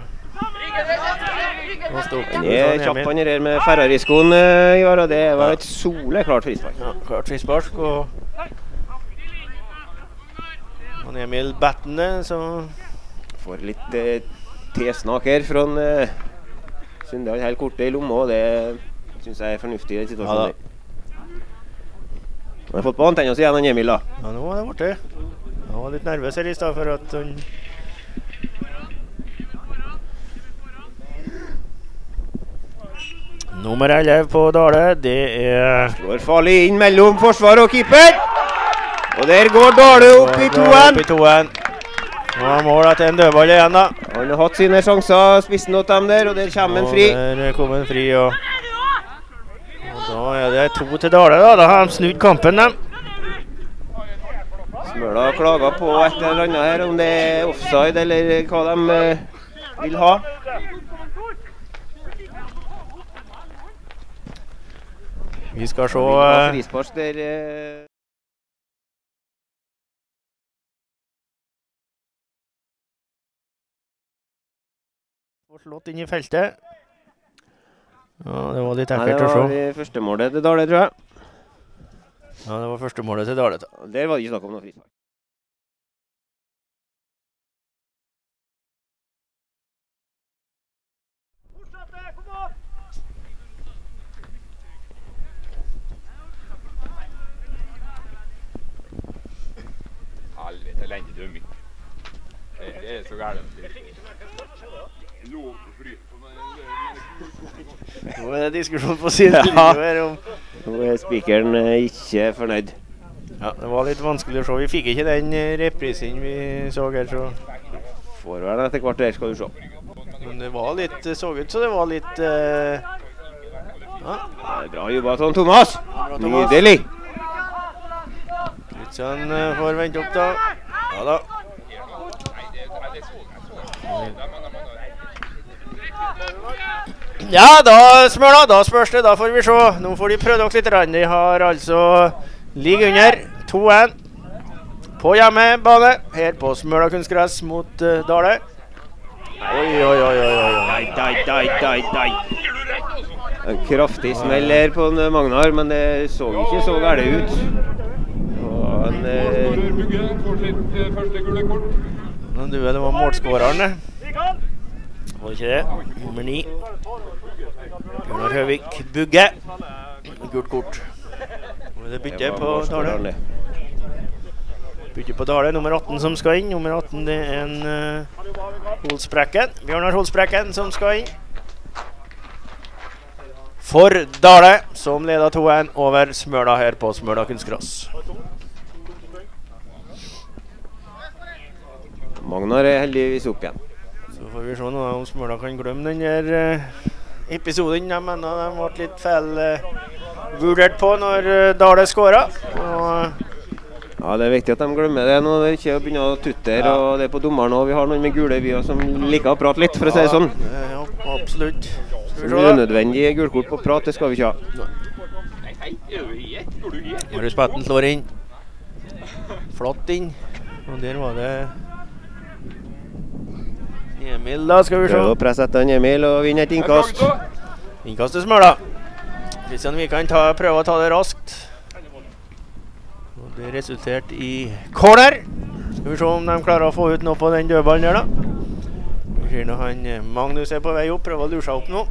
Han er kjapp, han er her med Ferrari-skoen, uh, Ivar, og det var et soleklart frispark. Ja, klart frispark, og... Han Emil Betten, så... Får litt eh, tesnak her fra en eh, Sundal helt korte i lomma, og det synes jeg er fornuftig i den situasjonen. Ja, han har fått på antenna si igjen, han Emil da. Ja, nå har det vært det. Han var litt nervøs her i stedet for at han... Nummer elleve på Dale, det er... Slår farlig inn mellom forsvar og keeper. Og der går Dale opp i toen. Nå har mål etter en dødball igjen da. Han har hatt sine sjanser, spissen åt dem der, og der kommer en fri. Og der kom en fri, og... og da er det to til Dale da, da har de snudd kampen dem. Smøla klager på et eller annet her, om det er offside eller hva de uh, vil ha. Vi skal se... Frispars der... Uh, slått inn i feltet. Ja, det var litt Nei, ekkelt å se. det var første målet til Dale, tror jeg. Ja, det var første målet til Dale. Der var det ikke snakk om noe frispark. Helvete, lenge dømming. Det er så gærent. Nå er det diskusjon på siden her om... Nå er spikeren ikke fornøyd. Ja, det var litt vanskelig å se. Vi fikk ikke den reprisen vi så her, så... Får vel etter hvert der, skal du se. Men det var litt, så ut så det var litt... Uh... Ja. Det er bra jobba sånn, Thomas. Nydelig. Kristian uh, får vente opp da. Ja da. Ja, da Smøla, da spørs det, da får vi se. Nå får de prøve litt. De har altså ligger under to en på hjemmebane her på Smøla kunstgress mot uh, Dale. Oi, oi, oi, oi, oi. Dai, dai, dai, dai, dai. En kraftig smell her på en Magnar, men det så ikke så gærlig ut. Og en... Men du, det var målskåreren, det. Var ikke det? Nummer ni. Bjørnar Høvik Bugge. Gult kort. Nå er det bytte på Dale. Bytte på Dale, nummer atten som skal inn. Nummer atten det er en uh, Holsprekken. Bjørnar Holsprekken som skal inn. For Dale, som leder to en over Smøla her på Smøla kunstgras. Magnar er heldigvis opp igjen. Så får vi se nå om Smøla kan glemme den der uh, episoden. Jeg mener de ble litt feil uh, vurdert på når uh, Dale skåret. Og, uh, ja, det er viktig at de glemmer det nå. Det er ikke å begynne å tutte her, ja. Og det er på dommeren også. Vi har noen med gule vi som liker å prate litt, for å si det sånn. Ja, absolutt. Så unødvendig gulkort på prat, det skal vi ikke ha. Marius Petten slår inn. Flott inn. Og der var det Emil da, skal vi se. Prøv å presse etter Emil og vinne et innkast. Innkast til Smøla. Kristian Vikan ta, prøve å ta det raskt. Og det resulterte i corner. Skal vi se om de klarer å få ut noe på den dødballen der da. Vi ser når han Magnus er på vei opp, prøver å lure seg opp nå.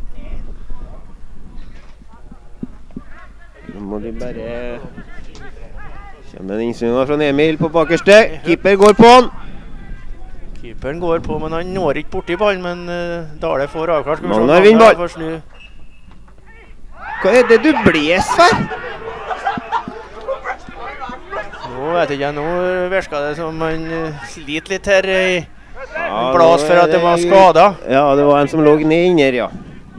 Nå må de bare... Kommer en innsynning fra Emil på bakerste. Keeper går på han. Keeperen går på, men han når ikke borti ballen, men uh, Dale får avklart. Magnar vinner ball. Hva er det du bles for? Nå vet jeg ikke, nå virker det som han uh, sliter litt her i ja, blas for at det var skadet. Ja, det var en som lå ned inner, ja.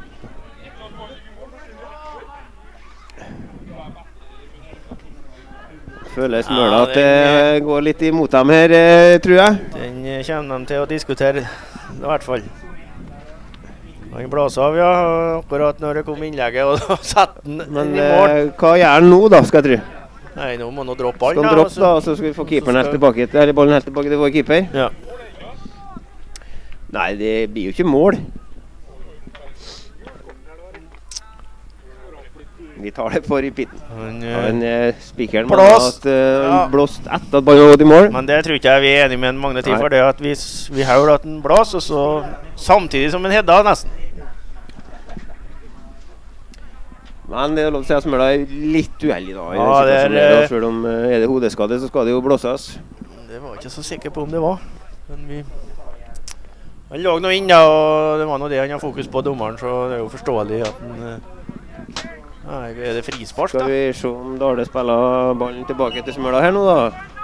Føler Smøla at det går litt imot dem her, tror jeg. Den kommer de til å diskutere, i hvert fall. Han blåser av, ja, akkurat når det kom innlegget, og da satt den Men, i mål. Men hva gjør han nå da, skal jeg tro? Nei, nå må han droppe ballen. Skal han droppe da, og så skal vi få keeperen helt tilbake, eller ballen helt tilbake til vår keeper? Ja. Nei, det blir jo ikke mål. Vi tar det for i pitten. Han, han uh, spikeren må ha at, uh, ja. blåst etter at ballen har gått i mål. Men det tror ikke jeg vi er enige med en Magne til, for det at vi, vi hører at den blås, og så samtidig som en hedda nesten. Men det er lov til å si at Smøla er litt uheldig da. Ja, det er, er, selv om uh, er det hodeskade, så skal det jo blåses. Det det var jeg ikke så sikker på om det var. Men vi... Han lå nå inn da, og det var nå det han har fokus på dommeren, så det er jo forståelig at han... Nei, er det frispark da? Skal vi se om Dale spiller ballen tilbake til Smøla her nå da?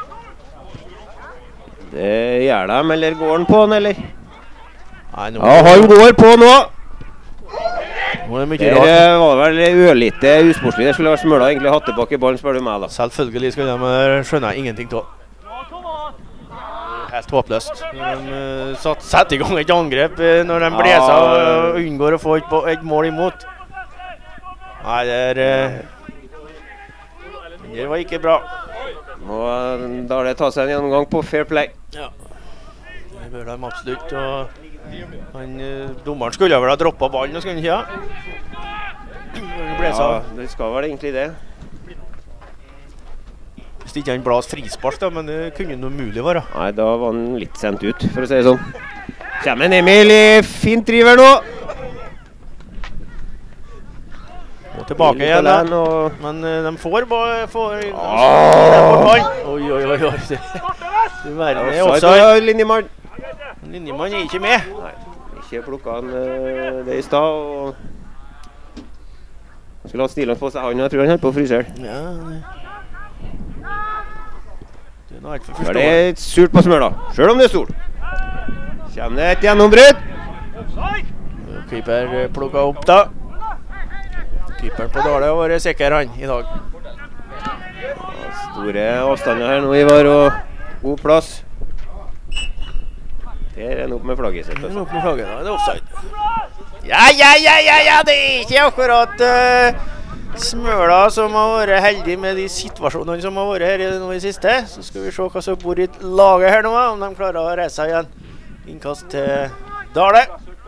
Det gjør de, eller går han på han, eller? Nei, nå... Ja, han går på nå! Nå er det mye det rart. Det var vel ørlite usportslig. Det skulle vært Smøla egentlig hatt tilbake ballen, spør du meg da. Selvfølgelig skal de, skjønner jeg ingenting til. Helt håpløst. De uh, satt, sett i gang et angrep uh, når de blåser og uh, unngår å få et, et mål imot. Nei, det er... Uh, det var ikke bra. Må Dale ta seg en gjennomgang på fair play. Ja, det bør de absolutt. Og han, uh, dommeren skulle vel ha droppet ballen, og skulle han ikke? Ja, det skal vel egentlig det. Hvis ikke han blas frispark da, men det kunne noe mulig være. Nei, da var han litt sendt ut, for å si det sånn. Kommer en Emil i fint driver nå. Og tilbake igjen da. Og... Men uh, de får bare... Får... Oh! Oi, oi, oi, oi. Det, det verden er også... Linjemann. Linjemann er ikke med. Nei, ikke plukket han uh, det i sted, og... Han skulle ha stillende på seg, han, jeg tror han holdt på å fryse. Ja, det... Det er det surt på Smøla, selv om det er stort. Kommer det et gjennombrudd. Keeper plukket opp da. Keeperen på Dale har vært sikker han i dag. Ja, store avstander her nå, Ivar, og god plass. Der er han opp med flagget sitt. Der er han opp med flagget, da er det offside. Ja, ja, ja, ja, ja, det er ikke akkurat... Uh, Smøla som har vært heldig med de situasjonene som har vært her nå i siste. Så skal vi se hva som bor i laget her nå, om de klarer å reise seg igjen. Innkast til Dale.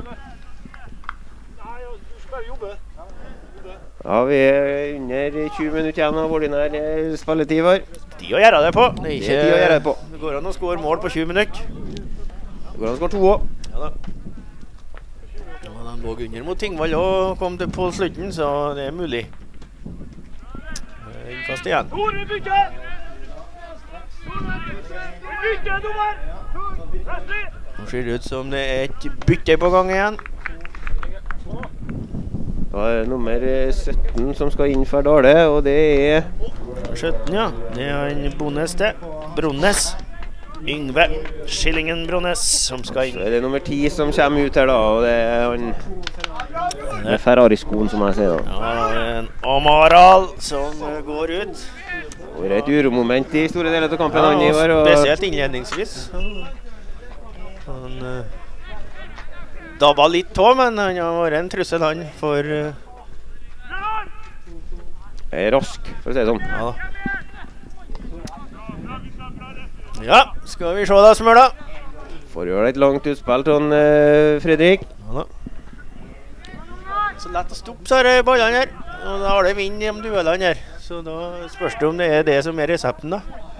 Ja, vi er under tjue minutter igjen av ordinær spilletid var. De å gjøre det på. Det er ikke... Det, å gjøre det på. Det går an å skåre mål på tjue minutter. Det går an å skåre to også. Ja da. Og de lå under mot Tingvall og kom til på slutten, så det er mulig. Innkast igjen. Nå ser det ut som det er et bytte på gang igjen. Da er det nummer sytten som skal inn for Dale, og det er... sytten, ja. Det er en Bonnes til. Bronnes. Yngve Skillingen Bronnes som skal inn. Så er det nummer ti som kommer ut her da, og det er han... Det er Ferrari-skoen som jeg ser da. Ja, det er en Amaral som går ut. Det er et uromoment i store deler av kampen, ja, han Ivar. Og spesielt innledningsvis. Han uh, dabba litt tå, men han har vært en trussel han for... Uh, er rask, for å si det sånn. Ja da. Ja, skal vi se da, Smøla. Får gjøre et langt utspill til uh, Fredrik. Ja da. Så lett å stoppe så her ballene her. Og da har det vinn i de duellene her. Så da spørs det om det er det som er resepten da.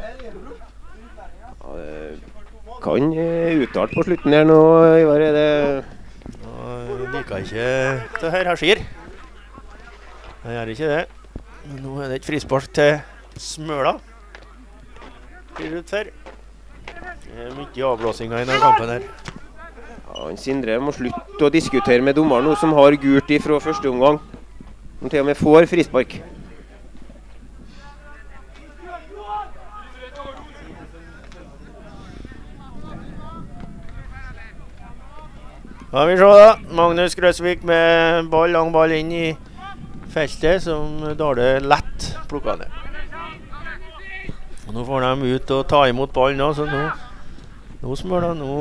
Ja, det kan uh, uttalt på slutten her nå, Ivar, er det... Jeg liker ikke det her her skjer. Jeg gjør ikke det. Men nå er det et frispark til Smøla. Blir ut for. Det er mye avblåsinger i denne kampen her. Ja, han Sindre må slutte å diskutere med dommeren nå som har gult ifra første omgang. Han til og med får frispark. Ja, vi ser da. Magnus Grøsvik med ball, lang ball inn i feltet som Dale lett plukket ned. Og nå får de ut og ta imot ballen nå, så nå, nå Smøla, nå,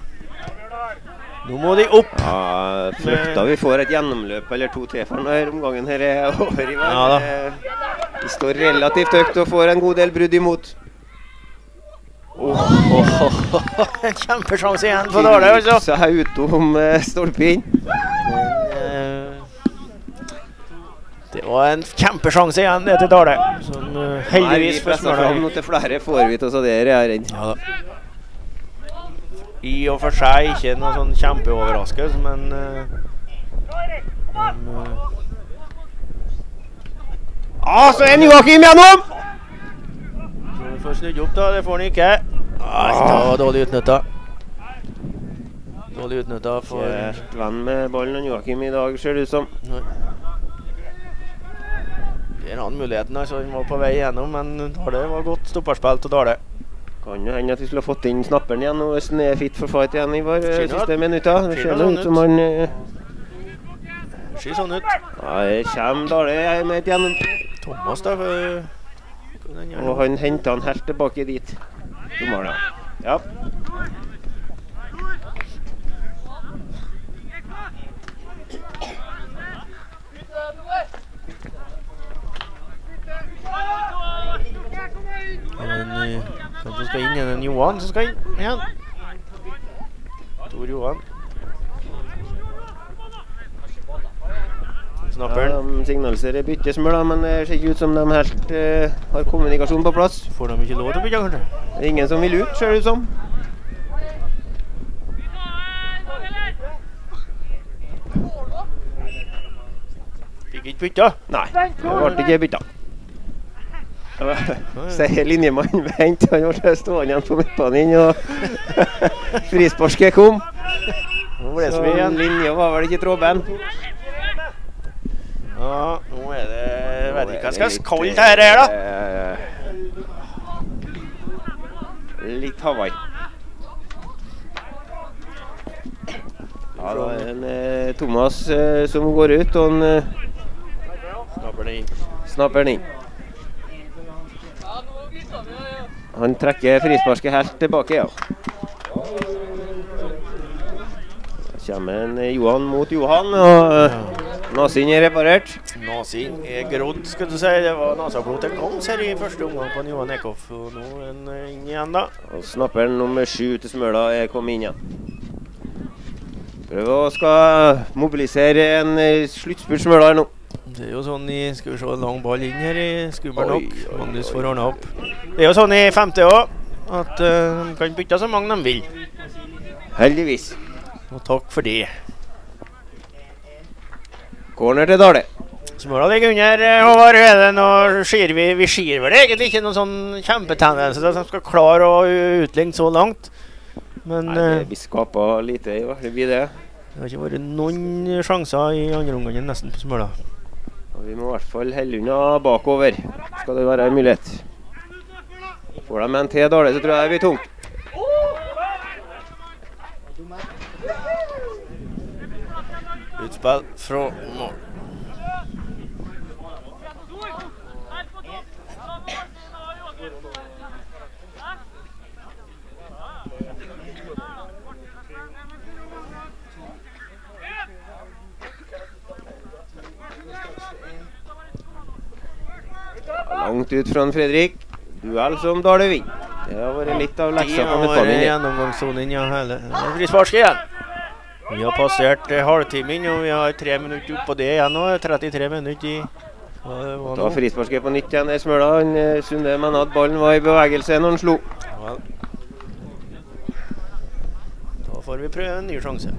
nå må de opp. Ja, frykta vi får et gjennomløp eller to tre for denne omgangen her er over i verden. Ja da. De står relativt høyt og får en god del brudd imot. Oh, oh, oh, oh. En kjempesjanse igjen på Dale, altså. Så her utom uh, stolpe inn. Det var en kjempesjanse igjen det til Dale, som uh, heldigvis for Smøla. Nå til flere får vi til oss av det, jeg er redd. Ja da. I og for seg ikke noe sånn kjempeoverraskelse, men... Uh, men uh... Ah, så er Joakim gjennom! Så vi får snudd opp da, det får han ikke. Nei, det var dårlig utnyttet. Dårlig utnyttet for... Helt venn med ballen og Joachim i dag, ser det ut som. Nei. Det er en annen muligheten, altså. Han var på vei gjennom, men Dale var godt stopperspill til Dale. Kan jo hende at vi skulle ha fått inn snapperen igjen, og hvis han er fit for fight igjen i vår siste minutter. Det ser sånn ut som han... Det ser sånn ut. Ja, det kommer Dale med et gjennom. Thomas da, og han hentet han helt tilbake dit. Dommer da. Ja. Men hvem som skal inn? Er det Johan som skal inn igjen? Tor Johan. Snapperen. Ja, de signaliserer byttesmør da, men det ser ikke ut som de helt uh, har kommunikasjon på plass. Får de ikke lov til å bytte, kanskje? Det er ingen som vil ut, ser det ut som. Fikk ikke bytta? Nei, det ble ikke bytta. Sier linjemannen vent, han ble stående igjen på midtbanen og frisparket kom. Nå ble det så mye igjen. Linja var vel ikke trådben. Ja, nå er det... Jeg vet ikke hva jeg skal kalle det her her da. Litt Hawaii. Ja, da er en eh, Thomas eh, som går ut, og han eh, snapper den inn. Snapper den inn. Han trekker frisparket helt tilbake, ja. Da kommer en Johan mot Johan, og ja. Nasin er reparert. Nasin er grodd, skal du si. Det var nasablod til gangs her i første omgang på Johan Ekhoff, og nå er han inn igjen da. Og snapperen nummer sju til Smøla er kommet inn igjen. Prøver å skal mobilisere en sluttspurt Smøla her nå. Det er jo sånn i, skal vi se, lang ball inn her i skubber nok. Magnus får ordnet opp. Det er jo sånn i femte også, at uh, de kan bytte så mange de vil. Heldigvis. Og takk for det. Corner til Dale. Smøla ligger under, Håvard. Er det noe, skjer vi, vi skjer vel egentlig ikke noen sånn kjempetendens at de skal klare å utligne så langt. Men nei, det blir skapet lite i hvert fall, det blir det. Det har ikke vært noen sjanser i andre omgangen nesten på Smøla. Og vi må i hvert fall helle unna bakover, skal det være en mulighet. Får de en til Dale, så tror jeg det blir tungt. Utspill fra mål. Langt ut fra Fredrik. Duell som Dale vinner. Det har vært litt av leksa på midtbanen. Det har gjennomgangssonen, ja, hele. Frisparket igjen. Vi har passert eh, halvtimen, og vi har tre minutter opp på det igjen nå. trettitre minutter i... Da var frisparket på nytt igjen i Smøla. Han Sunde mener at ballen var i bevegelse når han slo. Ja. Da får vi prøve en ny sjanse.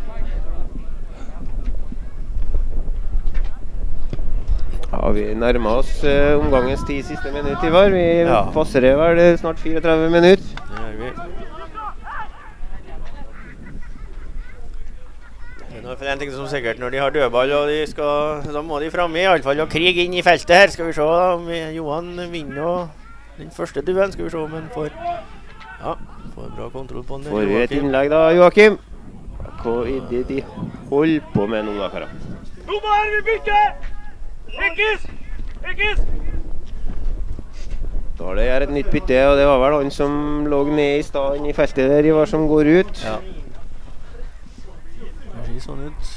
Ja, vi nærmer oss uh, omgangens ti siste minutter i var. Vi ja. passer vel snart fireogtredve minutter. Det gjør vi. Det er en ting som sikkert når de har dødball, og de skal, da må de fremme i alle fall og krig inn i feltet her. Skal vi se da, om Johan vinner den første duellen, skal vi se om han får, ja, får bra kontroll på den. Får vi et innlegg da, Joachim? Hva er det de holder på med nå da, karer? Nå må vi bytte! Ekkes! Ekkes! Dale gjør et nytt bytte, og det var vel han som lå ned i stedet i feltet der, Ivar, som går ut. Ja. Det ser sånn ut.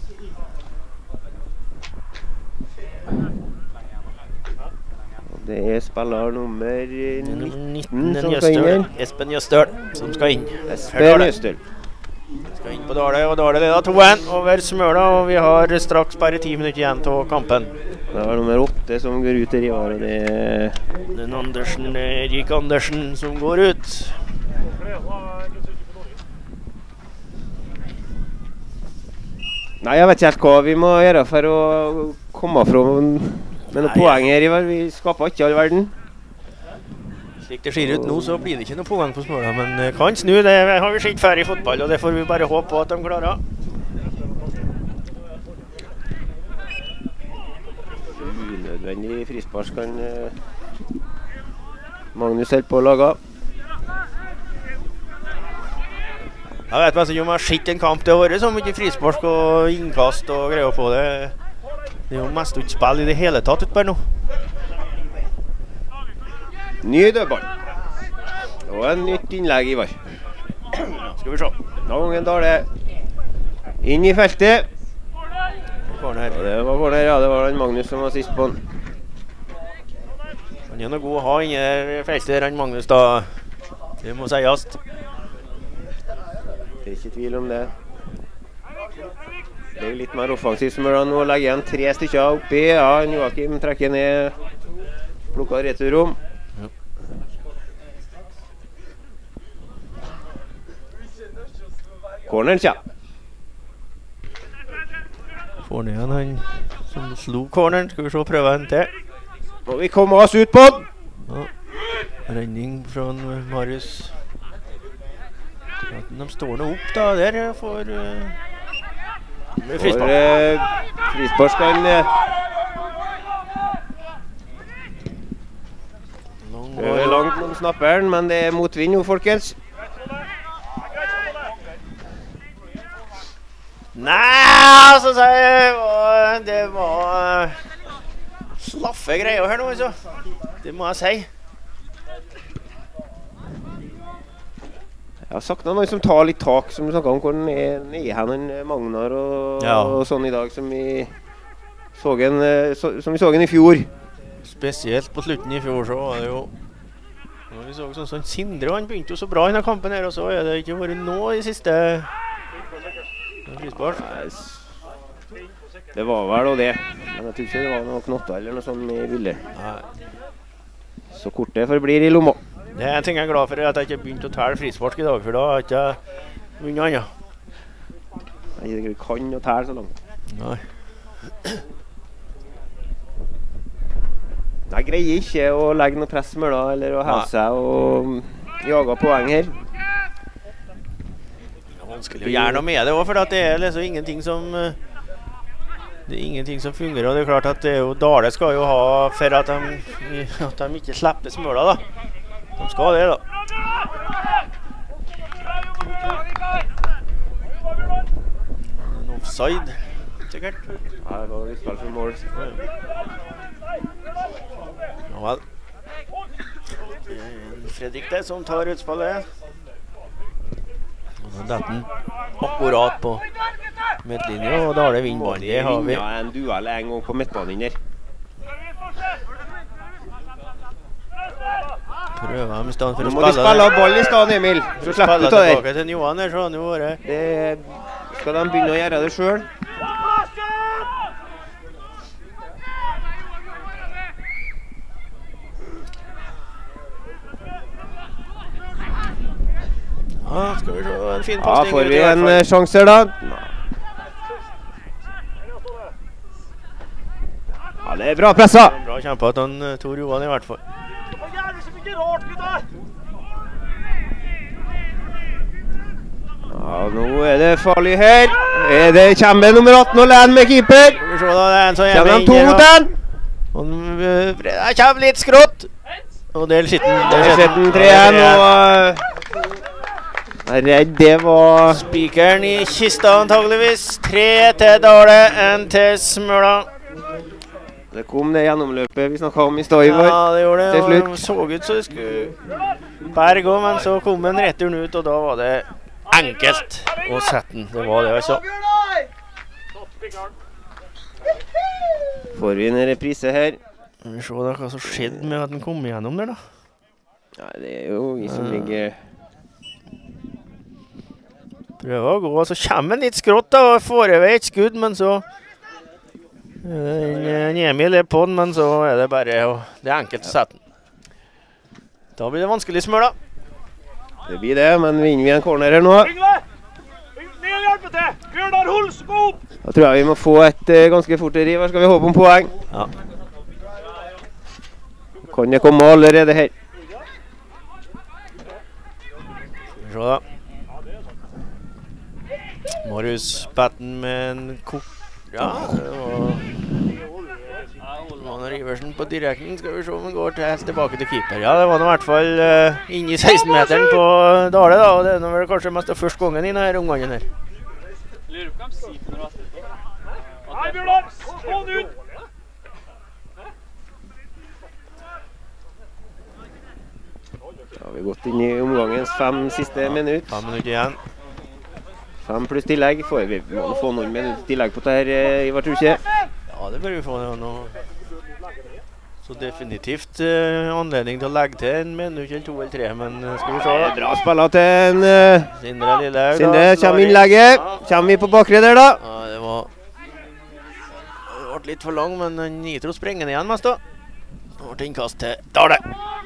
Det er spiller nummer nitten som Jøstøl. skal inn. Espen Jøstøl som skal inn. Espen Jøstøl. Skal inn på Dale, og Dale leder to en over Smøla, og vi har straks bare ti minutter igjen til kampen. Det var nummer åtte som går ut der i var, og det er... Den Andersen, Erik Andersen som går ut. Nei, jeg vet ikke helt hva vi må gjøre for å komme fra med noen poeng her, Ivar. Vi skaper ikke all verden. Slik det ser ut nå, så blir det ikke noe pågang på Smøla, men uh, kan snu. Det har vi sett før i fotball, og det får vi bare håpe på at de klarer. Unødvendig frispark kan uh, Magnus helt på å lage. Jeg vet meg om jeg har sett en kamp det har vært så mye frispark og innkast og greier på det. Det er jo mest ikke spill i det hele tatt ut bare nå. Ny dødball. Og en nytt innlegg, Ivar. Skal vi se. Nå gangen tar det inn i feltet. Corner. Ja, det var corner, ja. Det var den Magnus som var sist på den. Han er noe god å ha inne i feltet, den Magnus da. Det må sies. Det er ikke tvil om det. Det er litt mer offensivt som nå legger igjen tre stykker oppi. Ja, Joakim trekker ned, plukker returrom. Ja. Corneren kommer. Får ned han, han som slo corneren. Skal vi se, prøve en til. Og vi kommer oss ut på den. Ja. Renning fra Marius. De står nå opp da, der for uh, frispark. For uh, frispark skal uh, det er langt om snapperen, men det er motvind jo, folkens. Nei, så sier jeg, det var slaffe greier her nå, altså. Det må jeg si. Jeg har sagt noen som tar litt tak, som du snakket om hvor den er, er hen, Magnar og, ja. og sånn i dag, som vi så en, så, som vi så en i fjor. Spesielt på slutten i fjor så var det jo, vi så sånn, sånn Sindre, han begynte jo så bra i denne kampen her, og så er det ikke vært nå i siste frispark. Det var vel og det, men jeg tror ikke det var noe knotter eller noe sånt i bildet. Så kortet forblir i lomma. Det er en ting jeg er glad for, er at jeg ikke begynte å tæle frispark i dag, for da har jeg ikke vunnet annet. Jeg kan jo tæle så langt. Nei. Jeg greier ikke å legge noe press med da, eller å heve seg og jage poeng her. Det er vanskelig å gjøre noe med det også, for det er liksom ingenting som det er ingenting som fungerer, og det er klart at det er jo, Dale skal jo ha for at de, at de ikke slipper Smøla da. De skal det da. En offside, sikkert. Ja, det var utspill for mål. Ja vel. Fredrik det som tar utspillet. Og så detter den akkurat på midtlinje, og da er det vindbanen. Det har vi. Ja, en duell en gang på midtbanen der. Prøver ham i stedet for å spille. Nå må de spille ball i stedet, Emil. Så slipper du ta der. Tilbake til Johan her, så han jo vært. Det skal de begynne å gjøre det selv. Ja, skal vi se en fin pasning. Ja, får vi en sjanse da. Ja, det er bra pressa. Bra kjempet han Tor Johan i hvert fall. Ja, nå er det farlig her. Er det kommer nummer atten og Len med keeper. Skal vi se da, det er en som kommer de to mot den. Det kommer litt skrått. Og der sitter den. Der sitter den tre igjen, og jeg er redd det var spikeren i kista antageligvis. Tre til Dale, en til Smøla. Det kom det gjennomløpet vi snakket om i stad, Ivar. Ja, det gjorde det. Det så ut så det skulle berge, men så kom en returen ut, og da var det enkelt å sette den. Det var det, altså. Får vi en reprise her. Vi ser da hva som skjedde med at den kom igjennom der, da. Ja, det er jo vi som ligger... Prøver å gå, og så kommer den litt skrått da, og får i vei et skudd, men så... En Emil er på den, men så er det bare det er enkelt å sette den. Da blir det vanskelig Smøla. Det blir det, men vinner vi en corner her nå. Da tror jeg vi må få et uh, ganske fort riv. Her skal vi håpe om poeng. Ja. Kan det komme allerede her. se da. Marius Patten med en kort. Ja, det var Magnus Iversen på direkten. Skal vi se om han går til, helt tilbake til keeper. Ja, det var i hvert fall uh, inne i seksten-meteren på Dale da, og det er vel kanskje mest av første gangen i denne omgangen her. Lurer på hva de sier for noe etterpå. Nei, Bjørnar! Få den ut! Da har vi gått inn i omgangens fem siste minutt. Fem minutter igjen. Fem pluss tillegg. Får vi må få noen minutter tillegg på det her, Ivar, tror ikke? Ja, det bør vi få nå. Så definitivt uh, anledning til å legge til en minutt eller to eller tre, men uh, skal vi se da. Bra spillet til en uh, Sindre Lillehaug. Sindre, kommer innlegget. Ja. Kommer vi på bakre der da? Ja, det var Det ble litt for lang, men Nitro sprenger igjen mest da. Det ble innkast til Dale.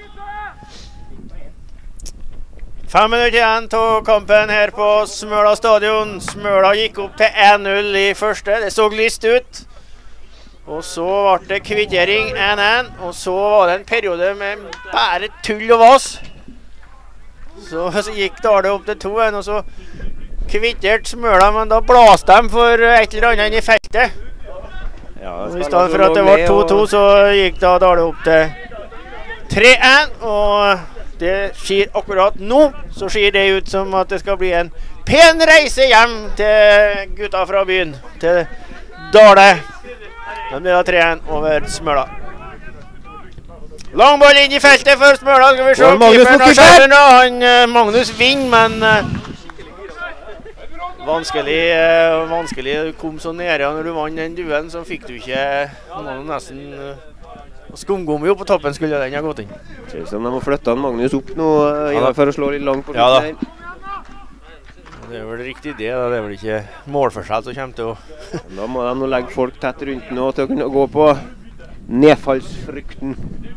Fem minutter igjen til kampen her på Smøla stadion. Smøla gikk opp til en null i første. Det så lyst ut. Og så ble det kvittering en en, og så var det en periode med bare tull og vas. Så, så gikk Dale opp til to en, og så kvitterte Smøla, men da blåste de for et eller annet inn i feltet. Ja, og i stedet for at det var to to, så gikk da Dale opp til tre en, og det skjer akkurat nå, så ser det ut som at det skal bli en pen reise hjem til gutta fra byen, til Dale. Men det er tre en over Smøla. Langball inn i feltet for Smøla, skal vi se. Keeperen har skjøren, og han, uh, Magnus vinner, men uh, vanskelig, uh, vanskelig. Du kom så nede, og når du vant den duellen, så fikk du ikke noen nesten uh, skumgummi opp på toppen, skulle den ha gått inn. Det ser ut som de må flytte Magnus opp nå, uh, ja, for å slå litt langt på ja, da. Det er vel riktig det, da. Det er vel ikke målforskjell som kommer til å... Da må de nå legge folk tett rundt nå til å kunne gå på nedfallsfrykten.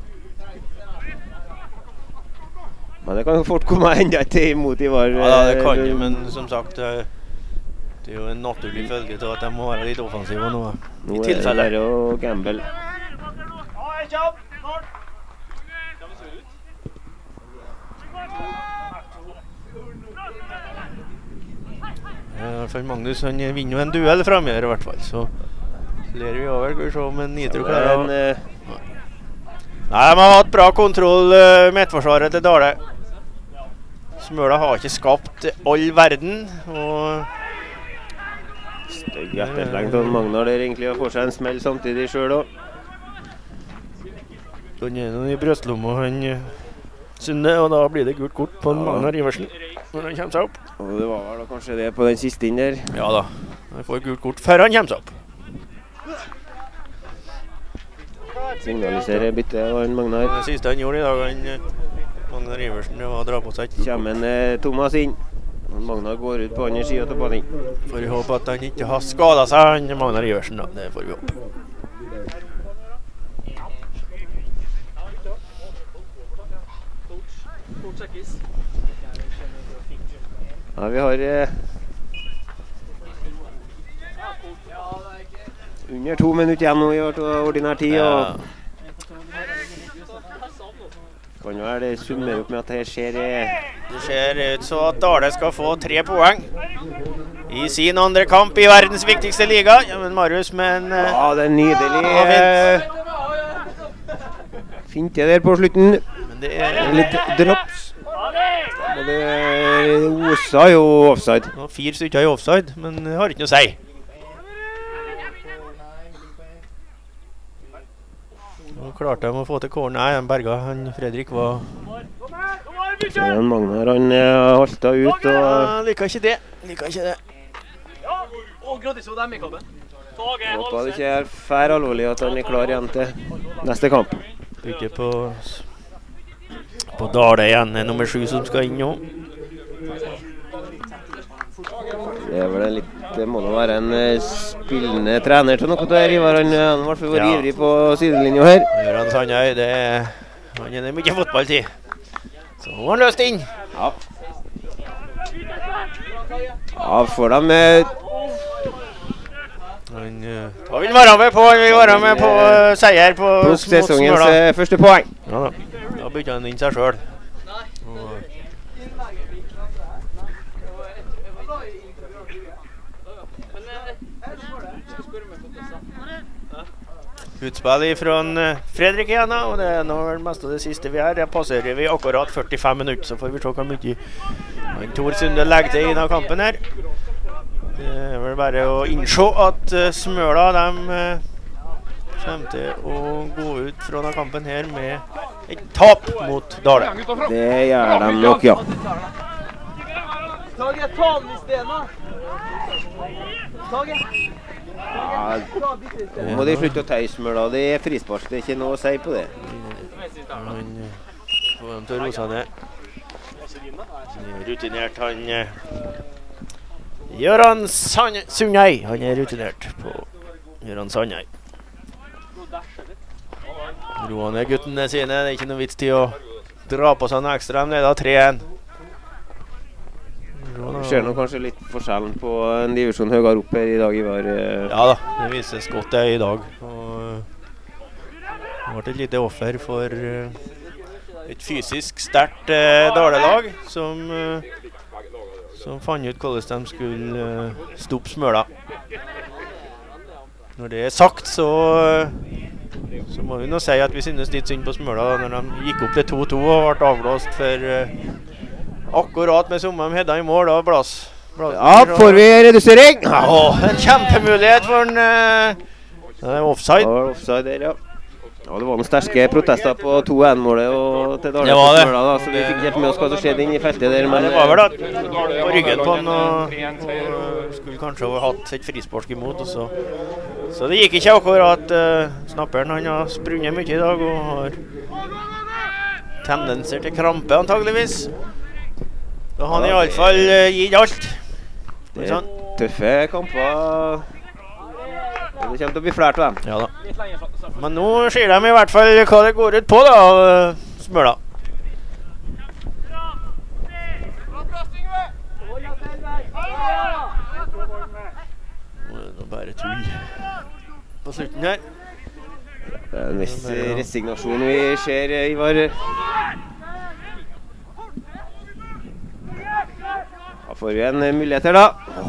Men det kan jo fort komme enda til imot Ivar. Ja, det kan jo, men som sagt, det er jo en naturlig følge til at de må være litt offensive nå. Nå er det bare å gamble. I hvert fall Magnus, han vinner jo en duell fremme her i hvert fall, så ler vi over, skal vi se om en Nitro klarer å... Uh... Nei, de har hatt bra kontroll, uh, midtforsvaret til Dale. Smøla har ikke skapt all verden, og... Støgg etterlengt av Magnar der egentlig å få seg en smell samtidig selv også. Han er noen i brøstlommet, han Sunde, og da blir det gult kort på ja. Magnar Iversen når han kommer seg opp. Og det var vel da kanskje det på den siste inn der. Ja da, han får gult kort før han kommer seg opp. Signaliserer bytte av Magnar. Det siste han gjorde i dag, han, Magnar Iversen, det var å dra på seg. Kommer en eh, Thomas inn. Magnar går ut på andre siden til banen. Får vi håpe at han ikke har skadet seg, han Magnar Iversen da, det får vi håpe. Ja, vi har eh, under to minutter igjen nå i ordinær tid, og kan jo være det summer opp med at det skjer eh. Det ser ut så at Dale skal få tre poeng i sin andre kamp i verdens viktigste liga. Ja, men Marius med en eh, ja, det er nydelig eh, fint det der på slutten. Men det er litt drops. Og det osa jo offside. Det var fire stykker i offside, men det har ikke noe å si. Nå klarte de å få til kåren. Nei, Berga, han Fredrik var... Så Magnar, han har halta ut, og... Ja, liker ikke det. Liker ikke det. Og grattis for dem i kampen. Håper det ikke er fær alvorlig at han er klar igjen til neste kamp. Bygger på... På Dale igjen, nummer sju som skal inn nå. Det er vel litt, det må da være en uh, spillende trener til noe der, Ivar. Han har i hvert fall vært ivrig på sidelinjen her. Gjøran Sandøy, det er, han er mye fotballtid. Så har han løst inn. Ja. Ja, får de med... Han uh, vil være med på, han vil være med på uh, seier på sesongens uh, første poeng. Ja da. Da bytter han inn seg selv. Utspill fra Fredrik igjen, og det er nå vel mest av det siste vi er. Det passerer vi akkurat førtifem minutter, så får vi se hvor mye Tor Sunde legger til i denne kampen her. Det er vel bare å innse at Smøla, de kommer til å gå ut fra denne kampen her med et tap mot Dale. Det gjør de nok, ja. Tage, ta den i stedet. Tage. Ja, nå må de slutte å tøyse Smøla. Det er frispark, det er ikke noe å si på det. Han får dem til å rose ned. Rutinert, han Gøran Sundhei. Han er rutinert på Gøran Sundhei. Roer ned guttene sine. Det er ikke noe vits til å dra på seg en ekstra. De leder tre en. Vi ser nå kanskje litt forskjellen på en divisjon høyere opp her i dag, Ivar. Ja da, det vises godt det i dag. Og det ble et lite offer for et fysisk sterkt Dale-lag som, som fant ut hvordan de skulle stoppe Smøla. Når det er sagt, så, så må vi nå si at vi synes litt synd på Smøla når de gikk opp til to to og ble avblåst for akkurat med Sommam Hedda i mål, da blass. Ja, får vi redusering? Åh, en kjempemulighet for en uh, offside. Ja, offside der, ja. Ja, det var noen sterske protester på to en-målet og til Dale. Det var det. Smøla, da, så vi fikk helt med oss hva som skjedde inn i feltet der. Men det var vel da, på ryggen på den, og, og skulle kanskje ha hatt et frispark imot. Og så. så det gikk ikke akkurat. Uh, snapperen, han har sprunget mye i dag og har tendenser til krampe antageligvis. Da har han i alle fall uh, gitt alt. Det er tøffe kamper. Det kommer til å bli flært av dem. Ja da. Men nå sier de i hvert fall hva det går ut på da, Smøla. Nå er det bare tull på slutten her. Det er en viss resignasjon vi ser, Ivar. Da får vi en mulighet her da.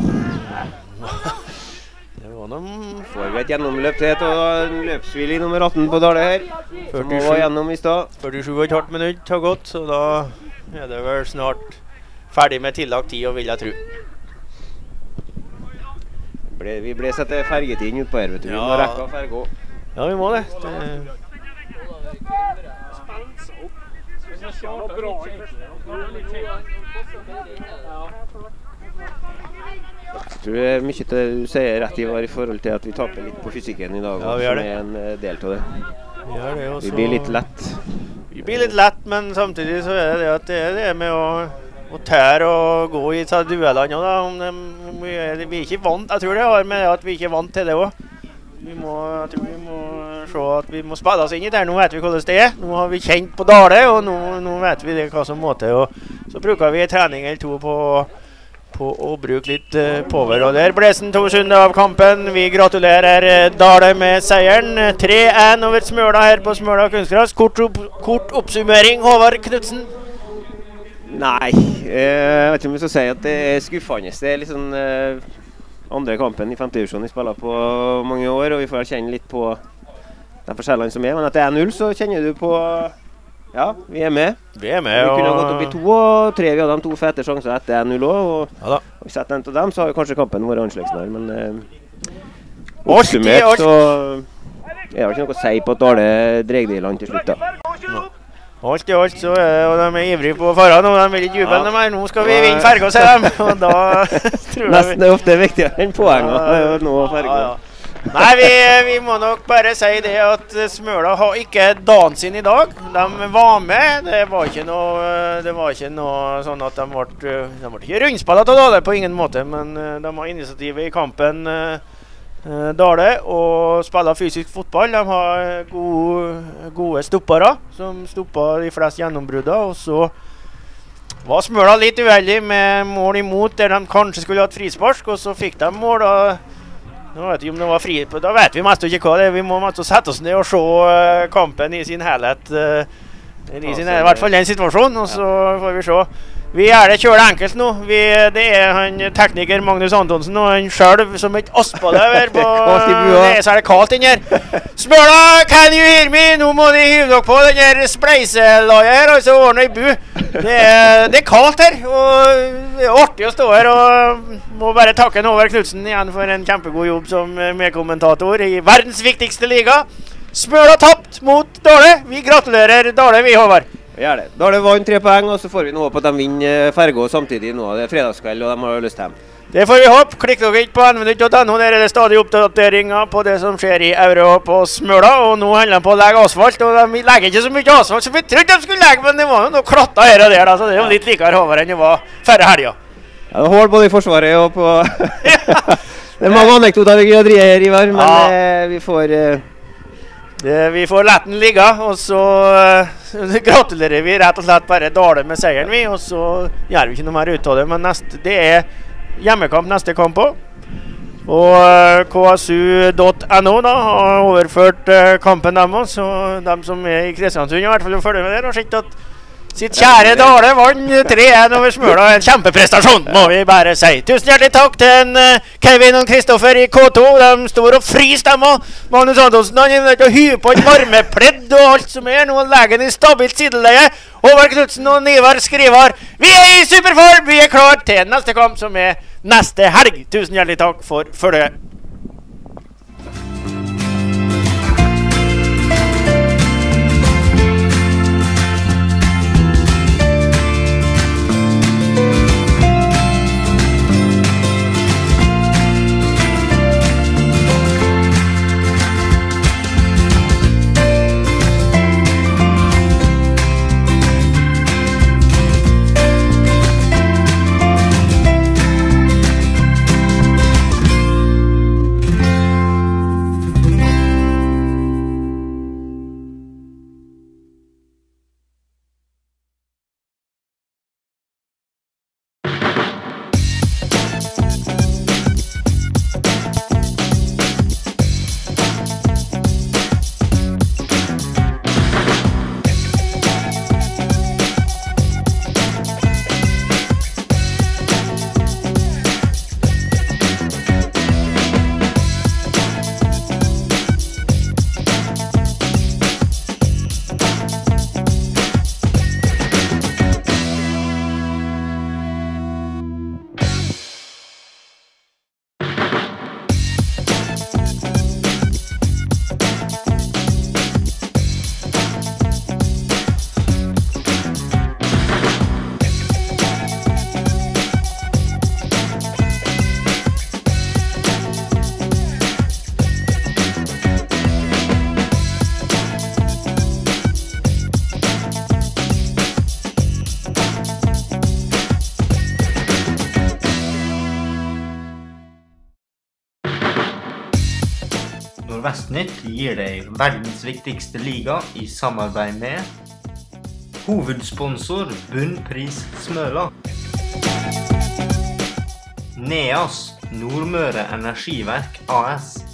Det var noen... Får vi et gjennomløp til, og en løpsvillig nummer atten på Dale her. Som var gjennom i stad. førtisju og et halvt minutt har gått, så da er det vel snart ferdig med tillagt tid, og vil jeg tro. Ble, vi ble sett til fergetiden ut på her, vet du. Vi må rekke å ferge også. Ja, vi må det. det Jeg tror det er mye til du sier rett, Ivar, i forhold til at vi taper litt på fysikken i dag. Ja, vi gjør det. Som er en del av det. Vi gjør det også. Vi blir litt lett. Vi blir litt lett, men samtidig så er det at det er det med å, å tære og gå i duellene. Da. Om de, om vi, er, vi er ikke vant, jeg tror det har med at vi ikke er vant til det også. Vi må, jeg tror vi må se at vi må spille oss inn i det. Nå vet vi hvordan det er. Nå har vi kjent på Dale, og nå, nå vet vi det, hva som må til. Og så bruker vi en trening eller to på på å bruke litt uh, power. Og der blesen Tor Sunde av kampen. Vi gratulerer uh, Dale med seieren. tre en over Smøla her på Smøla kunstgras. Kort, opp, kort oppsummering, Håvard Knudsen. Nei, jeg vet ikke om vi skal si at det er skuffende. Det er liksom uh, andre kampen i femte divisjon vi spiller på mange år, og vi får kjenne litt på de forskjellene som er. Men at det er null, så kjenner du på ja, vi er med. Vi er med, vi kunne og... ha gått opp i to og tre. Vi hadde de to fete sjanser etter en null også, og ja, og vi setter en til dem, så har vi kanskje kampen vært annerledes der. Men uh, oppsummert så er det ikke noe å si på at Dale dreier det i land til slutt da. No. Alt i alt så er det, og de er ivrige på forhånd, og de vil ikke jubel mer. Nå skal vi vinne ferga, sier dem. Og da tror jeg nesten er ofte viktigere enn poenget å nå ferga. Ja, ja. Nei, vi, vi må nok bare si det at Smøla har ikke dagen sin i dag. De var med, det var ikke noe, det var ikke noe sånn at de ble, de ble ikke rundspillet av Dale på ingen måte, men de har initiativet i kampen Dale og spiller fysisk fotball. De har gode, gode stoppere som stopper de fleste gjennombrudder, og så var Smøla litt uheldig med mål imot der de kanskje skulle hatt frispark, og så fikk de mål da. Nå vet vi om det var fri, da vet vi mest ikke hva det er. Vi må mest sette oss ned og se uh, kampen i sin helhet. Uh, i, sin, I hvert fall den situasjonen, og så får vi se. Vi er det kjølig enkelt nå. Vi, det er han tekniker Magnus Antonsen og han selv som et aspadøver på det er så er det kaldt inn her. Smøla, can you hear me? Nå må de hive dere på den her spleiselaget her, altså ordne i bu. Det er, det er kaldt her, og det er artig å stå her, og må bare takke Håvard Knudsen igjen for en kjempegod jobb som medkommentator i verdens viktigste liga. Smøla tapt mot Dale. Vi gratulerer Dale, vi Håvard. Vi gjør det. Dale vant tre poeng, og så får vi nå håpe at de vinner Fergå samtidig nå. Det er fredagskveld, og de har lyst til dem. Det får vi håpe. Klikk dere ikke på n v nytt punktum no, der er det stadig oppdateringer på det som skjer i Eurohopp og Smøla, og nå handler de på å legge asfalt, og de legger ikke så mye asfalt som vi trodde de skulle legge, men det var jo noe klatta her og der, da, så det er jo litt likere Håvard enn det var færre helger. Ja, det er hål både i forsvaret og på... det er mange anekdoter vi kan drive her, Ivar, men ja. eh, vi får... Eh... Det, vi får letten ligge, og så uh, gratulerer vi rett og slett bare Dale med seieren vi, og så gjør vi ikke noe mer ut av det, men neste, det er hjemmekamp neste kamp på. Og uh, K S U punktum no da, har overført uh, kampen dem også, så de som er i Kristiansund i hvert fall følger med der, har sett at sitt kjære Dale vant tre en over Smøla, en kjempeprestasjon, må vi bare si. Tusen hjertelig takk til en, uh, Kevin og Kristoffer i K to, de står og fris dem, og Magnus Antonsen, han er nødt til å hyre på et varmepledd og alt som er, nå legger han i stabilt sideleie. Håvard Knudsen og Nivar Skrivar, vi er i superform, vi er klar til neste kamp som er neste helg. Tusen hjertelig takk for følget. Nordvestnytt gir deg verdens viktigste liga i samarbeid med hovedsponsor Bunnpris Smøla. Neas Nordmøre Energiverk A S.